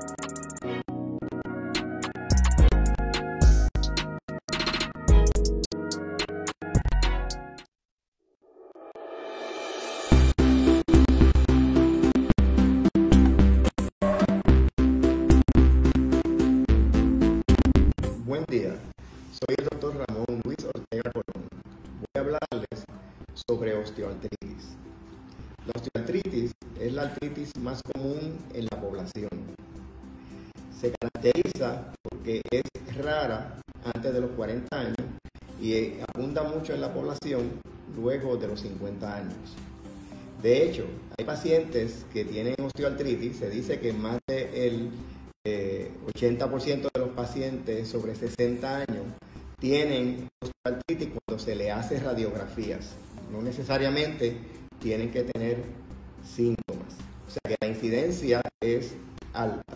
Buen día, soy el doctor Ramón Luis Ortega Colón. Voy a hablarles sobre osteoartritis. La osteoartritis es la artritis más común en la población. Se caracteriza porque es rara antes de los cuarenta años y abunda mucho en la población luego de los cincuenta años. De hecho, hay pacientes que tienen osteoartritis, se dice que más del eh, ochenta por ciento de los pacientes sobre sesenta años tienen osteoartritis cuando se le hace radiografías. No necesariamente tienen que tener síntomas. O sea que la incidencia es alta.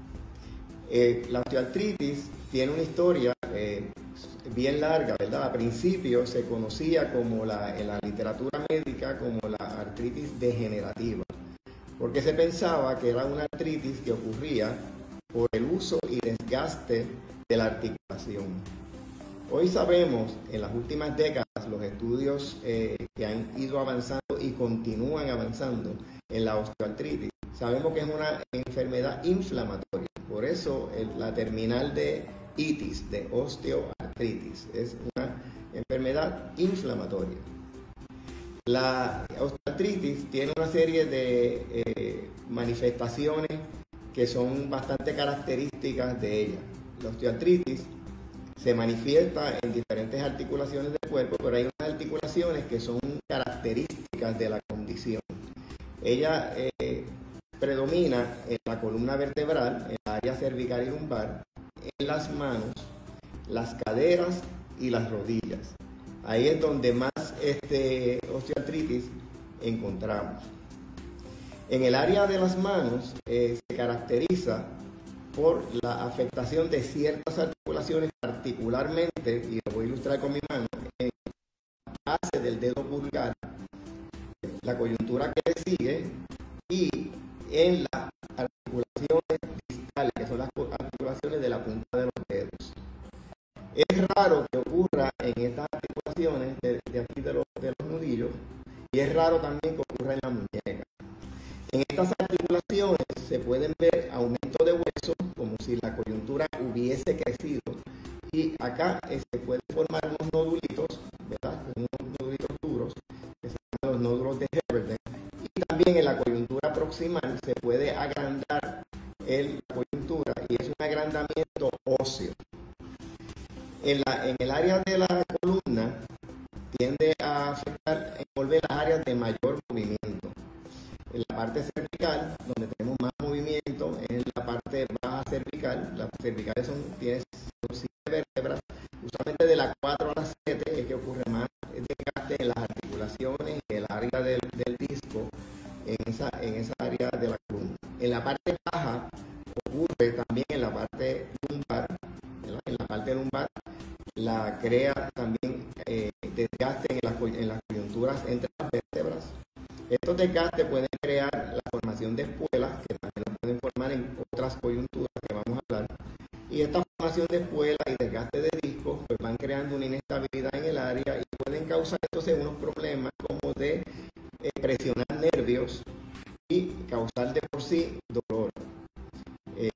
Eh, la osteoartritis tiene una historia eh, bien larga, ¿verdad? A principio se conocía como la, en la literatura médica como la artritis degenerativa, porque se pensaba que era una artritis que ocurría por el uso y desgaste de la articulación. Hoy sabemos, en las últimas décadas, los estudios eh, que han ido avanzando y continúan avanzando en la osteoartritis, sabemos que es una enfermedad inflamatoria. Por eso el, la terminal de itis, de osteoartritis, es una enfermedad inflamatoria. La osteoartritis tiene una serie de eh, manifestaciones que son bastante características de ella. La osteoartritis se manifiesta en diferentes articulaciones del cuerpo, pero hay unas articulaciones que son características de la condición. Ella eh, predomina en la columna vertebral, en la área cervical y lumbar, en las manos, las caderas y las rodillas. Ahí es donde más este, osteoartritis encontramos. En el área de las manos eh, se caracteriza por la afectación de ciertas articulaciones, particularmente, y lo voy a ilustrar con mi mano, en la base del dedo pulgar, la coyuntura que le sigue, y en las articulaciones distales, que son las articulaciones de la punta de los dedos. Es raro que ocurra en estas articulaciones de, de aquí de los, de los nudillos, y es raro también que ocurra en la muñeca. En estas articulaciones se pueden ver aumento de hueso, como si la coyuntura hubiese crecido, y acá eh, se pueden formar unos nodulitos, ¿verdad? Unos nodulitos duros, que se llaman los nódulos de Heberden, y también en la coyuntura proximal se puede agrandar el, la coyuntura, y es un agrandamiento óseo. En, la, en el área de la columna tiende a afectar, envolver las áreas de mayor movimiento. En la parte cervical, donde tenemos más movimiento, en la parte baja cervical, las cervicales son, tienen siete vértebras, usualmente de las cuatro a las siete es que ocurre más desgaste en las articulaciones y el área del, del disco, en esa, en esa área de la columna. En la parte baja ocurre también en la parte lumbar, ¿verdad? En la parte lumbar la crea también eh, desgaste en las, en las coyunturas entre las vértebras. Estos desgastes pueden crear la formación de espuelas, que también lo pueden formar en otras coyunturas que vamos a hablar. Y esta formación de espuelas y desgaste de discos pues van creando una inestabilidad en el área y pueden causar entonces unos problemas como de eh, presionar nervios y causar de por sí dolor. Eh,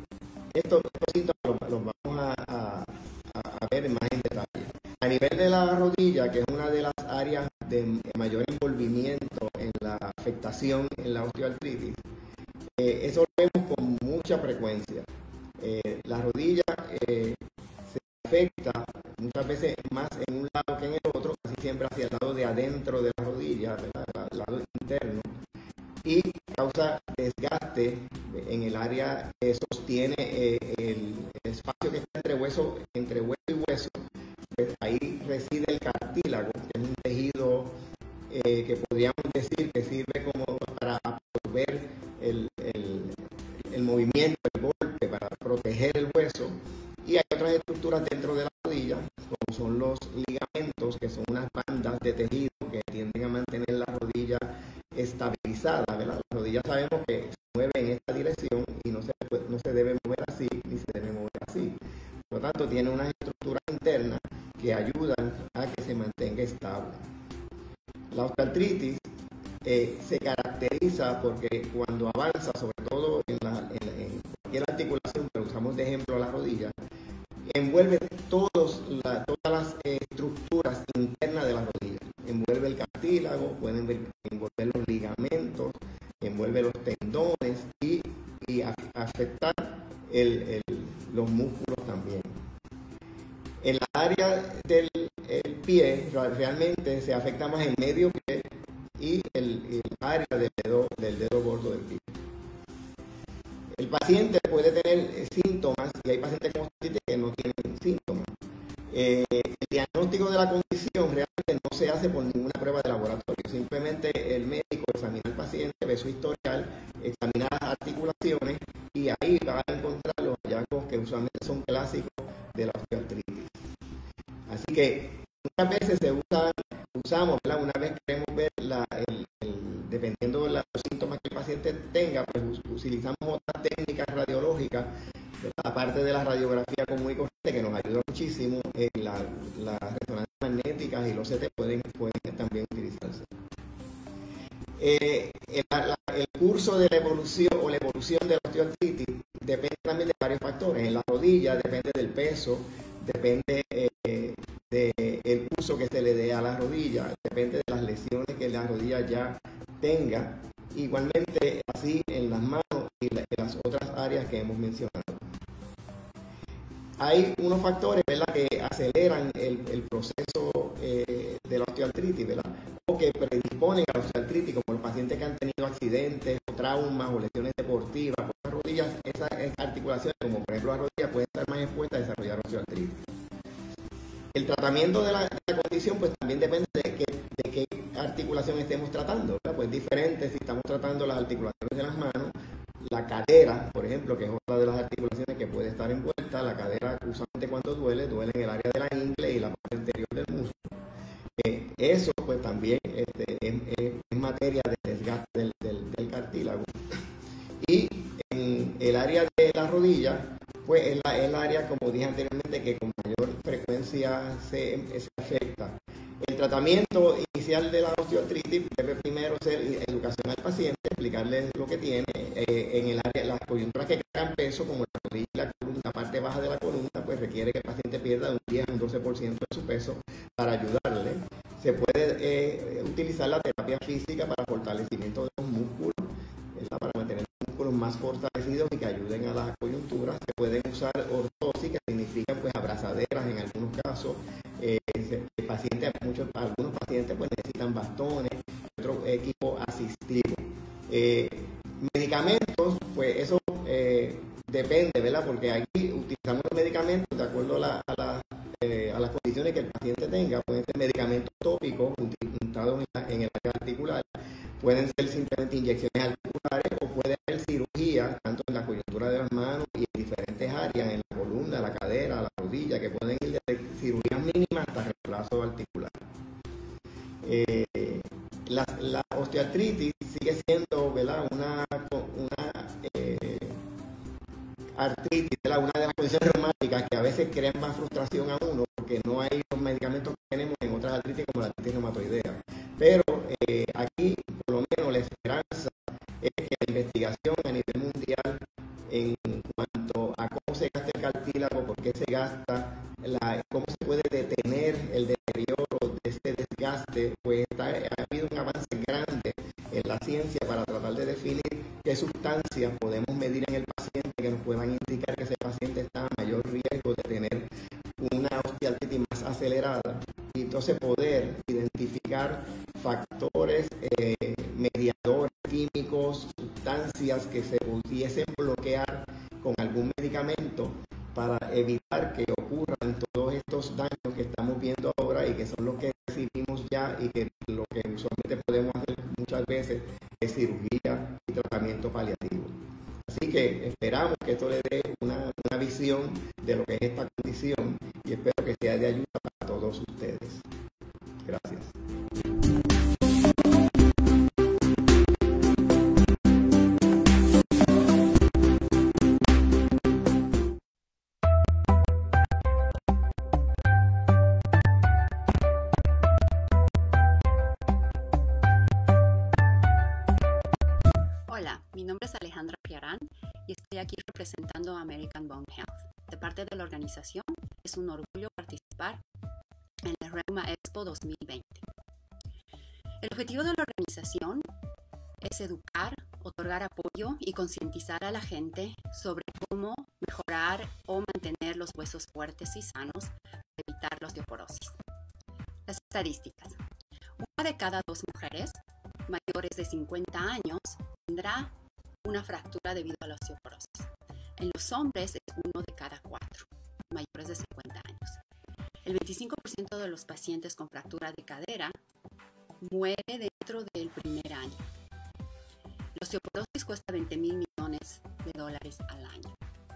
estos, estos síntomas los, los vamos a, a, a ver más en detalle. A nivel de la rodilla, que es una de las áreas de mayor envolvimiento en la afectación en la osteoartritis, eh, eso lo vemos con mucha frecuencia. Eh, la rodilla eh, se afecta muchas veces más en un lado que en el otro, casi siempre hacia el lado de adentro de la rodilla, ¿verdad? El lado interno, y causa desgaste en el área que sostiene eh, el, el espacio que está entre hueso, entre hueso y hueso. Pues ahí reside el cartílago, que es un tejido eh, que podríamos decir que sirve como para absorber el, el, el movimiento, el golpe, para proteger el hueso. Y hay otras estructuras dentro de la rodilla, como son los ligamentos, que son unas bandas de tejido que tienden a mantener la rodilla estabilizada, ¿verdad? La rodilla sabemos que se mueve en esta dirección y no se, no se debe mover así, ni se debe mover así. Por lo tanto, tiene unas estructuras internas que ayudan a que se mantenga estable. La osteoartritis eh, se caracteriza porque cuando avanza, sobre todo en, la, en, en cualquier articulación, pero usamos de ejemplo la rodilla, envuelve todos la, todas las eh, estructuras internas de la rodilla. Envuelve el cartílago, pueden ver, envolver los ligamentos, envuelve los tendones y, y a, afectar el, el, los músculos también. En la área del el pie realmente se afecta más el medio pie y el, el área del dedo, del dedo gordo del pie. El paciente puede tener síntomas y hay pacientes con osteoartritis que no tienen síntomas. Eh, el diagnóstico de la condición realmente no se hace por ninguna prueba de laboratorio. Simplemente el médico examina al paciente, ve su historial, examina las articulaciones y ahí va a encontrar los hallazgos que usualmente son clásicos de la osteoartritis. Así que muchas veces se usa, usamos, ¿verdad? Una vez queremos ver la, el, el, dependiendo de los síntomas que el paciente tenga, pues utilizamos otras técnicas radiológicas, aparte de la radiografía común y corriente, que nos ayuda muchísimo. Eh, la, las resonancias magnéticas y los C T pueden, pueden también utilizarse. Eh, el, la, el curso de la evolución o la evolución de la osteoartritis depende también de varios factores. En la rodilla depende del peso, depende eh, del uso que se le dé a la rodilla, depende de las lesiones que la rodilla ya tenga. Igualmente así en las manos y la, en las otras áreas que hemos mencionado. Hay unos factores, ¿verdad?, que aceleran el, el proceso eh, de la osteoartritis, ¿verdad?, o que predisponen a la osteoartritis, como los pacientes que han tenido accidentes o traumas o lesiones deportivas por las rodillas. Esas articulaciones, como por ejemplo la rodilla, pueden estar más expuestas a desarrollar osteoartritis. El tratamiento de la, de la condición pues también depende de qué, de qué articulación estemos tratando, ¿verdad? Pues diferente si estamos tratando las articulaciones de las manos, la cadera, por ejemplo, que es otra de las articulaciones que puede estar envuelta. La cadera usualmente cuando duele, duele en el área de la ingle y la parte interior del músculo. Eh, eso pues también este, es, es, es materia de desgaste del, del, del cartílago. Y en el área de la rodilla, pues es la, es la área, como dije anteriormente, que con mayor frecuencia se, se afecta. El tratamiento inicial de la osteoartritis debe primero ser educación al paciente, explicarle lo que tiene. Eh, en el área, las coyunturas que cargan peso, como la rodilla y la columna, la parte baja de la columna, pues requiere que el paciente pierda un diez a un doce por ciento de su peso para ayudarle. Se puede eh, utilizar la terapia física para fortalecimiento de los músculos, ¿verdad?, para mantener los músculos más fortalecidos y que ayuden a las coyunturas. Se pueden usar ortosis, que significan pues abrazaderas en algunos casos. Eh, el paciente, muchos, algunos pacientes pues necesitan bastones, otro equipo asistido. Eh, medicamentos, pues eso eh, depende, ¿verdad? Porque aquí utilizamos los medicamentos de acuerdo a, la, a, la, eh, a las condiciones que el paciente tenga. Pueden ser medicamentos tópicos untados en, la, en el área articular, pueden ser simplemente inyecciones articulares o puede haber cirugía tanto en la coyuntura de las manos y en diferentes áreas, en la columna, la cadera, la rodilla, que pueden ir desde cirugías mínimas hasta reemplazo articular. Eh, la, la osteoartritis sigue siendo, ¿verdad?, una, una eh, artritis, ¿verdad?, una de las condiciones reumáticas que a veces crean más frustración a uno porque no hay los medicamentos que tenemos en otras artritis como la artritis reumatoidea. Pero eh, aquí, por lo menos, la esperanza es que la investigación a nivel mundial en cuanto a cómo se gasta el cartílago, por qué se gasta, la, cómo se puede detener el deterioro de este desgaste, pues está, ha habido un avance grande en la ciencia para tratar de definir qué sustancias podemos medir en el paciente que nos puedan indicar que ese paciente está a mayor riesgo de tener una osteoartritis más acelerada, y entonces poder identificar factores, eh, mediadores químicos, sustancias que se pudiesen bloquear con algún medicamento para evitar que ocurran todos estos daños que estamos viendo ahora y que son los que recibimos ya, y que lo que usualmente podemos hacer muchas veces es cirugía y tratamiento paliativo. Así que esperamos que esto le dé una, una visión de lo que es esta condición y espero que sea de ayuda para todos ustedes. Gracias. Hola, mi nombre es Alejandra Piarán y estoy aquí representando a American Bone Health. De parte de la organización, es un orgullo participar en el Reuma Expo dos mil veinte. El objetivo de la organización es educar, otorgar apoyo y concientizar a la gente sobre cómo mejorar o mantener los huesos fuertes y sanos para evitar la osteoporosis. Las estadísticas. Una de cada dos mujeres mayores de cincuenta años tendrá una fractura debido a la osteoporosis. En los hombres es uno de cada cuatro mayores de cincuenta años. El veinticinco por ciento de los pacientes con fractura de cadera muere dentro del primer año. La osteoporosis cuesta veinte mil millones de dólares al año.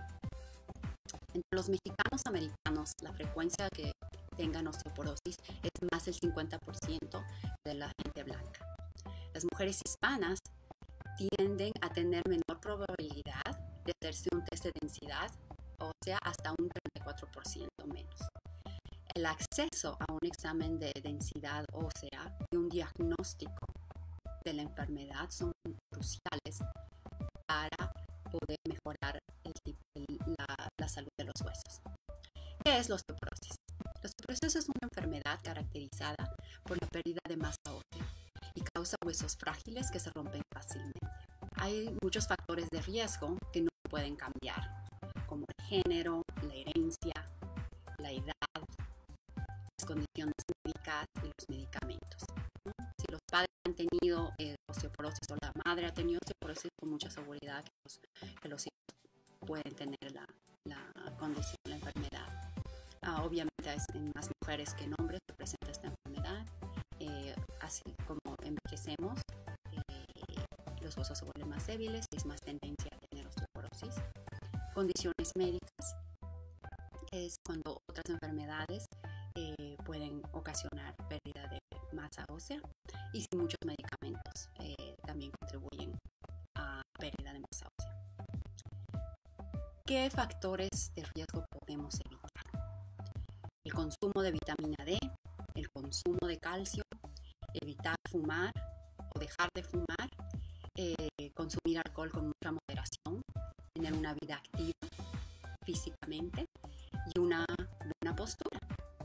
Entre los mexicanos americanos, la frecuencia que tengan osteoporosis es más del cincuenta por ciento de la gente blanca. Las mujeres hispanas tienden a tener menor probabilidad de hacerse un test de densidad ósea, hasta un treinta y cuatro por ciento menos. El acceso a un examen de densidad ósea y un diagnóstico de la enfermedad son cruciales para poder mejorar el, el, la, la salud de los huesos. ¿Qué es la osteoporosis? La osteoporosis es una enfermedad caracterizada por la pérdida de masa ósea y causa huesos frágiles que se rompen fácilmente. Hay muchos factores de riesgo que no pueden cambiar, como el género, la herencia, la edad, las condiciones médicas y los medicamentos, ¿no? Si los padres han tenido eh, osteoporosis o la madre ha tenido osteoporosis, con mucha seguridad que los, que los hijos pueden tener la, la condición, la enfermedad. Ah, obviamente es en más mujeres que en hombres que presenta esta enfermedad. Eh, así como envejecemos, eh, los huesos se vuelven más débiles y es más tendencia a tener osteoporosis. Condiciones médicas es cuando otras enfermedades eh, pueden ocasionar pérdida de masa ósea, y si muchos medicamentos eh, también contribuyen a pérdida de masa ósea. ¿Qué factores de riesgo podemos evitar? El consumo de vitamina D, el consumo de calcio, evitar fumar o dejar de fumar, eh, consumir alcohol con mucha moderación, tener una vida activa físicamente y una buena postura,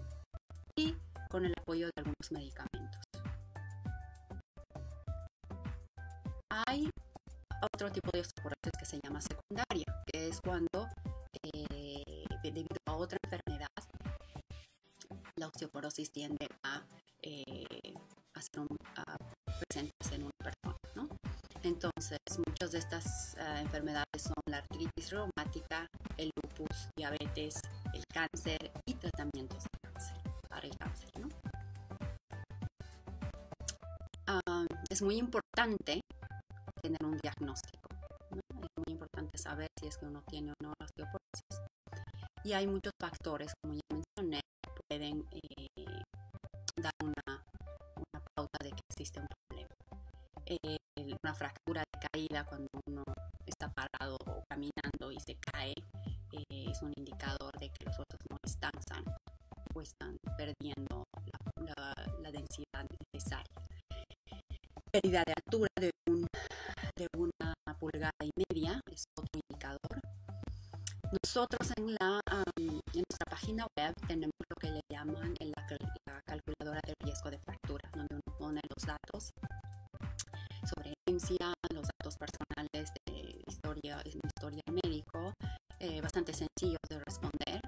y con el apoyo de algunos medicamentos. Hay otro tipo de osteoporosis que se llama secundaria, que es cuando eh, debido a otra enfermedad la osteoporosis tiende a, eh, a ser un, a presentarse en una persona, ¿no? Entonces, muchas de estas uh, enfermedades son la artritis reumática, el lupus, diabetes, el cáncer y tratamientos de cáncer, para el cáncer, ¿no? Uh, es muy importante tener un diagnóstico, ¿no? Es muy importante saber si es que uno tiene o no la osteoporosis. Y hay muchos factores, como ya mencioné, que pueden eh, dar una, una pauta de que existe un problema. Eh, una fractura de caída cuando uno está parado o caminando y se cae eh, es un indicador de que los huesos no están sanos o están perdiendo la, la, la densidad necesaria. Pérdida de altura de, un, de una pulgada y media es otro indicador. Nosotros en, la, um, en nuestra página web tenemos lo que le llaman la, la calculadora de riesgo de fractura, donde uno pone los datos sobre herencia, los datos personales de historia, historia médico, eh, bastante sencillos de responder,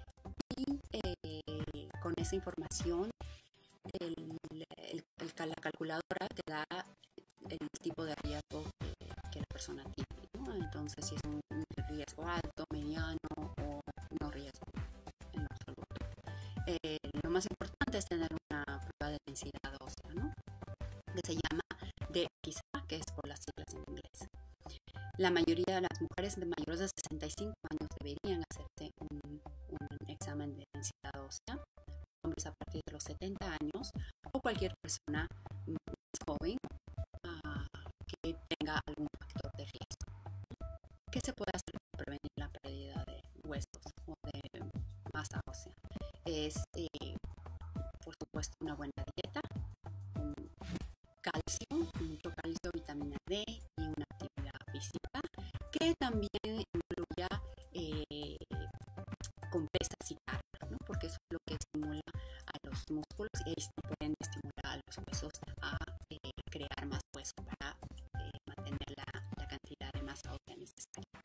y eh, con esa información el, el, el, la calculadora te da el tipo de riesgo que, que la persona tiene, ¿no? Entonces, si es un, un riesgo alto, mediano o no riesgo en lo absoluto. Eh, lo más importante es tener una prueba de densidad ósea, ¿no? Que se llama D X A, que es por las siglas en inglés. La mayoría de las mujeres de mayores de sesenta y cinco años deberían hacerse un, un examen de densidad ósea. Hombres a partir de los setenta años o cualquier persona más joven uh, que tenga algún factor de riesgo. ¿Qué se puede hacer para prevenir la pérdida de huesos o de masa ósea? Es, eh, por supuesto, una buena dieta, un calcio, mucho calcio, vitamina D y una actividad física que también incluya eh, con pesas y cargas, ¿no? Porque eso es lo que estimula a los músculos y pueden estimular a los huesos a eh, crear más hueso para eh, mantener la, la cantidad de masa ósea necesaria.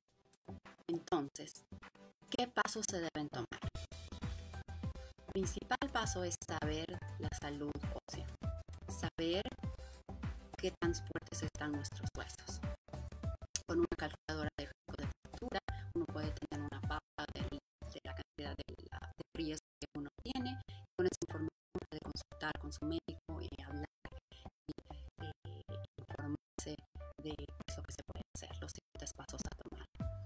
Entonces, ¿qué pasos se deben tomar? El principal paso es saber la salud ósea. Saber qué tan fuertes están nuestros huesos. Con una calculadora de riesgo de fractura, uno puede tener una pauta de, de la cantidad de, la, de riesgo que uno tiene. Con esa información puede consultar con su médico y hablar y eh, informarse de qué es lo que se puede hacer, los siguientes pasos a tomar.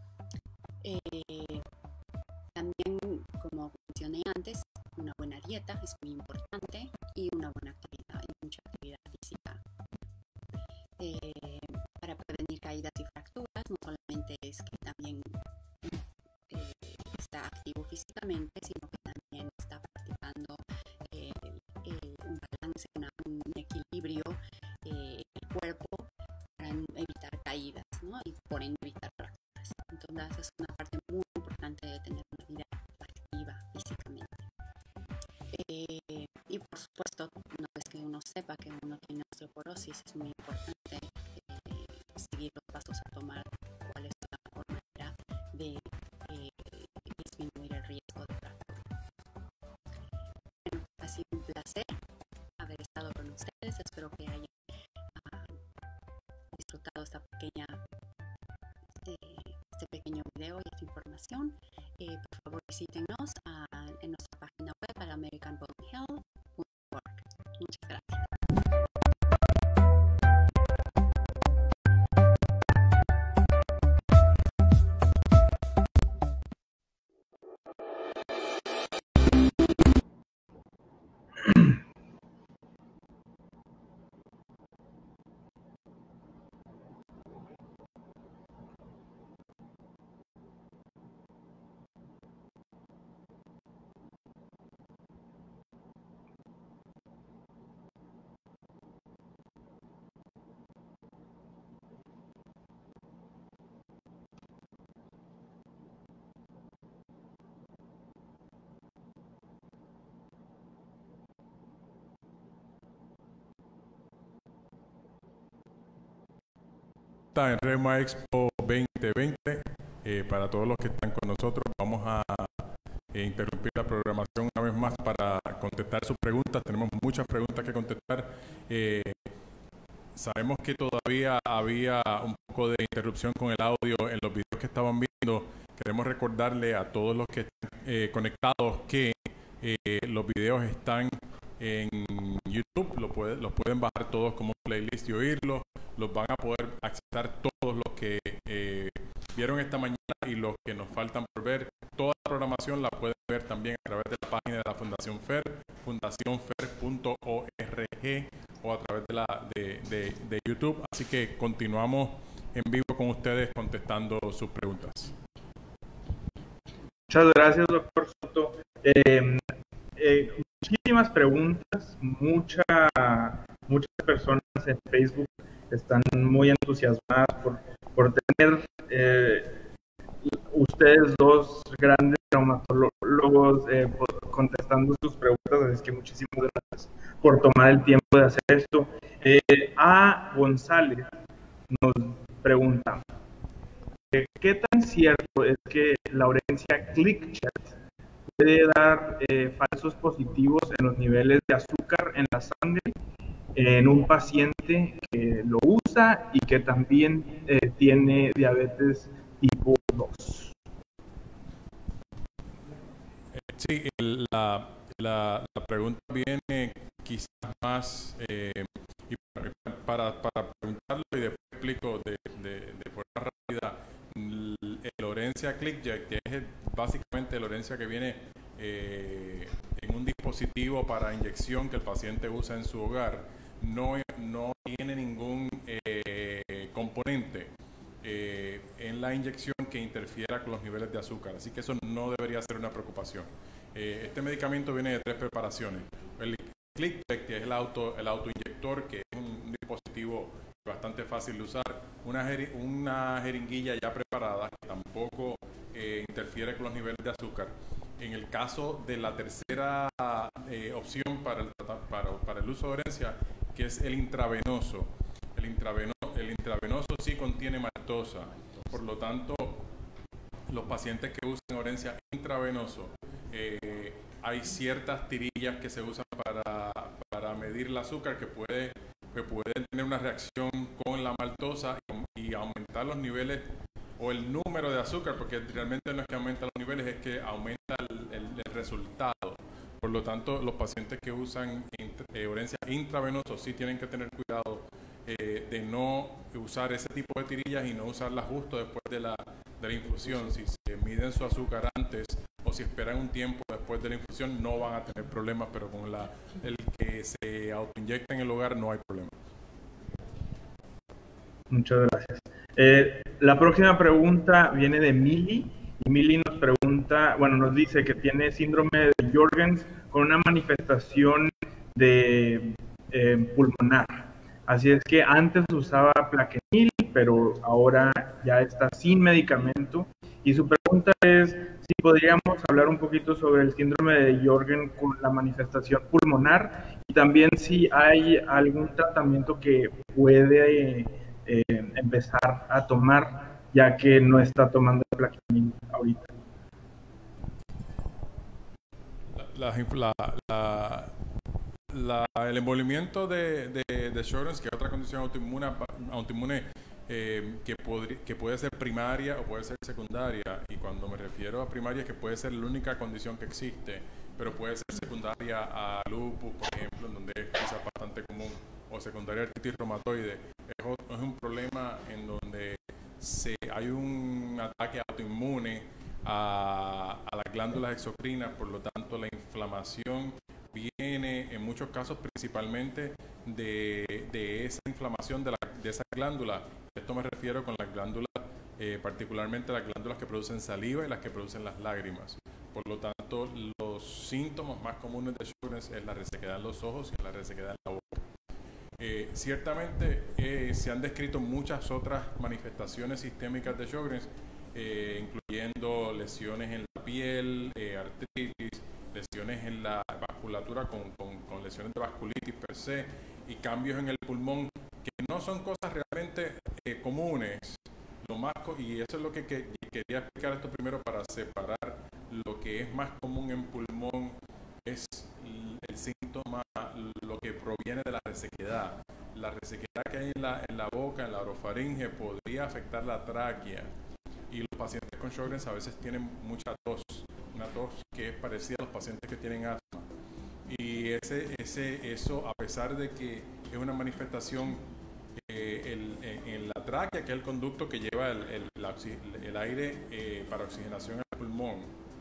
Eh, también, como mencioné antes, una buena dieta es muy importante y una buena actividad y mucha actividad física. Eh, para prevenir caídas y fracturas, no solamente es que también eh, está activo físicamente, sino que también está practicando eh, eh, un balance, una, un equilibrio eh, el cuerpo para evitar caídas, ¿no? Y por ende evitar fracturas. Entonces es una parte muy importante de tener una vida activa físicamente. Eh, y por supuesto, una vez que uno sepa que uno tiene osteoporosis, es muy importante eh, seguir los pasos a tomar, cuál es la mejor manera de eh, disminuir el riesgo de fractura. Bueno, ha sido un placer haber estado con ustedes. Espero que hayan uh, disfrutado esta pequeña eh, este pequeño video y esta información. Eh, por favor, visítenos a, en nuestra página web al american bone health punto org. Muchas gracias. Está en Reuma Expo veinte veinte. Eh, para todos los que están con nosotros, vamos a eh, interrumpir la programación una vez más para contestar sus preguntas. Tenemos muchas preguntas que contestar. Eh, sabemos que todavía había un poco de interrupción con el audio en los videos que estaban viendo. Queremos recordarle a todos los que están eh, conectados que eh, los videos están en YouTube, lo puede, los pueden bajar todos como playlist y oírlos. Los van a poder accesar todos los que eh, vieron esta mañana y los que nos faltan por ver. Toda la programación la pueden ver también a través de la página de la Fundación FAIR, fundación fair punto org, o a través de, la, de, de, de YouTube. Así que continuamos en vivo con ustedes contestando sus preguntas. Muchas gracias, doctor Soto. Eh, eh, muchísimas preguntas, mucha, muchas personas en Facebook están muy entusiasmadas por, por tener eh, ustedes dos grandes traumatólogos eh, por, contestando sus preguntas, así que muchísimas gracias por tomar el tiempo de hacer esto. Eh, A. González nos pregunta, ¿qué tan cierto es que la urencia ClickChat puede dar eh, falsos positivos en los niveles de azúcar en la sangre en un paciente que lo usa y que también eh, tiene diabetes tipo dos? Sí, la, la, la pregunta viene quizás más, eh, y para, para preguntarlo y después explico de, de, de forma rápida, el Orencia ClickChat, que es básicamente el Orencia que viene eh, en un dispositivo para inyección que el paciente usa en su hogar, no, no tiene ningún eh, componente eh, en la inyección que interfiera con los niveles de azúcar, así que eso no debería ser una preocupación. Eh, este medicamento viene de tres preparaciones. El ClickChat, que es el auto el autoinyector, que es un, un dispositivo bastante fácil de usar, una, jeri una jeringuilla ya preparada que tampoco eh, interfiere con los niveles de azúcar. En el caso de la tercera eh, opción para el, para, para el uso de Orencia, que es el intravenoso. El intravenoso, el intravenoso sí contiene maltosa, por lo tanto, los pacientes que usan Orencia intravenoso, eh, hay ciertas tirillas que se usan para, medir el azúcar, que puede que pueden tener una reacción con la maltosa y, y aumentar los niveles o el número de azúcar, porque realmente no es que aumenta los niveles, es que aumenta el, el, el resultado. Por lo tanto, los pacientes que usan eh, Orencia intravenoso sí tienen que tener cuidado eh, de no usar ese tipo de tirillas y no usarlas justo después de la, de la infusión. Si se miden su azúcar antes o si esperan un tiempo después de la infusión, no van a tener problemas, pero con la, el que se autoinyecta en el hogar no hay problema. Muchas gracias. Eh, la próxima pregunta viene de Mili. Y Mili nos pregunta, bueno, nos dice que tiene síndrome de Sjögren's con una manifestación de eh, pulmonar. Así es que antes usaba Plaquenil, pero ahora ya está sin medicamento. Y su pregunta es si podríamos hablar un poquito sobre el síndrome de Sjögren's con la manifestación pulmonar y también si hay algún tratamiento que puede eh, empezar a tomar, ya que no está tomando Plaquenil ahorita. La, la, la, la, el envolvimiento de, de, de Sjögren's, que es otra condición autoinmune, autoinmune eh, que, podri, que puede ser primaria o puede ser secundaria, y cuando me refiero a primaria es que puede ser la única condición que existe, pero puede ser secundaria a lupus, por ejemplo, en donde es quizás bastante común, o secundaria a artritis reumatoide. Es, es un problema en donde se, hay un ataque autoinmune a, a las glándulas exocrinas, por lo tanto la inflamación viene en muchos casos principalmente de, de esa inflamación de, la, de esa glándula. Esto me refiero con las glándulas, eh, particularmente las glándulas que producen saliva y las que producen las lágrimas. Por lo tanto, los síntomas más comunes de Sjögren's es la resequedad en los ojos y la resequedad en la boca. Eh, ciertamente eh, se han descrito muchas otras manifestaciones sistémicas de Sjögren's, eh, incluyendo lesiones en la piel, eh, artritis, lesiones en la vasculatura con, con, con lesiones de vasculitis per se y cambios en el pulmón, que no son cosas realmente eh, comunes. Lo más co y eso es lo que, que quería explicar esto primero para separar lo que es más común en pulmón es el síntoma, lo que proviene de la resequedad. La resequedad que hay en la, en la boca, en la orofaringe, podría afectar la tráquea. Y los pacientes con Sjögren's a veces tienen mucha tos, una tos que es parecida a los pacientes que tienen asma. Y ese, ese, eso, a pesar de que es una manifestación eh, el, en, en la tráquea, que es el conducto que lleva el, el, la, el aire eh, para oxigenación al pulmón,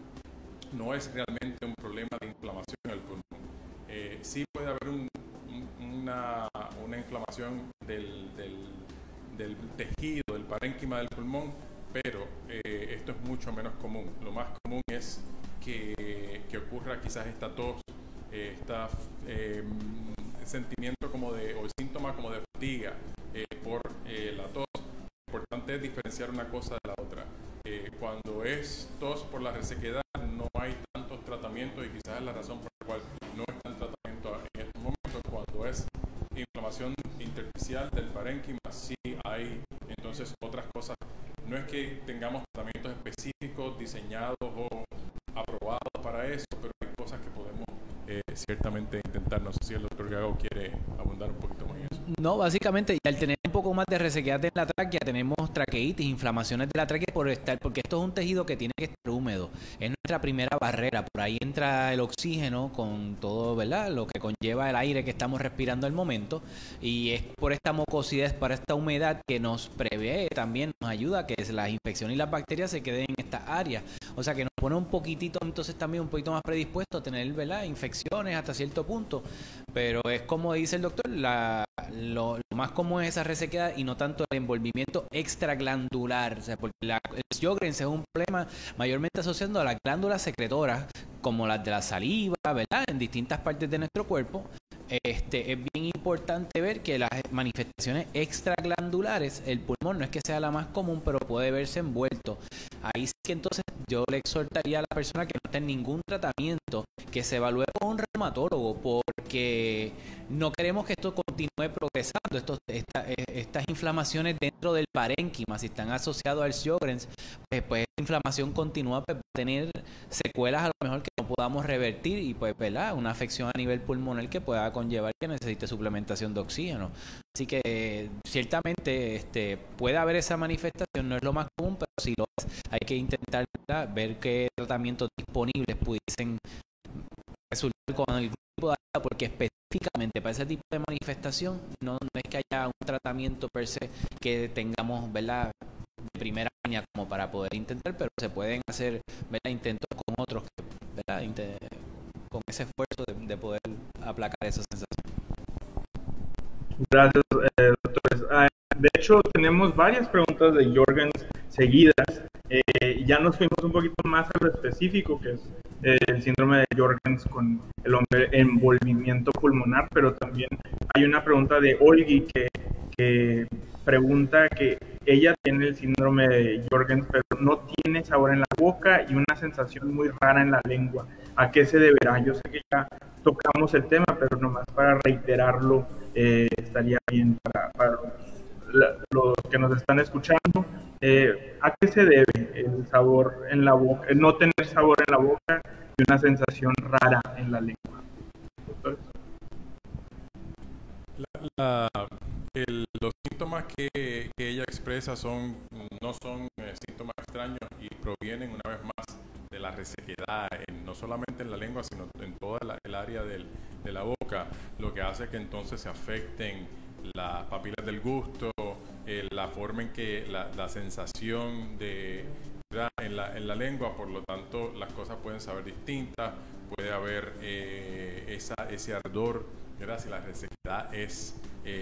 no es realmente un problema de inflamación en el pulmón. Eh, sí puede haber un, un, una, una inflamación del, del, del tejido, del parénquima del pulmón, pero eh, esto es mucho menos común. Lo más común es que, que ocurra quizás esta tos, eh, esta eh, sentimiento como de, o síntoma como de fatiga eh, por eh, la tos. Lo importante es diferenciar una cosa de la otra. Eh, cuando es tos por la resequedad, no hay tantos tratamientos y quizás es la razón por la cual no está en tratamiento en estos momentos. Cuando es inflamación intersticial del parénquima, sí hay entonces otras cosas. No es que tengamos tratamientos específicos diseñados o aprobados para eso, pero hay cosas que podemos eh, ciertamente intentar. No sé si el doctor Gago quiere abundar un poquito más en eso. No, básicamente, al tener un poco más de resequedad en la tráquea, tenemos traqueitis, inflamaciones de la tráquea por estar, porque esto es un tejido que tiene que estar húmedo. Es nuestra primera barrera. Por ahí entra el oxígeno con todo, ¿verdad? Lo que conlleva el aire que estamos respirando al momento. Y es por esta mucosidad, por esta humedad que nos prevé, también nos ayuda a que las infecciones y las bacterias se queden en esta área. O sea que nos pone un poquitito, entonces también un poquito más predispuesto a tener, ¿verdad?, infecciones hasta cierto punto. Pero es como dice el doctor, la, lo, lo más común es esa resequedad y no tanto el envolvimiento extraglandular. O sea, porque la, el Sjögren's es un problema mayormente asociado a las glándulas secretoras, como las de la saliva, ¿verdad?, en distintas partes de nuestro cuerpo. Este, es bien importante ver que las manifestaciones extraglandulares, el pulmón no es que sea la más común, pero puede verse envuelto. Ahí sí que entonces yo le exhortaría a la persona que no esté en ningún tratamiento que se evalúe con un reumatólogo, porque no queremos que esto continúe progresando. Estos, esta, estas inflamaciones dentro del parénquima, si están asociados al Sjögren's, pues, pues esta inflamación continúa, pues, va a tener secuelas a lo mejor que no podamos revertir y pues, ¿verdad?, una afección a nivel pulmonar que pueda conllevar que necesite suplementación de oxígeno. Así que eh, ciertamente este, puede haber esa manifestación, no es lo más común, pero si lo es, hay que intentar, ¿verdad?, ver qué tratamientos disponibles pudiesen resultar con algún tipo de ayuda, porque específicamente para ese tipo de manifestación no, no es que haya un tratamiento per se que tengamos, ¿verdad?, de primera línea como para poder intentar, pero se pueden hacer, ¿verdad?, intentos con otros, ¿verdad?, Inter con ese esfuerzo de, de poder aplacar esa sensación. Gracias, eh, doctores. Ah, de hecho, tenemos varias preguntas de Sjögren's seguidas. Eh, ya nos fuimos un poquito más a lo específico, que es eh, el síndrome de Sjögren's con el envolvimiento pulmonar, pero también hay una pregunta de Olgi que, que pregunta que ella tiene el síndrome de Sjögren's, pero no tiene sabor en la boca y una sensación muy rara en la lengua. ¿A qué se deberá? Yo sé que ya tocamos el tema, pero nomás para reiterarlo, eh, estaría bien para, para los, la, los que nos están escuchando. Eh, ¿A qué se debe el sabor en la boca, el no tener sabor en la boca y una sensación rara en la lengua? ¿Doctores? La, la, el, los síntomas que, que ella expresa son no son eh, síntomas extraños y provienen una vez más de la resequedad, en, no solamente en la lengua, sino en toda la, el área del, de la boca, lo que hace que entonces se afecten las papilas del gusto, eh, la forma en que la, la sensación de en la, en la lengua, por lo tanto las cosas pueden saber distintas, puede haber eh, esa, ese ardor, ¿verdad?, si la resequedad es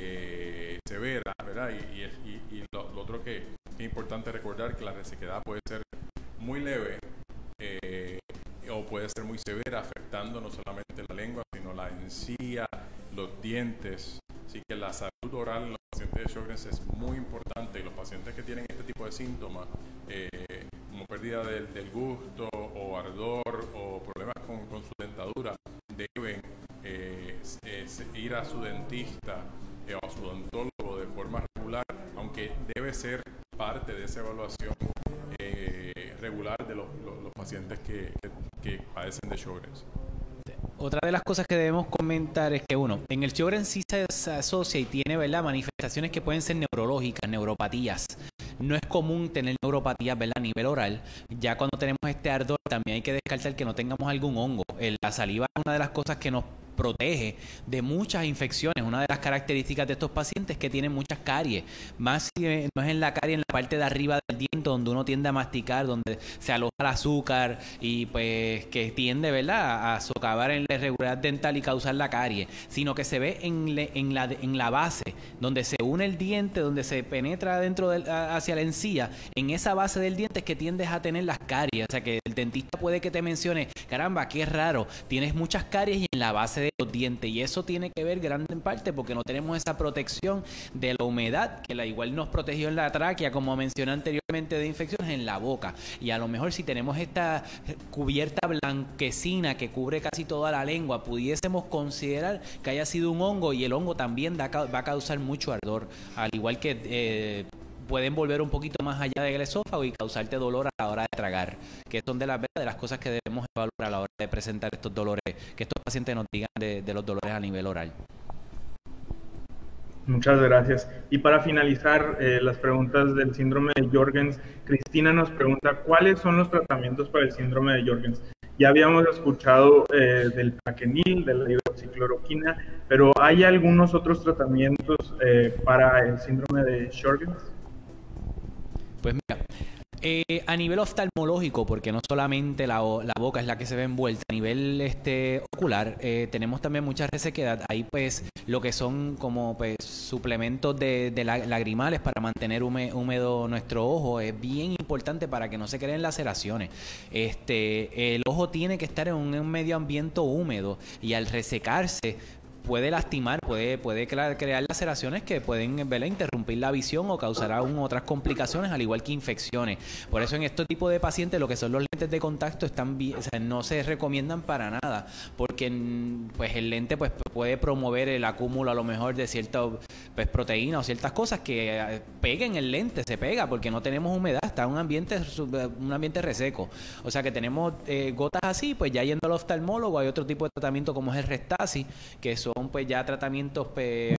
eh, severa, ¿verdad? Y, y, y lo, lo otro que, que es importante recordar, que la resequedad puede ser muy leve eh, o puede ser muy severa, afectando no solamente la lengua, sino la encía, los dientes. Así que la salud oral en los pacientes de Sjögren's es muy importante, y los pacientes que tienen este tipo de síntomas, eh, como pérdida del, del gusto o ardor o problemas con, con su dentadura, deben eh, es, ir a su dentista eh, o a su odontólogo de forma regular, aunque debe ser parte de esa evaluación eh, regular de los, los, los pacientes que, que, que padecen de Sjögren's. Otra de las cosas que debemos comentar es que, uno, en el Sjögren's sí se asocia y tiene, ¿verdad?, manifestaciones que pueden ser neurológicas, neuropatías. No es común tener neuropatías, ¿verdad?, a nivel oral. Ya cuando tenemos este ardor, también hay que descartar que no tengamos algún hongo. La saliva es una de las cosas que nos protege de muchas infecciones. Una de las características de estos pacientes es que tienen muchas caries, más si no es en la carie, en la parte de arriba del diente, donde uno tiende a masticar, donde se aloja el azúcar y pues que tiende, ¿verdad?, a socavar en la irregularidad dental y causar la carie, sino que se ve en, le, en, la, en la base, donde se une el diente, donde se penetra dentro del, hacia la encía, en esa base del diente es que tiendes a tener las caries. O sea que el dentista puede que te mencione, caramba, qué raro, tienes muchas caries y en la base de los dientes, y eso tiene que ver grande en parte porque no tenemos esa protección de la humedad que la igual nos protegió en la tráquea, como mencioné anteriormente, de infecciones en la boca. Y a lo mejor si tenemos esta cubierta blanquecina que cubre casi toda la lengua, pudiésemos considerar que haya sido un hongo, y el hongo también da, va a causar mucho ardor, al igual que eh, pueden volver un poquito más allá del esófago y causarte dolor a la hora de tragar, que son de las, de las cosas que debemos evaluar a la hora de presentar estos dolores, que estos pacientes nos digan de, de los dolores a nivel oral. Muchas gracias. Y para finalizar eh, las preguntas del síndrome de Sjögren's, Cristina nos pregunta, ¿cuáles son los tratamientos para el síndrome de Sjögren's? Ya habíamos escuchado eh, del plaquenil, de la hidroxicloroquina, pero ¿hay algunos otros tratamientos eh, para el síndrome de Sjögren's? Pues mira, eh, a nivel oftalmológico, porque no solamente la, la boca es la que se ve envuelta, a nivel este, ocular, eh, tenemos también mucha resequedad. Ahí pues lo que son como pues suplementos de, de lagrimales para mantener húmedo, húmedo nuestro ojo es bien importante para que no se creen laceraciones. Este, el ojo tiene que estar en un, un medio ambiente húmedo, y al resecarse puede lastimar, puede, puede crear laceraciones que pueden, ¿verdad?, interrumpir interrumpir la visión o causar aún otras complicaciones, al igual que infecciones. Por eso en este tipo de pacientes lo que son los lentes de contacto están bien, o sea, no se recomiendan para nada, porque pues el lente pues puede promover el acúmulo a lo mejor de ciertas pues, proteínas o ciertas cosas que peguen el lente, se pega porque no tenemos humedad, está en un ambiente, un ambiente reseco. O sea que tenemos eh, gotas así, pues ya yendo al oftalmólogo hay otro tipo de tratamiento como es el Restasi, que son pues ya tratamientos pues,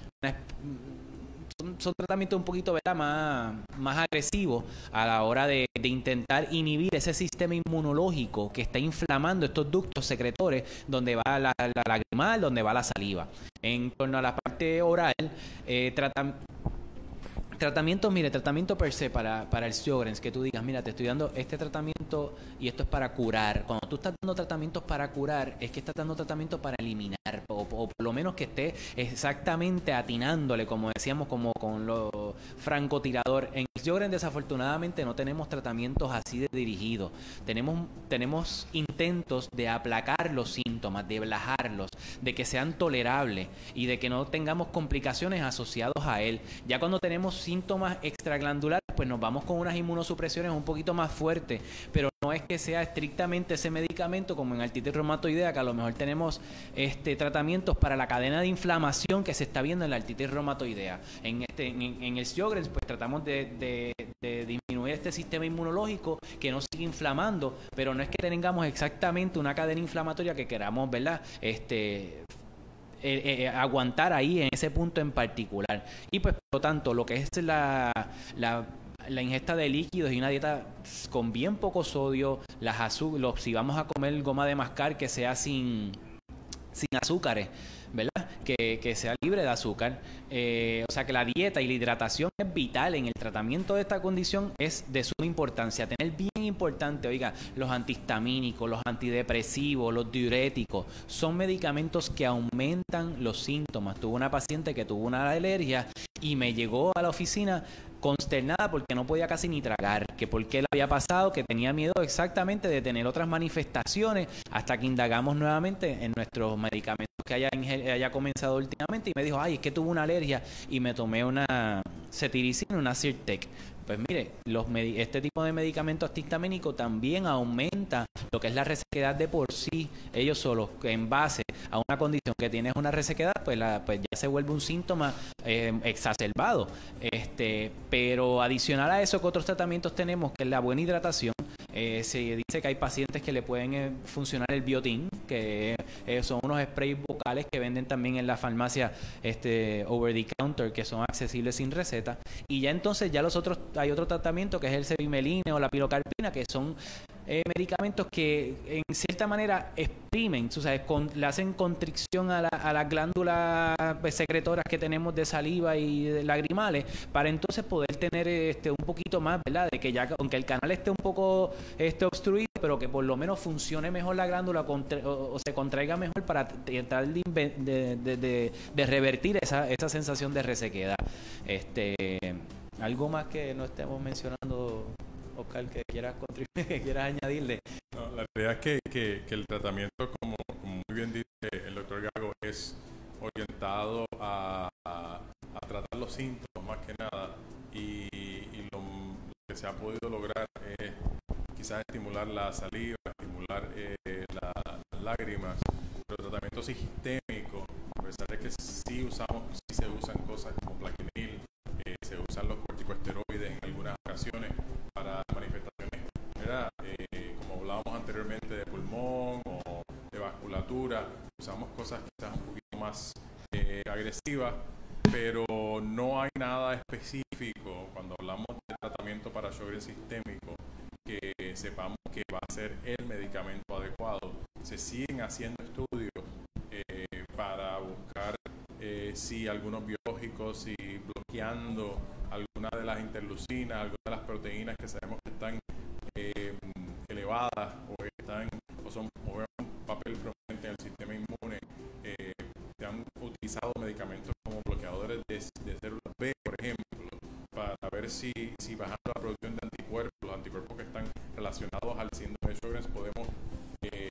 son, son tratamientos un poquito ¿verdad? Más, más agresivos a la hora de, de intentar inhibir ese sistema inmunológico que está inflamando estos ductos secretores donde va la, la lagrimal, donde va la saliva. En torno a la parte oral, eh, tratan Tratamientos, mire, tratamiento per se para, para el Sjögren's, que tú digas, mira, te estoy dando este tratamiento y esto es para curar. Cuando tú estás dando tratamientos para curar, es que estás dando tratamiento para eliminar, o, o por lo menos que esté exactamente atinándole, como decíamos, como con los francotirador. En el Sjögren's, desafortunadamente, no tenemos tratamientos así de dirigidos. Tenemos, tenemos intentos de aplacar los síntomas, de bajarlos, de que sean tolerables y de que no tengamos complicaciones asociadas a él. Ya cuando tenemos síntomas extraglandulares, pues nos vamos con unas inmunosupresiones un poquito más fuertes, pero no es que sea estrictamente ese medicamento como en artritis reumatoidea, que a lo mejor tenemos este tratamientos para la cadena de inflamación que se está viendo en la artritis reumatoidea. En este en, en el Sjögren's, pues tratamos de, de, de disminuir este sistema inmunológico que no sigue inflamando, pero no es que tengamos exactamente una cadena inflamatoria que queramos, ¿verdad? Este Eh, eh, aguantar ahí en ese punto en particular. Y pues por lo tanto lo que es la, la, la ingesta de líquidos y una dieta con bien poco sodio, las azúcares, si vamos a comer goma de mascar que sea sin, sin azúcares, ¿verdad? Que, que sea libre de azúcar. Eh, o sea que la dieta y la hidratación es vital en el tratamiento de esta condición, es de suma importancia. Tener bien importante, oiga, los antihistamínicos, los antidepresivos, los diuréticos, son medicamentos que aumentan los síntomas. Tuve una paciente que tuvo una alergia y me llegó a la oficina consternada porque no podía casi ni tragar, que por qué le había pasado, que tenía miedo exactamente de tener otras manifestaciones, hasta que indagamos nuevamente en nuestros medicamentos que haya, haya comenzado últimamente y me dijo, ay, es que tuve una alergia y me tomé una cetiricina, una Zyrtec. Pues mire, los este tipo de medicamentos antihistamínicos también aumenta lo que es la resequedad de por sí, ellos solos, en base a una condición que tienes una resequedad, pues, la, pues ya se vuelve un síntoma eh, exacerbado. Este, pero adicional a eso, que otros tratamientos tenemos, que es la buena hidratación. Eh, se dice que hay pacientes que le pueden eh, funcionar el biotin, que eh, son unos sprays bucales que venden también en la farmacia este, over the counter, que son accesibles sin receta. Y ya entonces ya los otros, hay otro tratamiento que es el cevimeline o la pilocarpina, que son eh, medicamentos que en cierta manera exprimen, tú sabes, con, le hacen constricción a, la, a las glándulas secretoras que tenemos de saliva y de lagrimales, para entonces poder tener este un poquito más, ¿verdad? De que ya, aunque el canal esté un poco este obstruido, pero que por lo menos funcione mejor la glándula contra, o, o se contraiga mejor para tratar de, de, de, de, de revertir esa, esa sensación de resequedad. Este, ¿algo más que no estemos mencionando, Oscar, que quieras contribuir, que quieras añadirle? No, la realidad es que, que, que el tratamiento, como, como muy bien dice el doctor Gago, es orientado a, a, a tratar los síntomas más que nada, y, y lo, lo que se ha podido lograr es quizás estimular la saliva, estimular eh, la, las lágrimas, pero el tratamiento sistémico, a pesar de que sí usamos, sí se usan cosas como plaquenil, eh, se usan los corticosteroides en algunas ocasiones para manifestaciones, ¿verdad? Eh, como hablábamos anteriormente de pulmón o de vasculatura, usamos cosas quizás un poquito más eh, agresivas, pero no hay nada específico cuando hablamos de tratamiento para Sjögren's sistémico que sepamos que va a ser el medicamento adecuado. Se siguen haciendo estudios eh, para buscar eh, si algunos biológicos, si bloqueando alguna de las interleucinas, algunas de las proteínas que sabemos que están eh, elevadas o están o son o juegan un papel prominente en el sistema inmune. Eh, se han utilizado medicamentos como bloqueadores de, de células B, por ejemplo, para ver si, si bajando la producción de anticuerpos, los anticuerpos que están relacionados al síndrome de Sjögren's, podemos eh,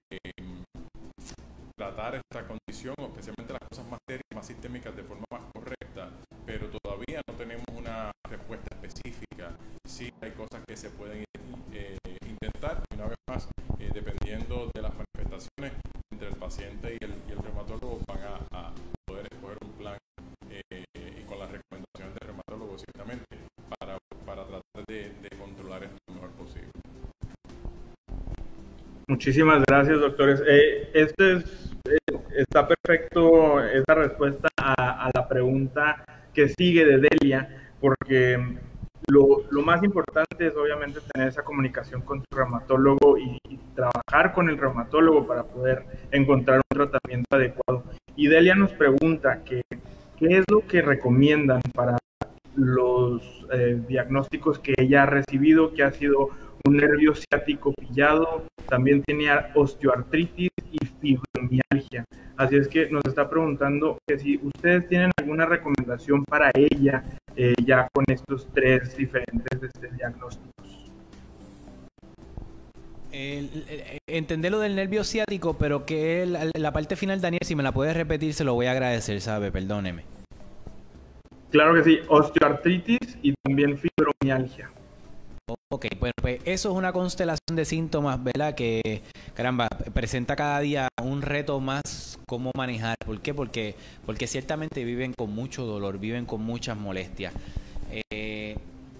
tratar esta condición, especialmente las cosas más serias, más sistémicas, de forma más correcta, pero todavía no tenemos Muchísimas gracias, doctores. Eh, este es, eh, está perfecto esa respuesta a, a la pregunta que sigue de Delia, porque lo, lo más importante es obviamente tener esa comunicación con tu reumatólogo y, y trabajar con el reumatólogo para poder encontrar un tratamiento adecuado. Y Delia nos pregunta que, qué es lo que recomiendan para los eh, diagnósticos que ella ha recibido, que ha sido un nervio ciático pillado, también tiene osteoartritis y fibromialgia. Así es que nos está preguntando que si ustedes tienen alguna recomendación para ella eh, ya con estos tres diferentes este, diagnósticos. El, el, entender lo del nervio ciático, pero que la, la parte final, Daniel, si me la puedes repetir, se lo voy a agradecer, ¿sabe? Perdóneme. Claro que sí, osteoartritis y también fibromialgia. Ok, bueno, pues eso es una constelación de síntomas, ¿verdad? Que, caramba, presenta cada día un reto más cómo manejar. ¿Por qué? Porque, porque ciertamente viven con mucho dolor, viven con muchas molestias. Eh,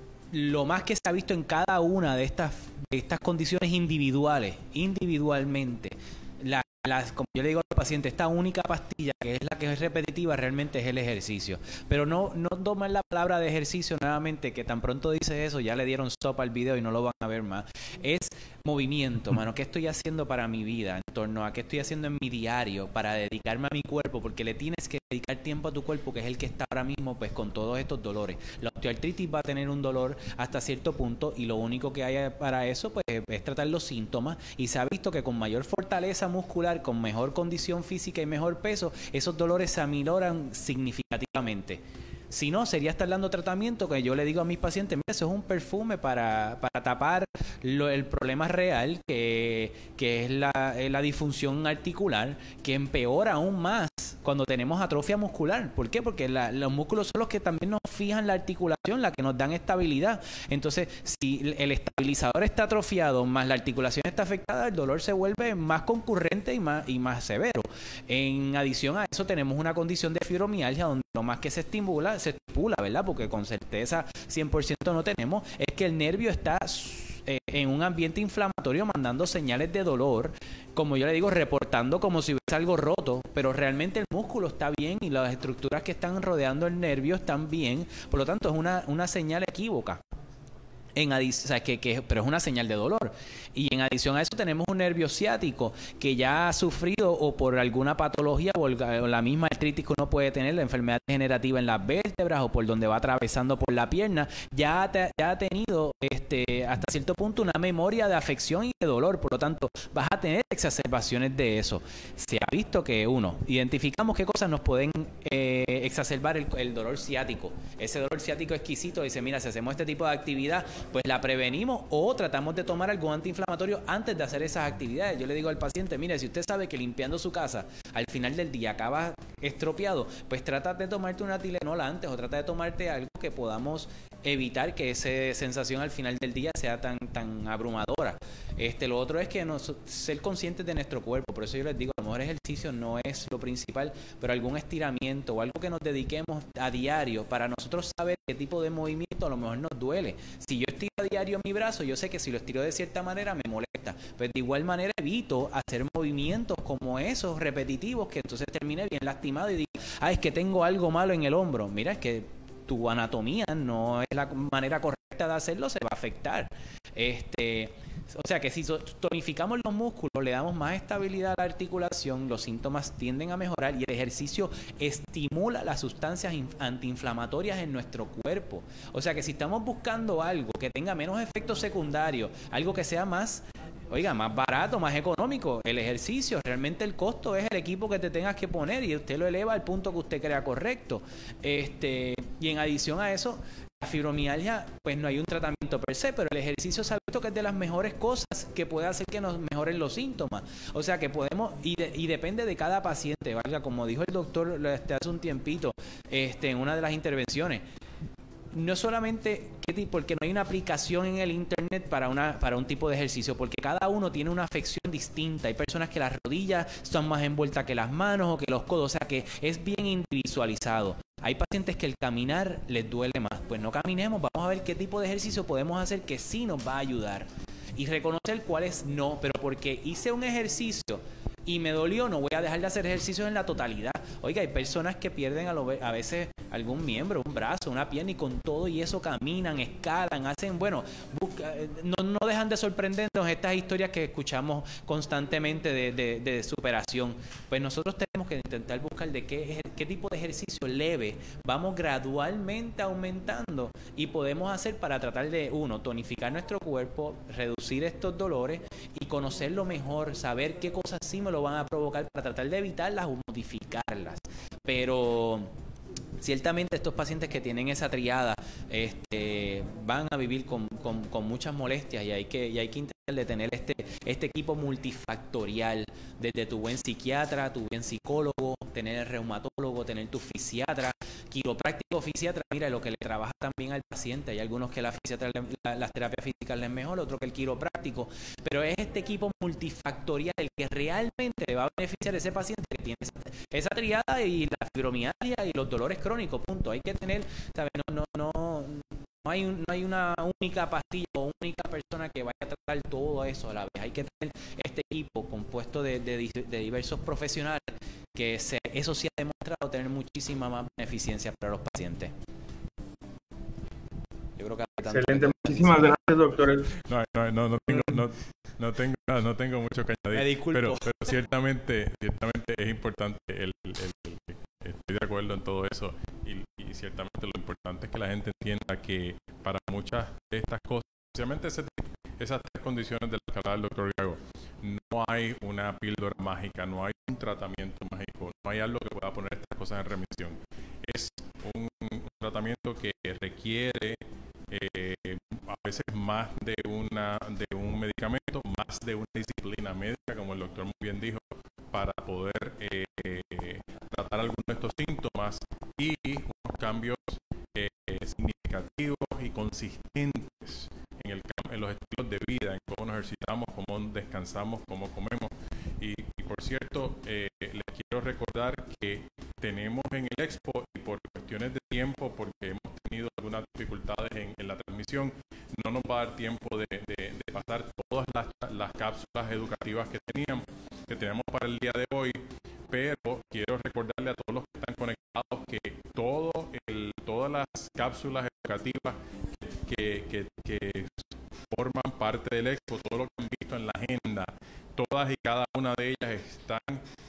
lo más que se ha visto en cada una de estas, de estas condiciones individuales, individualmente, la Las, como yo le digo al paciente, esta única pastilla que es la que es repetitiva realmente es el ejercicio, pero no no tomen la palabra de ejercicio nuevamente, que tan pronto dice eso ya le dieron stop al video y no lo van a ver más. Es movimiento, mano. ¿Qué estoy haciendo para mi vida? En torno a qué estoy haciendo en mi diario para dedicarme a mi cuerpo, porque le tienes que dedicar tiempo a tu cuerpo, que es el que está ahora mismo pues con todos estos dolores. La osteoartritis va a tener un dolor hasta cierto punto y lo único que hay para eso pues es tratar los síntomas, y se ha visto que con mayor fortaleza muscular, con mejor condición física y mejor peso, esos dolores se aminoran significativamente. Si no, sería estar dando tratamiento que yo le digo a mis pacientes, mira, eso es un perfume para, para tapar lo, el problema real, que, que es la, la disfunción articular, que empeora aún más cuando tenemos atrofia muscular. ¿Por qué? Porque la, los músculos son los que también nos fijan la articulación, la que nos dan estabilidad. Entonces, si el estabilizador está atrofiado más la articulación está afectada, el dolor se vuelve más concurrente y más, y más severo. En adición a eso, tenemos una condición de fibromialgia donde lo más que se estimula, se estipula, ¿verdad? Porque con certeza cien por ciento no tenemos, es que el nervio está eh, en un ambiente inflamatorio mandando señales de dolor, como yo le digo, reportando como si hubiese algo roto, pero realmente el músculo está bien y las estructuras que están rodeando el nervio están bien, por lo tanto es una, una señal equívoca. En adición, o sea, que, que, pero es una señal de dolor. Y en adición a eso tenemos un nervio ciático que ya ha sufrido o por alguna patología o, el, o la misma artritis que uno puede tener, la enfermedad degenerativa en las vértebras o por donde va atravesando por la pierna, ya, te, ya ha tenido este, hasta cierto punto una memoria de afección y de dolor. Por lo tanto, vas a tener exacerbaciones de eso. Se ha visto que, uno, identificamos qué cosas nos pueden eh, exacerbar el, el dolor ciático. Ese dolor ciático exquisito dice, mira, si hacemos este tipo de actividad, pues la prevenimos o tratamos de tomar algo antiinflamatorio antes de hacer esas actividades. Yo le digo al paciente, mire, si usted sabe que limpiando su casa al final del día acaba estropeado, pues trata de tomarte una Tylenol antes o trata de tomarte algo que podamos evitar que esa sensación al final del día sea tan, tan abrumadora. Este, lo otro es que nos, ser conscientes de nuestro cuerpo. Por eso yo les digo, a lo mejor ejercicio no es lo principal, pero algún estiramiento o algo que nos dediquemos a diario para nosotros saber qué tipo de movimiento a lo mejor nos duele. Si yo estiro a diario mi brazo, yo sé que si lo estiro de cierta manera me molesta, pues de igual manera evito hacer movimientos como esos repetitivos que entonces termine bien lastimado y diga, ah, es que tengo algo malo en el hombro. Mira, es que tu anatomía no es la manera correcta de hacerlo, se va a afectar. Este, o sea que si tonificamos los músculos, le damos más estabilidad a la articulación, los síntomas tienden a mejorar y el ejercicio estimula las sustancias antiinflamatorias en nuestro cuerpo. O sea que si estamos buscando algo que tenga menos efectos secundarios, algo que sea más, oiga, más barato, más económico, el ejercicio, realmente el costo es el equipo que te tengas que poner y usted lo eleva al punto que usted crea correcto. Este, y en adición a eso, la fibromialgia, pues no hay un tratamiento per se, pero el ejercicio se ha visto que es de las mejores cosas que puede hacer que nos mejoren los síntomas. O sea que podemos, y, de, y depende de cada paciente, valga, como dijo el doctor este, hace un tiempito este, en una de las intervenciones, no solamente qué tipo, porque no hay una aplicación en el internet para una para un tipo de ejercicio, porque cada uno tiene una afección distinta. Hay personas que las rodillas son más envueltas que las manos o que los codos, o sea que es bien individualizado. Hay pacientes que el caminar les duele más, pues no caminemos, vamos a ver qué tipo de ejercicio podemos hacer que sí nos va a ayudar. y reconocer cuáles no, pero porque hice un ejercicio y me dolió, no voy a dejar de hacer ejercicios en la totalidad. Oiga, hay personas que pierden a, lo, a veces algún miembro, un brazo, una pierna, y con todo y eso caminan, escalan, hacen, bueno, busca, no, no dejan de sorprendernos estas historias que escuchamos constantemente de, de, de superación. Pues nosotros tenemos que intentar buscar de qué, qué tipo de ejercicio leve vamos gradualmente aumentando y podemos hacer para tratar de, uno, tonificar nuestro cuerpo, reducir estos dolores y conocerlo mejor, saber qué cosas sí me lo van a provocar para tratar de evitarlas o modificarlas. Pero ciertamente estos pacientes que tienen esa triada este, van a vivir con, con, con muchas molestias y hay que, y hay que intentar de tener este, este equipo multifactorial, desde tu buen psiquiatra, tu buen psicólogo, tener el reumatólogo, tener tu fisiatra, quiropráctico, fisiatra. Mira, lo que le trabaja también al paciente, hay algunos que la fisiatra, la, las terapias físicas les mejor, otro que el quiropráctico, pero es este equipo multifactorial el que realmente le va a beneficiar a ese paciente que tiene esa, esa triada y la fibromialgia y los dolores crónicos, punto. Hay que tener, ¿sabes? No, no, no, no hay, no hay una única pastilla o única persona que vaya a tratar todo eso a la vez. Hay que tener este equipo compuesto de, de, de diversos profesionales que se, eso sí ha demostrado tener muchísima más beneficencia para los pacientes. Yo creo que excelente, muchísimas gracias, doctor. No, no, no, no tengo, no, no tengo, no, no tengo mucho que añadir. Me disculpo. Pero, pero ciertamente, ciertamente es importante el, el, el, el estoy de acuerdo en todo eso y, y ciertamente lo importante es que la gente entienda que para muchas de estas cosas, especialmente ese, esas tres condiciones de las que hablaba el doctor Gago, no hay una píldora mágica, no hay un tratamiento mágico, no hay algo que pueda poner estas cosas en remisión. Es un, un tratamiento que requiere eh, a veces más de, una, de un medicamento, más de una disciplina médica, como el doctor muy bien dijo, para poder eh, tratar algunos de estos síntomas y unos cambios eh, significativos y consistentes en, el, en los estilos de vida, en cómo nos ejercitamos, cómo descansamos, cómo comemos. Y, y por cierto, eh, les quiero recordar que tenemos en el Expo, y por cuestiones de tiempo, porque hemos tenido algunas dificultades en, en la transmisión, no nos va a dar tiempo de, de, de pasar todas las, las cápsulas educativas que teníamos, que tenemos para el día de hoy, pero quiero recordarle a todos los que están conectados que todo el, todas las cápsulas educativas que, que, que forman parte del Expo, todo lo que han visto en la agenda, todas y cada una de ellas están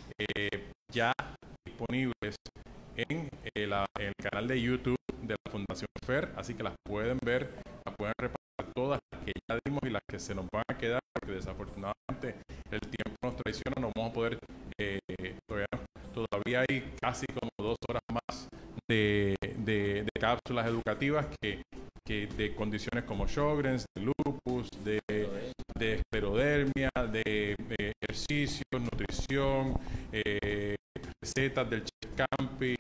eh, ya disponibles en, eh, la, en el canal de YouTube de la Fundación F E R, así que las pueden ver, las pueden repasar todas, las que ya dimos y las que se nos van a quedar, porque desafortunadamente el tiempo nos traiciona, no vamos a poder, eh, todavía, todavía hay casi como dos horas más de, de, de cápsulas educativas que, que de condiciones como Sjögren's, de lupus, de, de esclerodermia, de, de ejercicios, nutrición, eh, recetas del Chef Campi,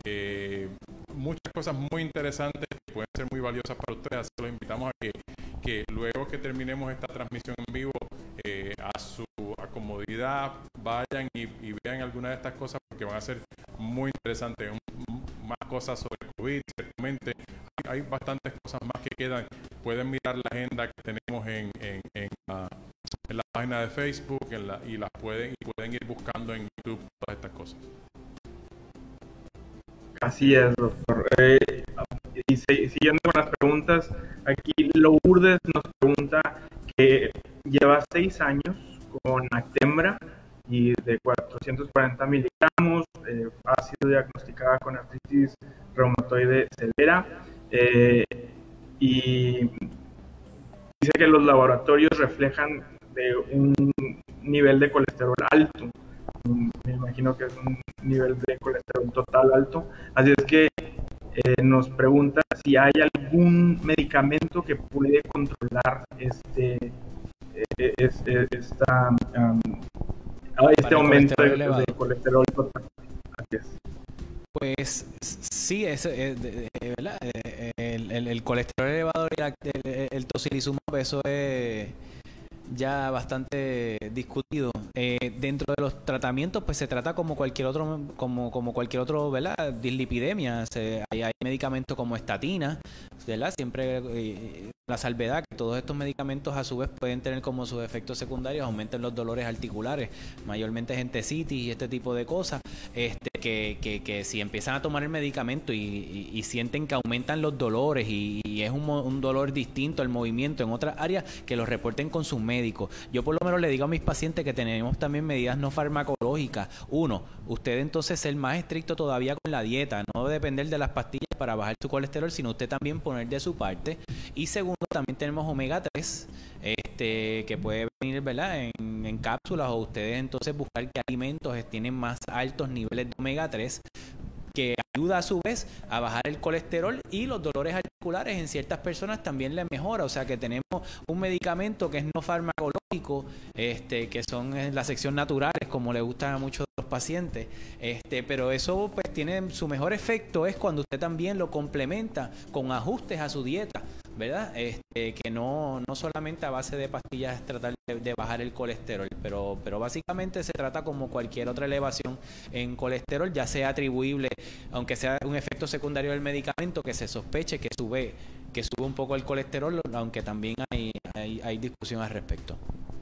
eh, muchas cosas muy interesantes que pueden ser muy valiosas para ustedes, así que los invitamos a que, que luego que terminemos esta transmisión en vivo, eh, a su a comodidad vayan y, y vean algunas de estas cosas porque van a ser muy interesantes, más cosas sobre COVID, ciertamente hay, hay bastantes cosas más que quedan, pueden mirar la agenda que tenemos en, en, en, la, en la página de Facebook en la, y las pueden, y pueden ir buscando en YouTube todas estas cosas. Así es, doctor. Eh, y se, siguiendo con las preguntas, aquí Lourdes nos pregunta que lleva seis años con Actemra y de cuatrocientos cuarenta miligramos, eh, ha sido diagnosticada con artritis reumatoide severa eh, y dice que los laboratorios reflejan de un nivel de colesterol alto. Me imagino que es un nivel de colesterol total alto. Así es que eh, nos pregunta si hay algún medicamento que puede controlar este, eh, este, esta, um, este aumento de, de colesterol total. Así es. Pues sí, es, es, es, es ¿verdad? El, el, el colesterol elevado y el, el, el tocilizumab, eso es... ya bastante discutido. Eh, dentro de los tratamientos, pues se trata como cualquier otro, como, como cualquier otro, ¿verdad? Dislipidemia. Se, hay, hay medicamentos como estatina, ¿verdad? Siempre eh, la salvedad que todos estos medicamentos a su vez pueden tener como sus efectos secundarios, aumentan los dolores articulares, mayormente gentecitis y este tipo de cosas, este, que, que, que si empiezan a tomar el medicamento y, y, y sienten que aumentan los dolores y, y es un, un dolor distinto al movimiento en otras áreas, que los reporten con sus médicos. Yo por lo menos le digo a mis pacientes que tenemos también medidas no farmacológicas. Uno, usted entonces ser más estricto todavía con la dieta, no depender de las pastillas para bajar su colesterol, sino usted también poner de su parte. Y segundo, también tenemos omega tres, este, que puede venir, ¿verdad?, en, en cápsulas, o ustedes entonces buscar qué alimentos tienen más altos niveles de omega tres, que ayuda a su vez a bajar el colesterol, y los dolores articulares en ciertas personas también le mejora. O sea que tenemos un medicamento que es no farmacológico, este, que son en la sección naturales, como le gustan a muchos de los pacientes, este, pero eso pues tiene su mejor efecto es cuando usted también lo complementa con ajustes a su dieta, ¿verdad? Este, que no, no solamente a base de pastillas tratar de, de bajar el colesterol, pero, pero básicamente se trata como cualquier otra elevación en colesterol, ya sea atribuible, aunque sea un efecto secundario del medicamento, que se sospeche que sube, que sube un poco el colesterol, aunque también hay, hay, hay discusión al respecto.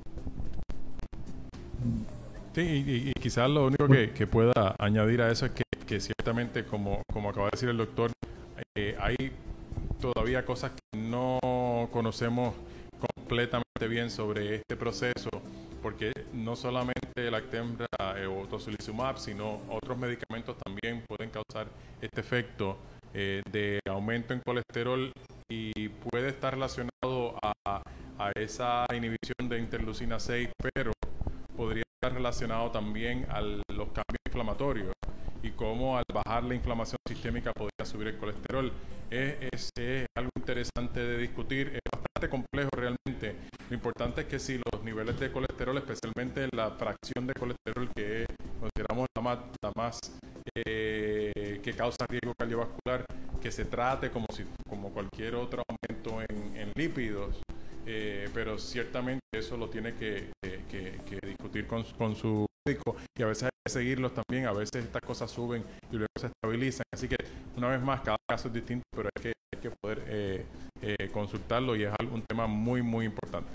Sí, y, y quizás lo único que, que pueda añadir a eso es que, que ciertamente, como, como acaba de decir el doctor, eh, hay todavía cosas que no conocemos completamente bien sobre este proceso, porque no solamente el Actemra eh, o tocilizumab, sino otros medicamentos también pueden causar este efecto eh, de aumento en colesterol, y puede estar relacionado a, a esa inhibición de interleucina seis, pero podría estar relacionado también a los cambios inflamatorios y cómo al bajar la inflamación sistémica podría subir el colesterol. Es, es, es algo interesante de discutir, es bastante complejo realmente. Lo importante es que si los niveles de colesterol, especialmente la fracción de colesterol que es, consideramos la más, la más eh, que causa riesgo cardiovascular, que se trate como si como cualquier otro aumento en, en lípidos, eh, pero ciertamente eso lo tiene que, que, que, que discutir con, con su médico, y a veces hay que seguirlos también. A veces estas cosas suben y luego se estabilizan, así que una vez más cada caso es distinto, pero hay que, hay que poder eh, eh, consultarlo, y es un tema muy muy importante.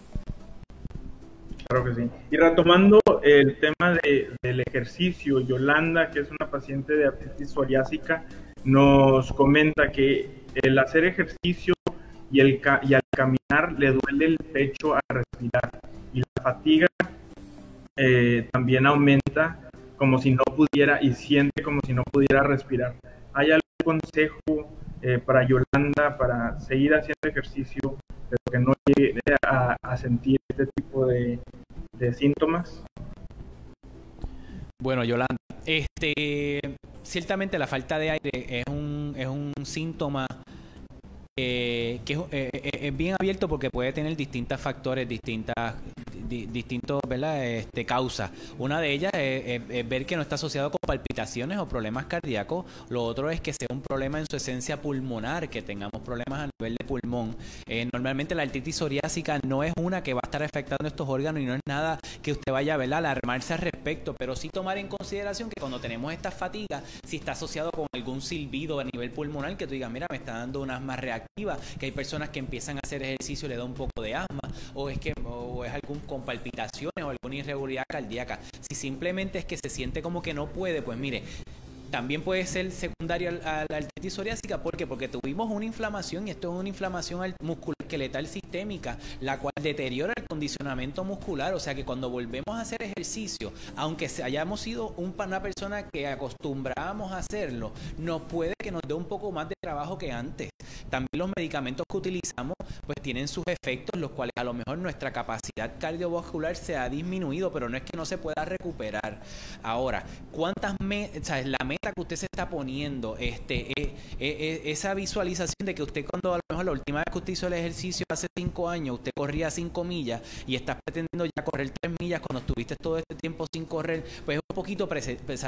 Claro que sí. Y retomando el tema de, del ejercicio, Yolanda, que es una paciente de artritis psoriásica, nos comenta que el hacer ejercicio y, el, y al caminar le duele el pecho al respirar, y la fatiga eh, también aumenta como si no pudiera, y siente como si no pudiera respirar. ¿Hay algún consejo eh, para Yolanda para seguir haciendo ejercicio, pero que no llegue a, a sentir este tipo de, de síntomas? Bueno, Yolanda, este, ciertamente la falta de aire es un, es un síntoma eh, que es, eh, es bien abierto, porque puede tener distintos factores, distintas di, distintos, ¿verdad?, este, causas. Una de ellas es, es, es ver que no está asociado con palpitaciones o problemas cardíacos. Lo otro es que sea un problema en su esencia pulmonar, que tengamos problemas a nivel de pulmón. Eh, normalmente la artritis psoriásica no es una que va a estar afectando estos órganos, y no es nada que usted vaya, ¿verdad?, a alarmarse al respecto, pero sí tomar en consideración que cuando tenemos esta fatiga, si está asociado con algún silbido a nivel pulmonar, que tú digas, mira, me está dando un asma reactiva, que hay personas que empiezan a hacer ejercicio y le da un poco de asma, o es que o es algún con palpitaciones o alguna irregularidad cardíaca. Si simplemente es que se siente como que no puede, pues mire, también puede ser secundario a la artritis psoriásica. ¿Por qué? Porque tuvimos una inflamación, y esto es una inflamación muscular esqueletal sistémica, la cual deteriora el condicionamiento muscular. O sea que cuando volvemos a hacer ejercicio, aunque hayamos sido un, una persona que acostumbrábamos a hacerlo, nos puede que nos dé un poco más de trabajo que antes. También los medicamentos que utilizamos pues tienen sus efectos, los cuales a lo mejor nuestra capacidad cardiovascular se ha disminuido, pero no es que no se pueda recuperar. Ahora, ¿cuántas me o sea, la meta que usted se está poniendo, este, eh, eh, esa visualización de que usted, cuando a lo mejor la última vez que usted hizo el ejercicio hace cinco años, usted corría cinco millas y estás pretendiendo ya correr tres millas cuando estuviste todo este tiempo sin correr, pues es un poquito pre presentar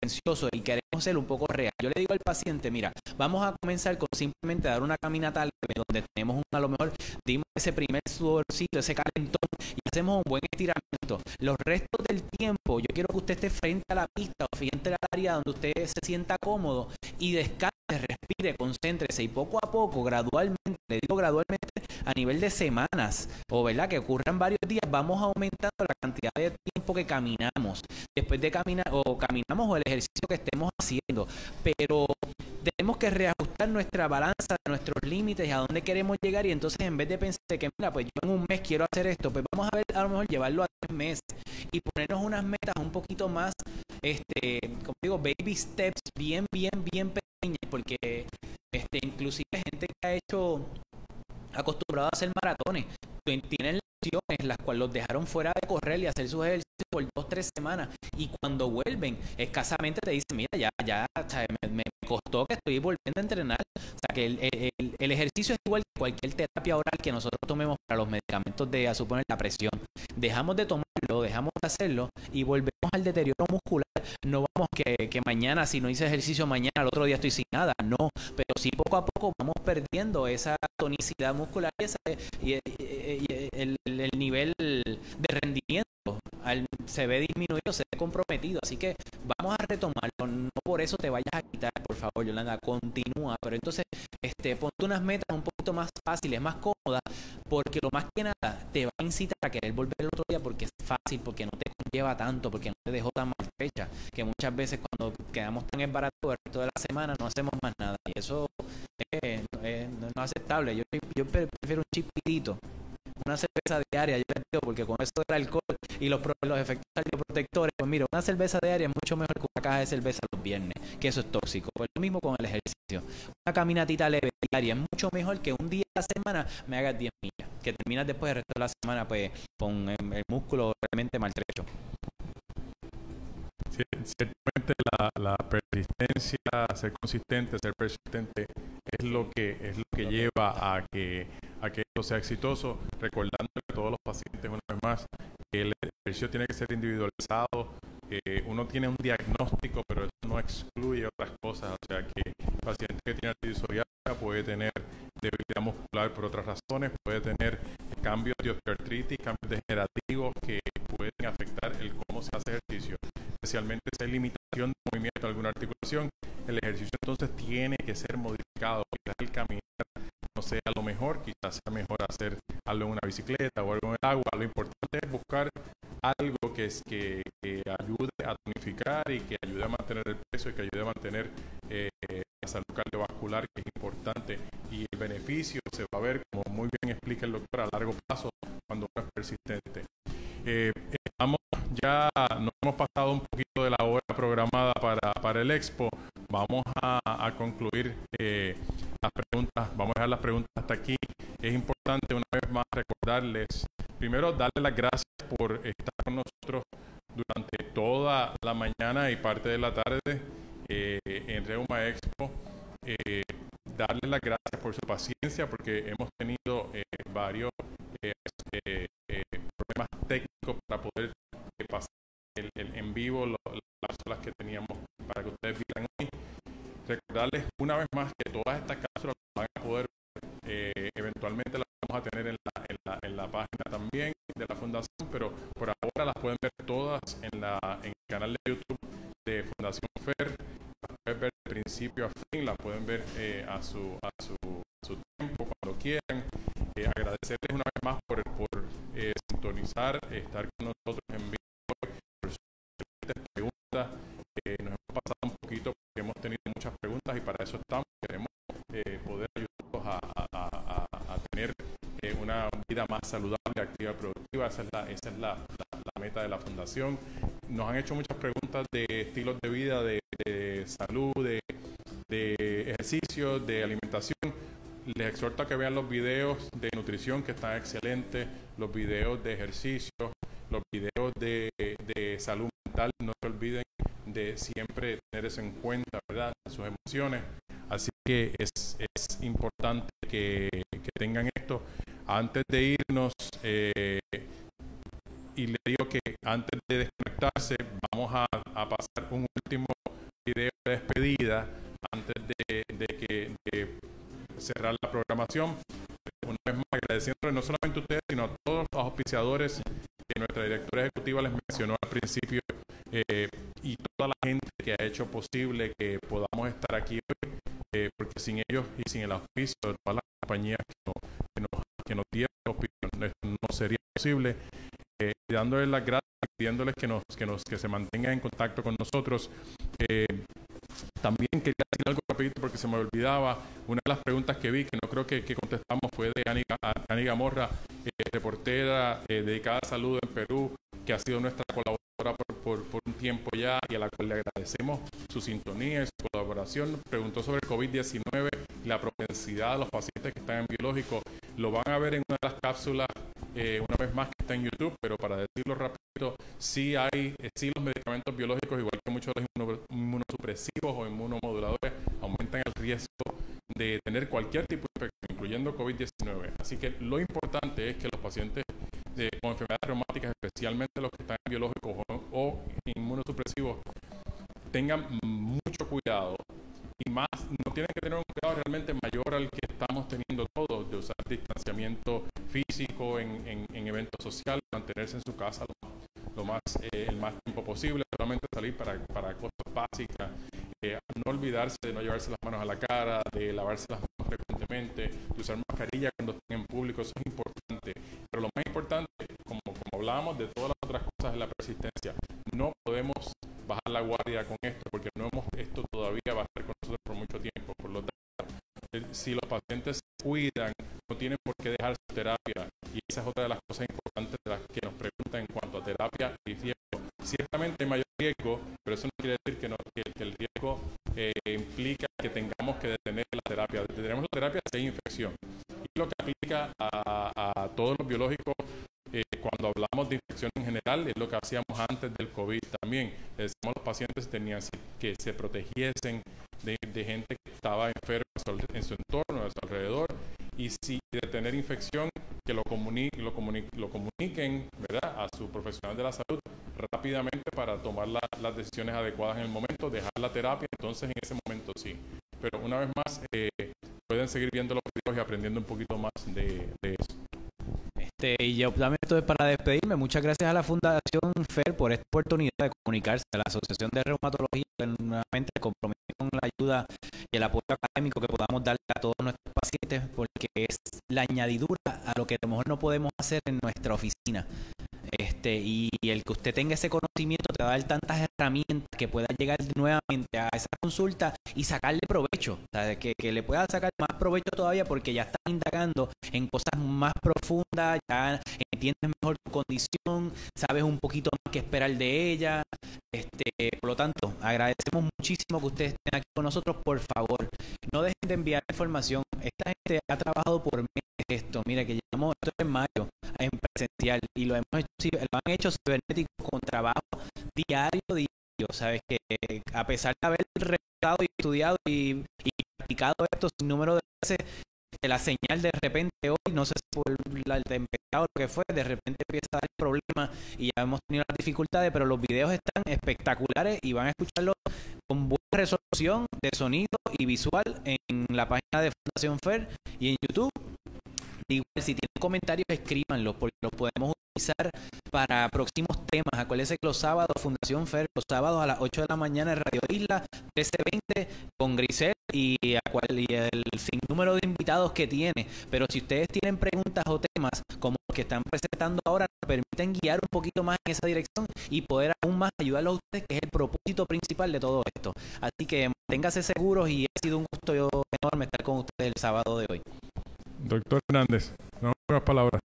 pretencioso y queremos ser un poco real. Yo le digo al paciente, mira, vamos a comenzar con simplemente dar una caminata leve donde tenemos un, a lo mejor dimos ese primer sudorcito, ese calentón y hacemos un buen estiramiento. Los restos del tiempo, yo quiero que usted esté frente a la pista o frente al área donde usted se sienta cómodo y descanse, respire, concéntrese y poco a poco, gradualmente, le digo gradualmente, a nivel de semanas o verdad que ocurran varios días, vamos aumentando la cantidad de tiempo que caminamos. Después de caminar o caminamos o el ejercicio que estemos haciendo, pero tenemos que reajustar nuestra balanza, nuestros límites y a dónde queremos llegar, y entonces en vez de pensar que mira, pues yo en un mes quiero hacer esto, pues vamos a ver, a lo mejor llevarlo a tres meses y ponernos unas metas un poquito más, este, como digo, baby steps, bien, bien, bien pequeñas, porque este, inclusive gente que ha hecho, acostumbrado a hacer maratones, tienen lesiones las cuales los dejaron fuera de correr y hacer sus ejercicios por dos, tres semanas, y cuando vuelven, escasamente te dicen, mira, ya, ya, o sea, me, me costó que estoy volviendo a entrenar. O sea, que el, el, el ejercicio es igual que cualquier terapia oral que nosotros tomemos para los medicamentos de, a suponer, la presión. Dejamos de tomarlo, dejamos de hacerlo y volvemos al deterioro muscular. No vamos que, que mañana, si no hice ejercicio mañana, al otro día estoy sin nada. No, pero sí poco a poco vamos perdiendo esa tonicidad muscular y, esa, y, y, y el, el nivel de rendimiento al, se ve disminuido, se ve comprometido. Así que vamos a retomarlo. No por eso te vayas a quitar, por favor, Yolanda, continúa. Pero entonces, este, ponte unas metas un poquito más fáciles, más cómodas, porque lo más que nada te va a incitar a querer volver el otro día porque es fácil, porque no te conlleva tanto, porque no te dejó tan maltrecha, que muchas veces cuando quedamos tan embarazados el resto de la semana no hacemos más nada. Y eso es, es, no es aceptable. Yo, yo prefiero un chiquitito, una cerveza diaria, yo les digo, porque con eso del alcohol y los, los efectos cardioprotectores, pues mira, una cerveza diaria es mucho mejor que una caja de cerveza los viernes, que eso es tóxico. Pues lo mismo con el ejercicio. Una caminatita leve diaria es mucho mejor que un día a la semana me hagas diez millas, que terminas después del resto de la semana pues con el, el músculo realmente maltrecho. Sí, ciertamente la, la persistencia, ser consistente, ser persistente es lo que es lo que lleva a que a que esto sea exitoso, recordando a todos los pacientes una vez más que el ejercicio tiene que ser individualizado. Eh, uno tiene un diagnóstico, pero eso no excluye otras cosas. O sea que el paciente que tiene artritis psoriásica puede tener debilidad muscular por otras razones, puede tener cambios de osteoartritis, cambios degenerativos que pueden afectar el cómo se hace ejercicio, especialmente si hay limitación de movimiento de alguna articulación. El ejercicio entonces tiene que ser modificado. Quizás el caminar no sea lo mejor, quizás sea mejor hacer algo en una bicicleta o algo en el agua. Lo importante es buscar algo que, es, que, que ayude a tonificar y que ayude a mantener el peso y que ayude a mantener eh, la salud cardiovascular, que es importante, y el beneficio se va a ver, como muy bien explica el doctor, a largo plazo cuando uno es persistente. Eh, estamos ya, nos hemos pasado un poquito de la hora programada para, para el Expo. Vamos a, a concluir eh, las preguntas, vamos a dejar las preguntas hasta aquí. Es importante una vez más recordarles, primero darles las gracias por estar con nosotros durante toda la mañana y parte de la tarde eh, en Reuma Expo. Eh, darles las gracias por su paciencia, porque hemos tenido eh, varios eh, eh, eh, problemas técnicos para poder eh, pasar el, el en vivo, lo, las cápsulas que teníamos para que ustedes vieran hoy. Recordarles una vez más que todas estas cápsulas van a poder eh, eventualmente las vamos a tener en la, en, la, en la página también de la Fundación, pero por ahora las pueden ver todas en, la, en el canal de YouTube de Fundación FAIR. Las pueden ver de principio a fin, las pueden ver eh, a, su, a, su, a su tiempo, cuando quieran. Eh, agradecerles una vez más por, por eh, sintonizar, estar con nosotros en vivo, por sus preguntas. Eh, nos hemos pasado un poquito porque hemos tenido muchas preguntas y para eso estamos. Queremos eh, poder ayudarlos a, a, a, a tener eh, una vida más saludable, activa y productiva. Esa es, la, esa es la, la, la meta de la Fundación. Nos han hecho muchas preguntas de estilos de vida, de, de salud, de, de ejercicio, de alimentación. Les exhorto a que vean los videos de nutrición, que están excelentes, los videos de ejercicio, los videos de, de salud mental. No se olviden de siempre tener eso en cuenta, ¿verdad? Sus emociones. Así que es, es importante que, que tengan esto. Antes de irnos, eh, y les digo que antes de desconectarse, vamos a, a pasar un último video de despedida antes de, de, que, de cerrar la programación. Una vez más agradeciéndole no solamente a ustedes, sino a todos los auspiciadores que nuestra directora ejecutiva les mencionó al principio, eh, y toda la gente que ha hecho posible que podamos estar aquí hoy, eh, porque sin ellos y sin el auspicio de todas las compañías que nos, que nos, que nos dieron auspicio, no sería posible. Eh, dándoles las gracias, pidiéndoles que nos, que nos que se mantengan en contacto con nosotros. Eh, también quería decir algo rapidito porque se me olvidaba. Una de las preguntas que vi, que no creo que, que contestamos, fue de Ani, Ani Gamorra, eh, reportera eh, dedicada a salud en Perú, que ha sido nuestra colaboradora por, por, por un tiempo ya y a la cual le agradecemos su sintonía y su colaboración. Preguntó sobre COVID diecinueve y la propensidad de los pacientes que están en biológico. Lo van a ver en una de las cápsulas, eh, una vez más, que está en YouTube, pero para decirlo rápido, sí hay, eh, sí los medicamentos biológicos, igual que muchos de los inmunosupresivos o inmunomoduladores, aumentan el riesgo de tener cualquier tipo de infección, incluyendo COVID diecinueve. Así que lo importante es que los pacientes de, con enfermedades reumáticas, especialmente los que están en biológicos o, o inmunosupresivos, tengan mucho cuidado. Y más, no tienen que tener un cuidado realmente mayor al que estamos teniendo todos, de usar distanciamiento físico en, en, en eventos sociales, mantenerse en su casa lo, lo más, eh, el más tiempo posible, solamente salir para, para cosas básicas, eh, no olvidarse de no llevarse las manos a la cara, de lavarse las manos frecuentemente, de usar mascarilla cuando estén en público. Eso es importante. Pero lo más importante, como, como hablábamos de todas las otras cosas, es la persistencia. No podemos bajar la guardia con esto, porque no hemos, esto todavía va a estar con nosotros por mucho tiempo. Por lo tanto, si los pacientes se cuidan, no tienen por qué dejar su terapia, y esa es otra de las cosas importantes de las que nos preguntan en cuanto a terapia y riesgo. Ciertamente hay mayor riesgo, pero eso no quiere decir que, no, que, que el riesgo eh, implica que tengamos que detener la terapia. Detenemos la terapia si hay infección. Y lo que aplica a, a todos los biológicos, Eh, cuando hablamos de infección en general, es lo que hacíamos antes del COVID también. Le decíamos a los pacientes que tenían que se protegiesen de, de gente que estaba enferma en su entorno, a su alrededor, y si de tener infección, que lo, comuni lo, comuni lo comuniquen, ¿verdad?, a su profesional de la salud rápidamente para tomar la, las decisiones adecuadas en el momento, dejar la terapia, entonces en ese momento sí. Pero una vez más, eh, pueden seguir viendo los videos y aprendiendo un poquito más de, de eso. Este, y yo también estoy para despedirme. Muchas gracias a la Fundación FER por esta oportunidad de comunicarse, a la Asociación de Reumatología, que nuevamente compromete con la ayuda y el apoyo académico que podamos darle a todos nuestros pacientes, porque es la añadidura a lo que a lo mejor no podemos hacer en nuestra oficina. Este, y el que usted tenga ese conocimiento te va a dar tantas herramientas que pueda llegar nuevamente a esa consulta y sacarle provecho, o sea, que, que le pueda sacar más provecho todavía, porque ya está indagando en cosas más profundas, ya entiendes mejor tu condición, sabes un poquito más qué esperar de ella. Este, por lo tanto, agradecemos muchísimo que ustedes estén aquí con nosotros. Por favor, no dejen de enviar información. Esta gente ha trabajado por meses esto. Mire, que llevamos esto en mayo en presencial y lo hemos hecho, lo han hecho cibernético con trabajo diario, diario. Sabes que a pesar de haber revisado y estudiado y, y practicado esto sin número de veces, la señal de repente hoy, no sé si por la tempestad o lo que fue, de repente empieza a dar problema y ya hemos tenido las dificultades, pero los videos están espectaculares y van a escucharlos con buena resolución de sonido y visual en la página de Fundación FER y en YouTube. Igual, si tienen comentarios, escríbanlos, porque los podemos utilizar para próximos temas. Acuérdense que los sábados, Fundación FER, los sábados a las ocho de la mañana en Radio Isla, trece veinte, con Grisel y, a cual, y el sinnúmero de invitados que tiene. Pero si ustedes tienen preguntas o temas como los que están presentando ahora, nos permiten guiar un poquito más en esa dirección y poder aún más ayudarlos a ustedes, que es el propósito principal de todo esto. Así que manténganse seguros y ha sido un gusto enorme estar con ustedes el sábado de hoy. Doctor Hernández, no unas palabras.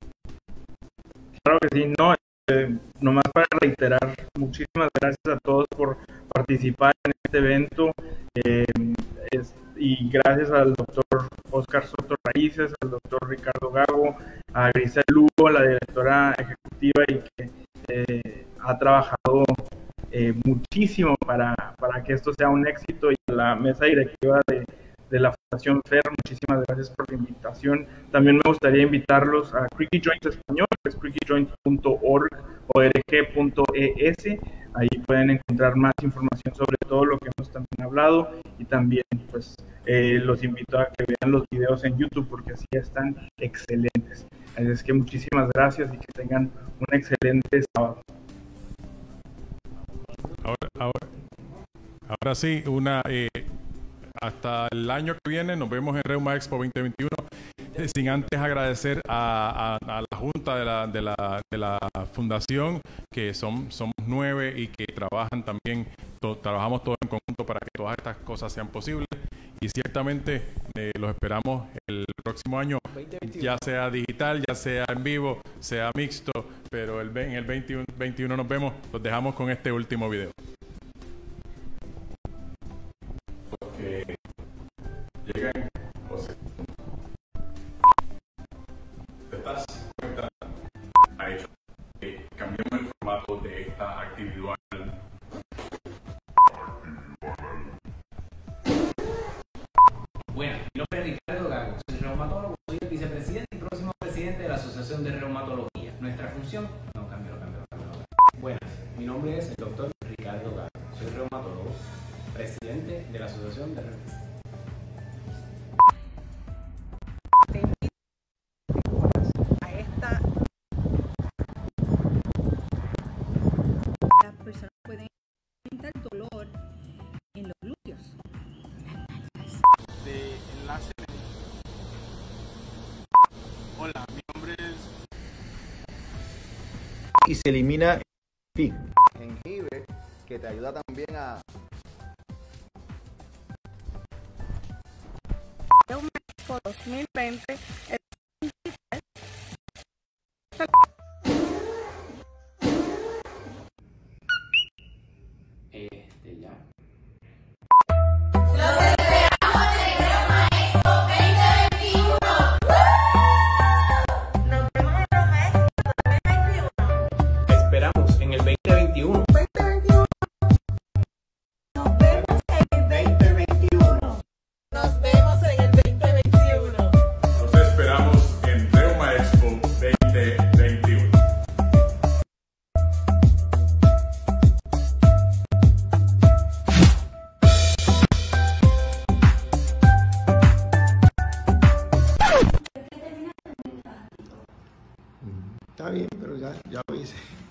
Claro que sí, no, eh, nomás para reiterar, muchísimas gracias a todos por participar en este evento, eh, es, y gracias al doctor Oscar Soto Raíces, al doctor Ricardo Gago, a Grisel Lugo, la directora ejecutiva, y que eh, ha trabajado eh, muchísimo para, para que esto sea un éxito, y a la mesa directiva de de la Fundación F E R. Muchísimas gracias por la invitación. También me gustaría invitarlos a Creaky Joint Español, que es creaky joint punto org o r g punto e s. Ahí pueden encontrar más información sobre todo lo que hemos también hablado, y también pues eh, los invito a que vean los videos en YouTube porque así están excelentes. Así es que muchísimas gracias y que tengan un excelente sábado. Ahora, ahora, ahora sí, una eh, hasta el año que viene nos vemos en Reuma Expo veinte veintiuno. Eh, sin antes agradecer a, a, a la Junta de la, de, la, de la Fundación, que son, somos nueve y que trabajan también, to, trabajamos todos en conjunto para que todas estas cosas sean posibles. Y ciertamente eh, los esperamos el próximo año, ya sea digital, ya sea en vivo, sea mixto, pero el, en el veinte veintiuno nos vemos. Los dejamos con este último video. Okay. Llegan, José. ¿Te das cuenta? Ha hecho que cambiamos el formato de esta actividad. Bueno, mi nombre es Ricardo Gago, soy reumatólogo, soy el vicepresidente y próximo presidente de la Asociación de Reumatología. Nuestra función, no, cambio, cambio, cambio. Buenas, mi nombre es el doctor Ricardo Gago, soy reumatólogo, presidente de la Asociación de Reumatología. A esta, las personas pueden experimentar dolor en los glúteos. De enlace. Hola, mi nombre es... Y se elimina el P I C. Jengibre, que te ayuda también a... Reuma Expo dos mil veinte es Este ya. Esperamos en el veinte veintiuno. Nos vemos en el veinte veintiuno. Nos vemos en el veinte veintiuno. Nos esperamos en Reuma Expo veinte veintiuno. Está bien, pero ya, ya lo hice.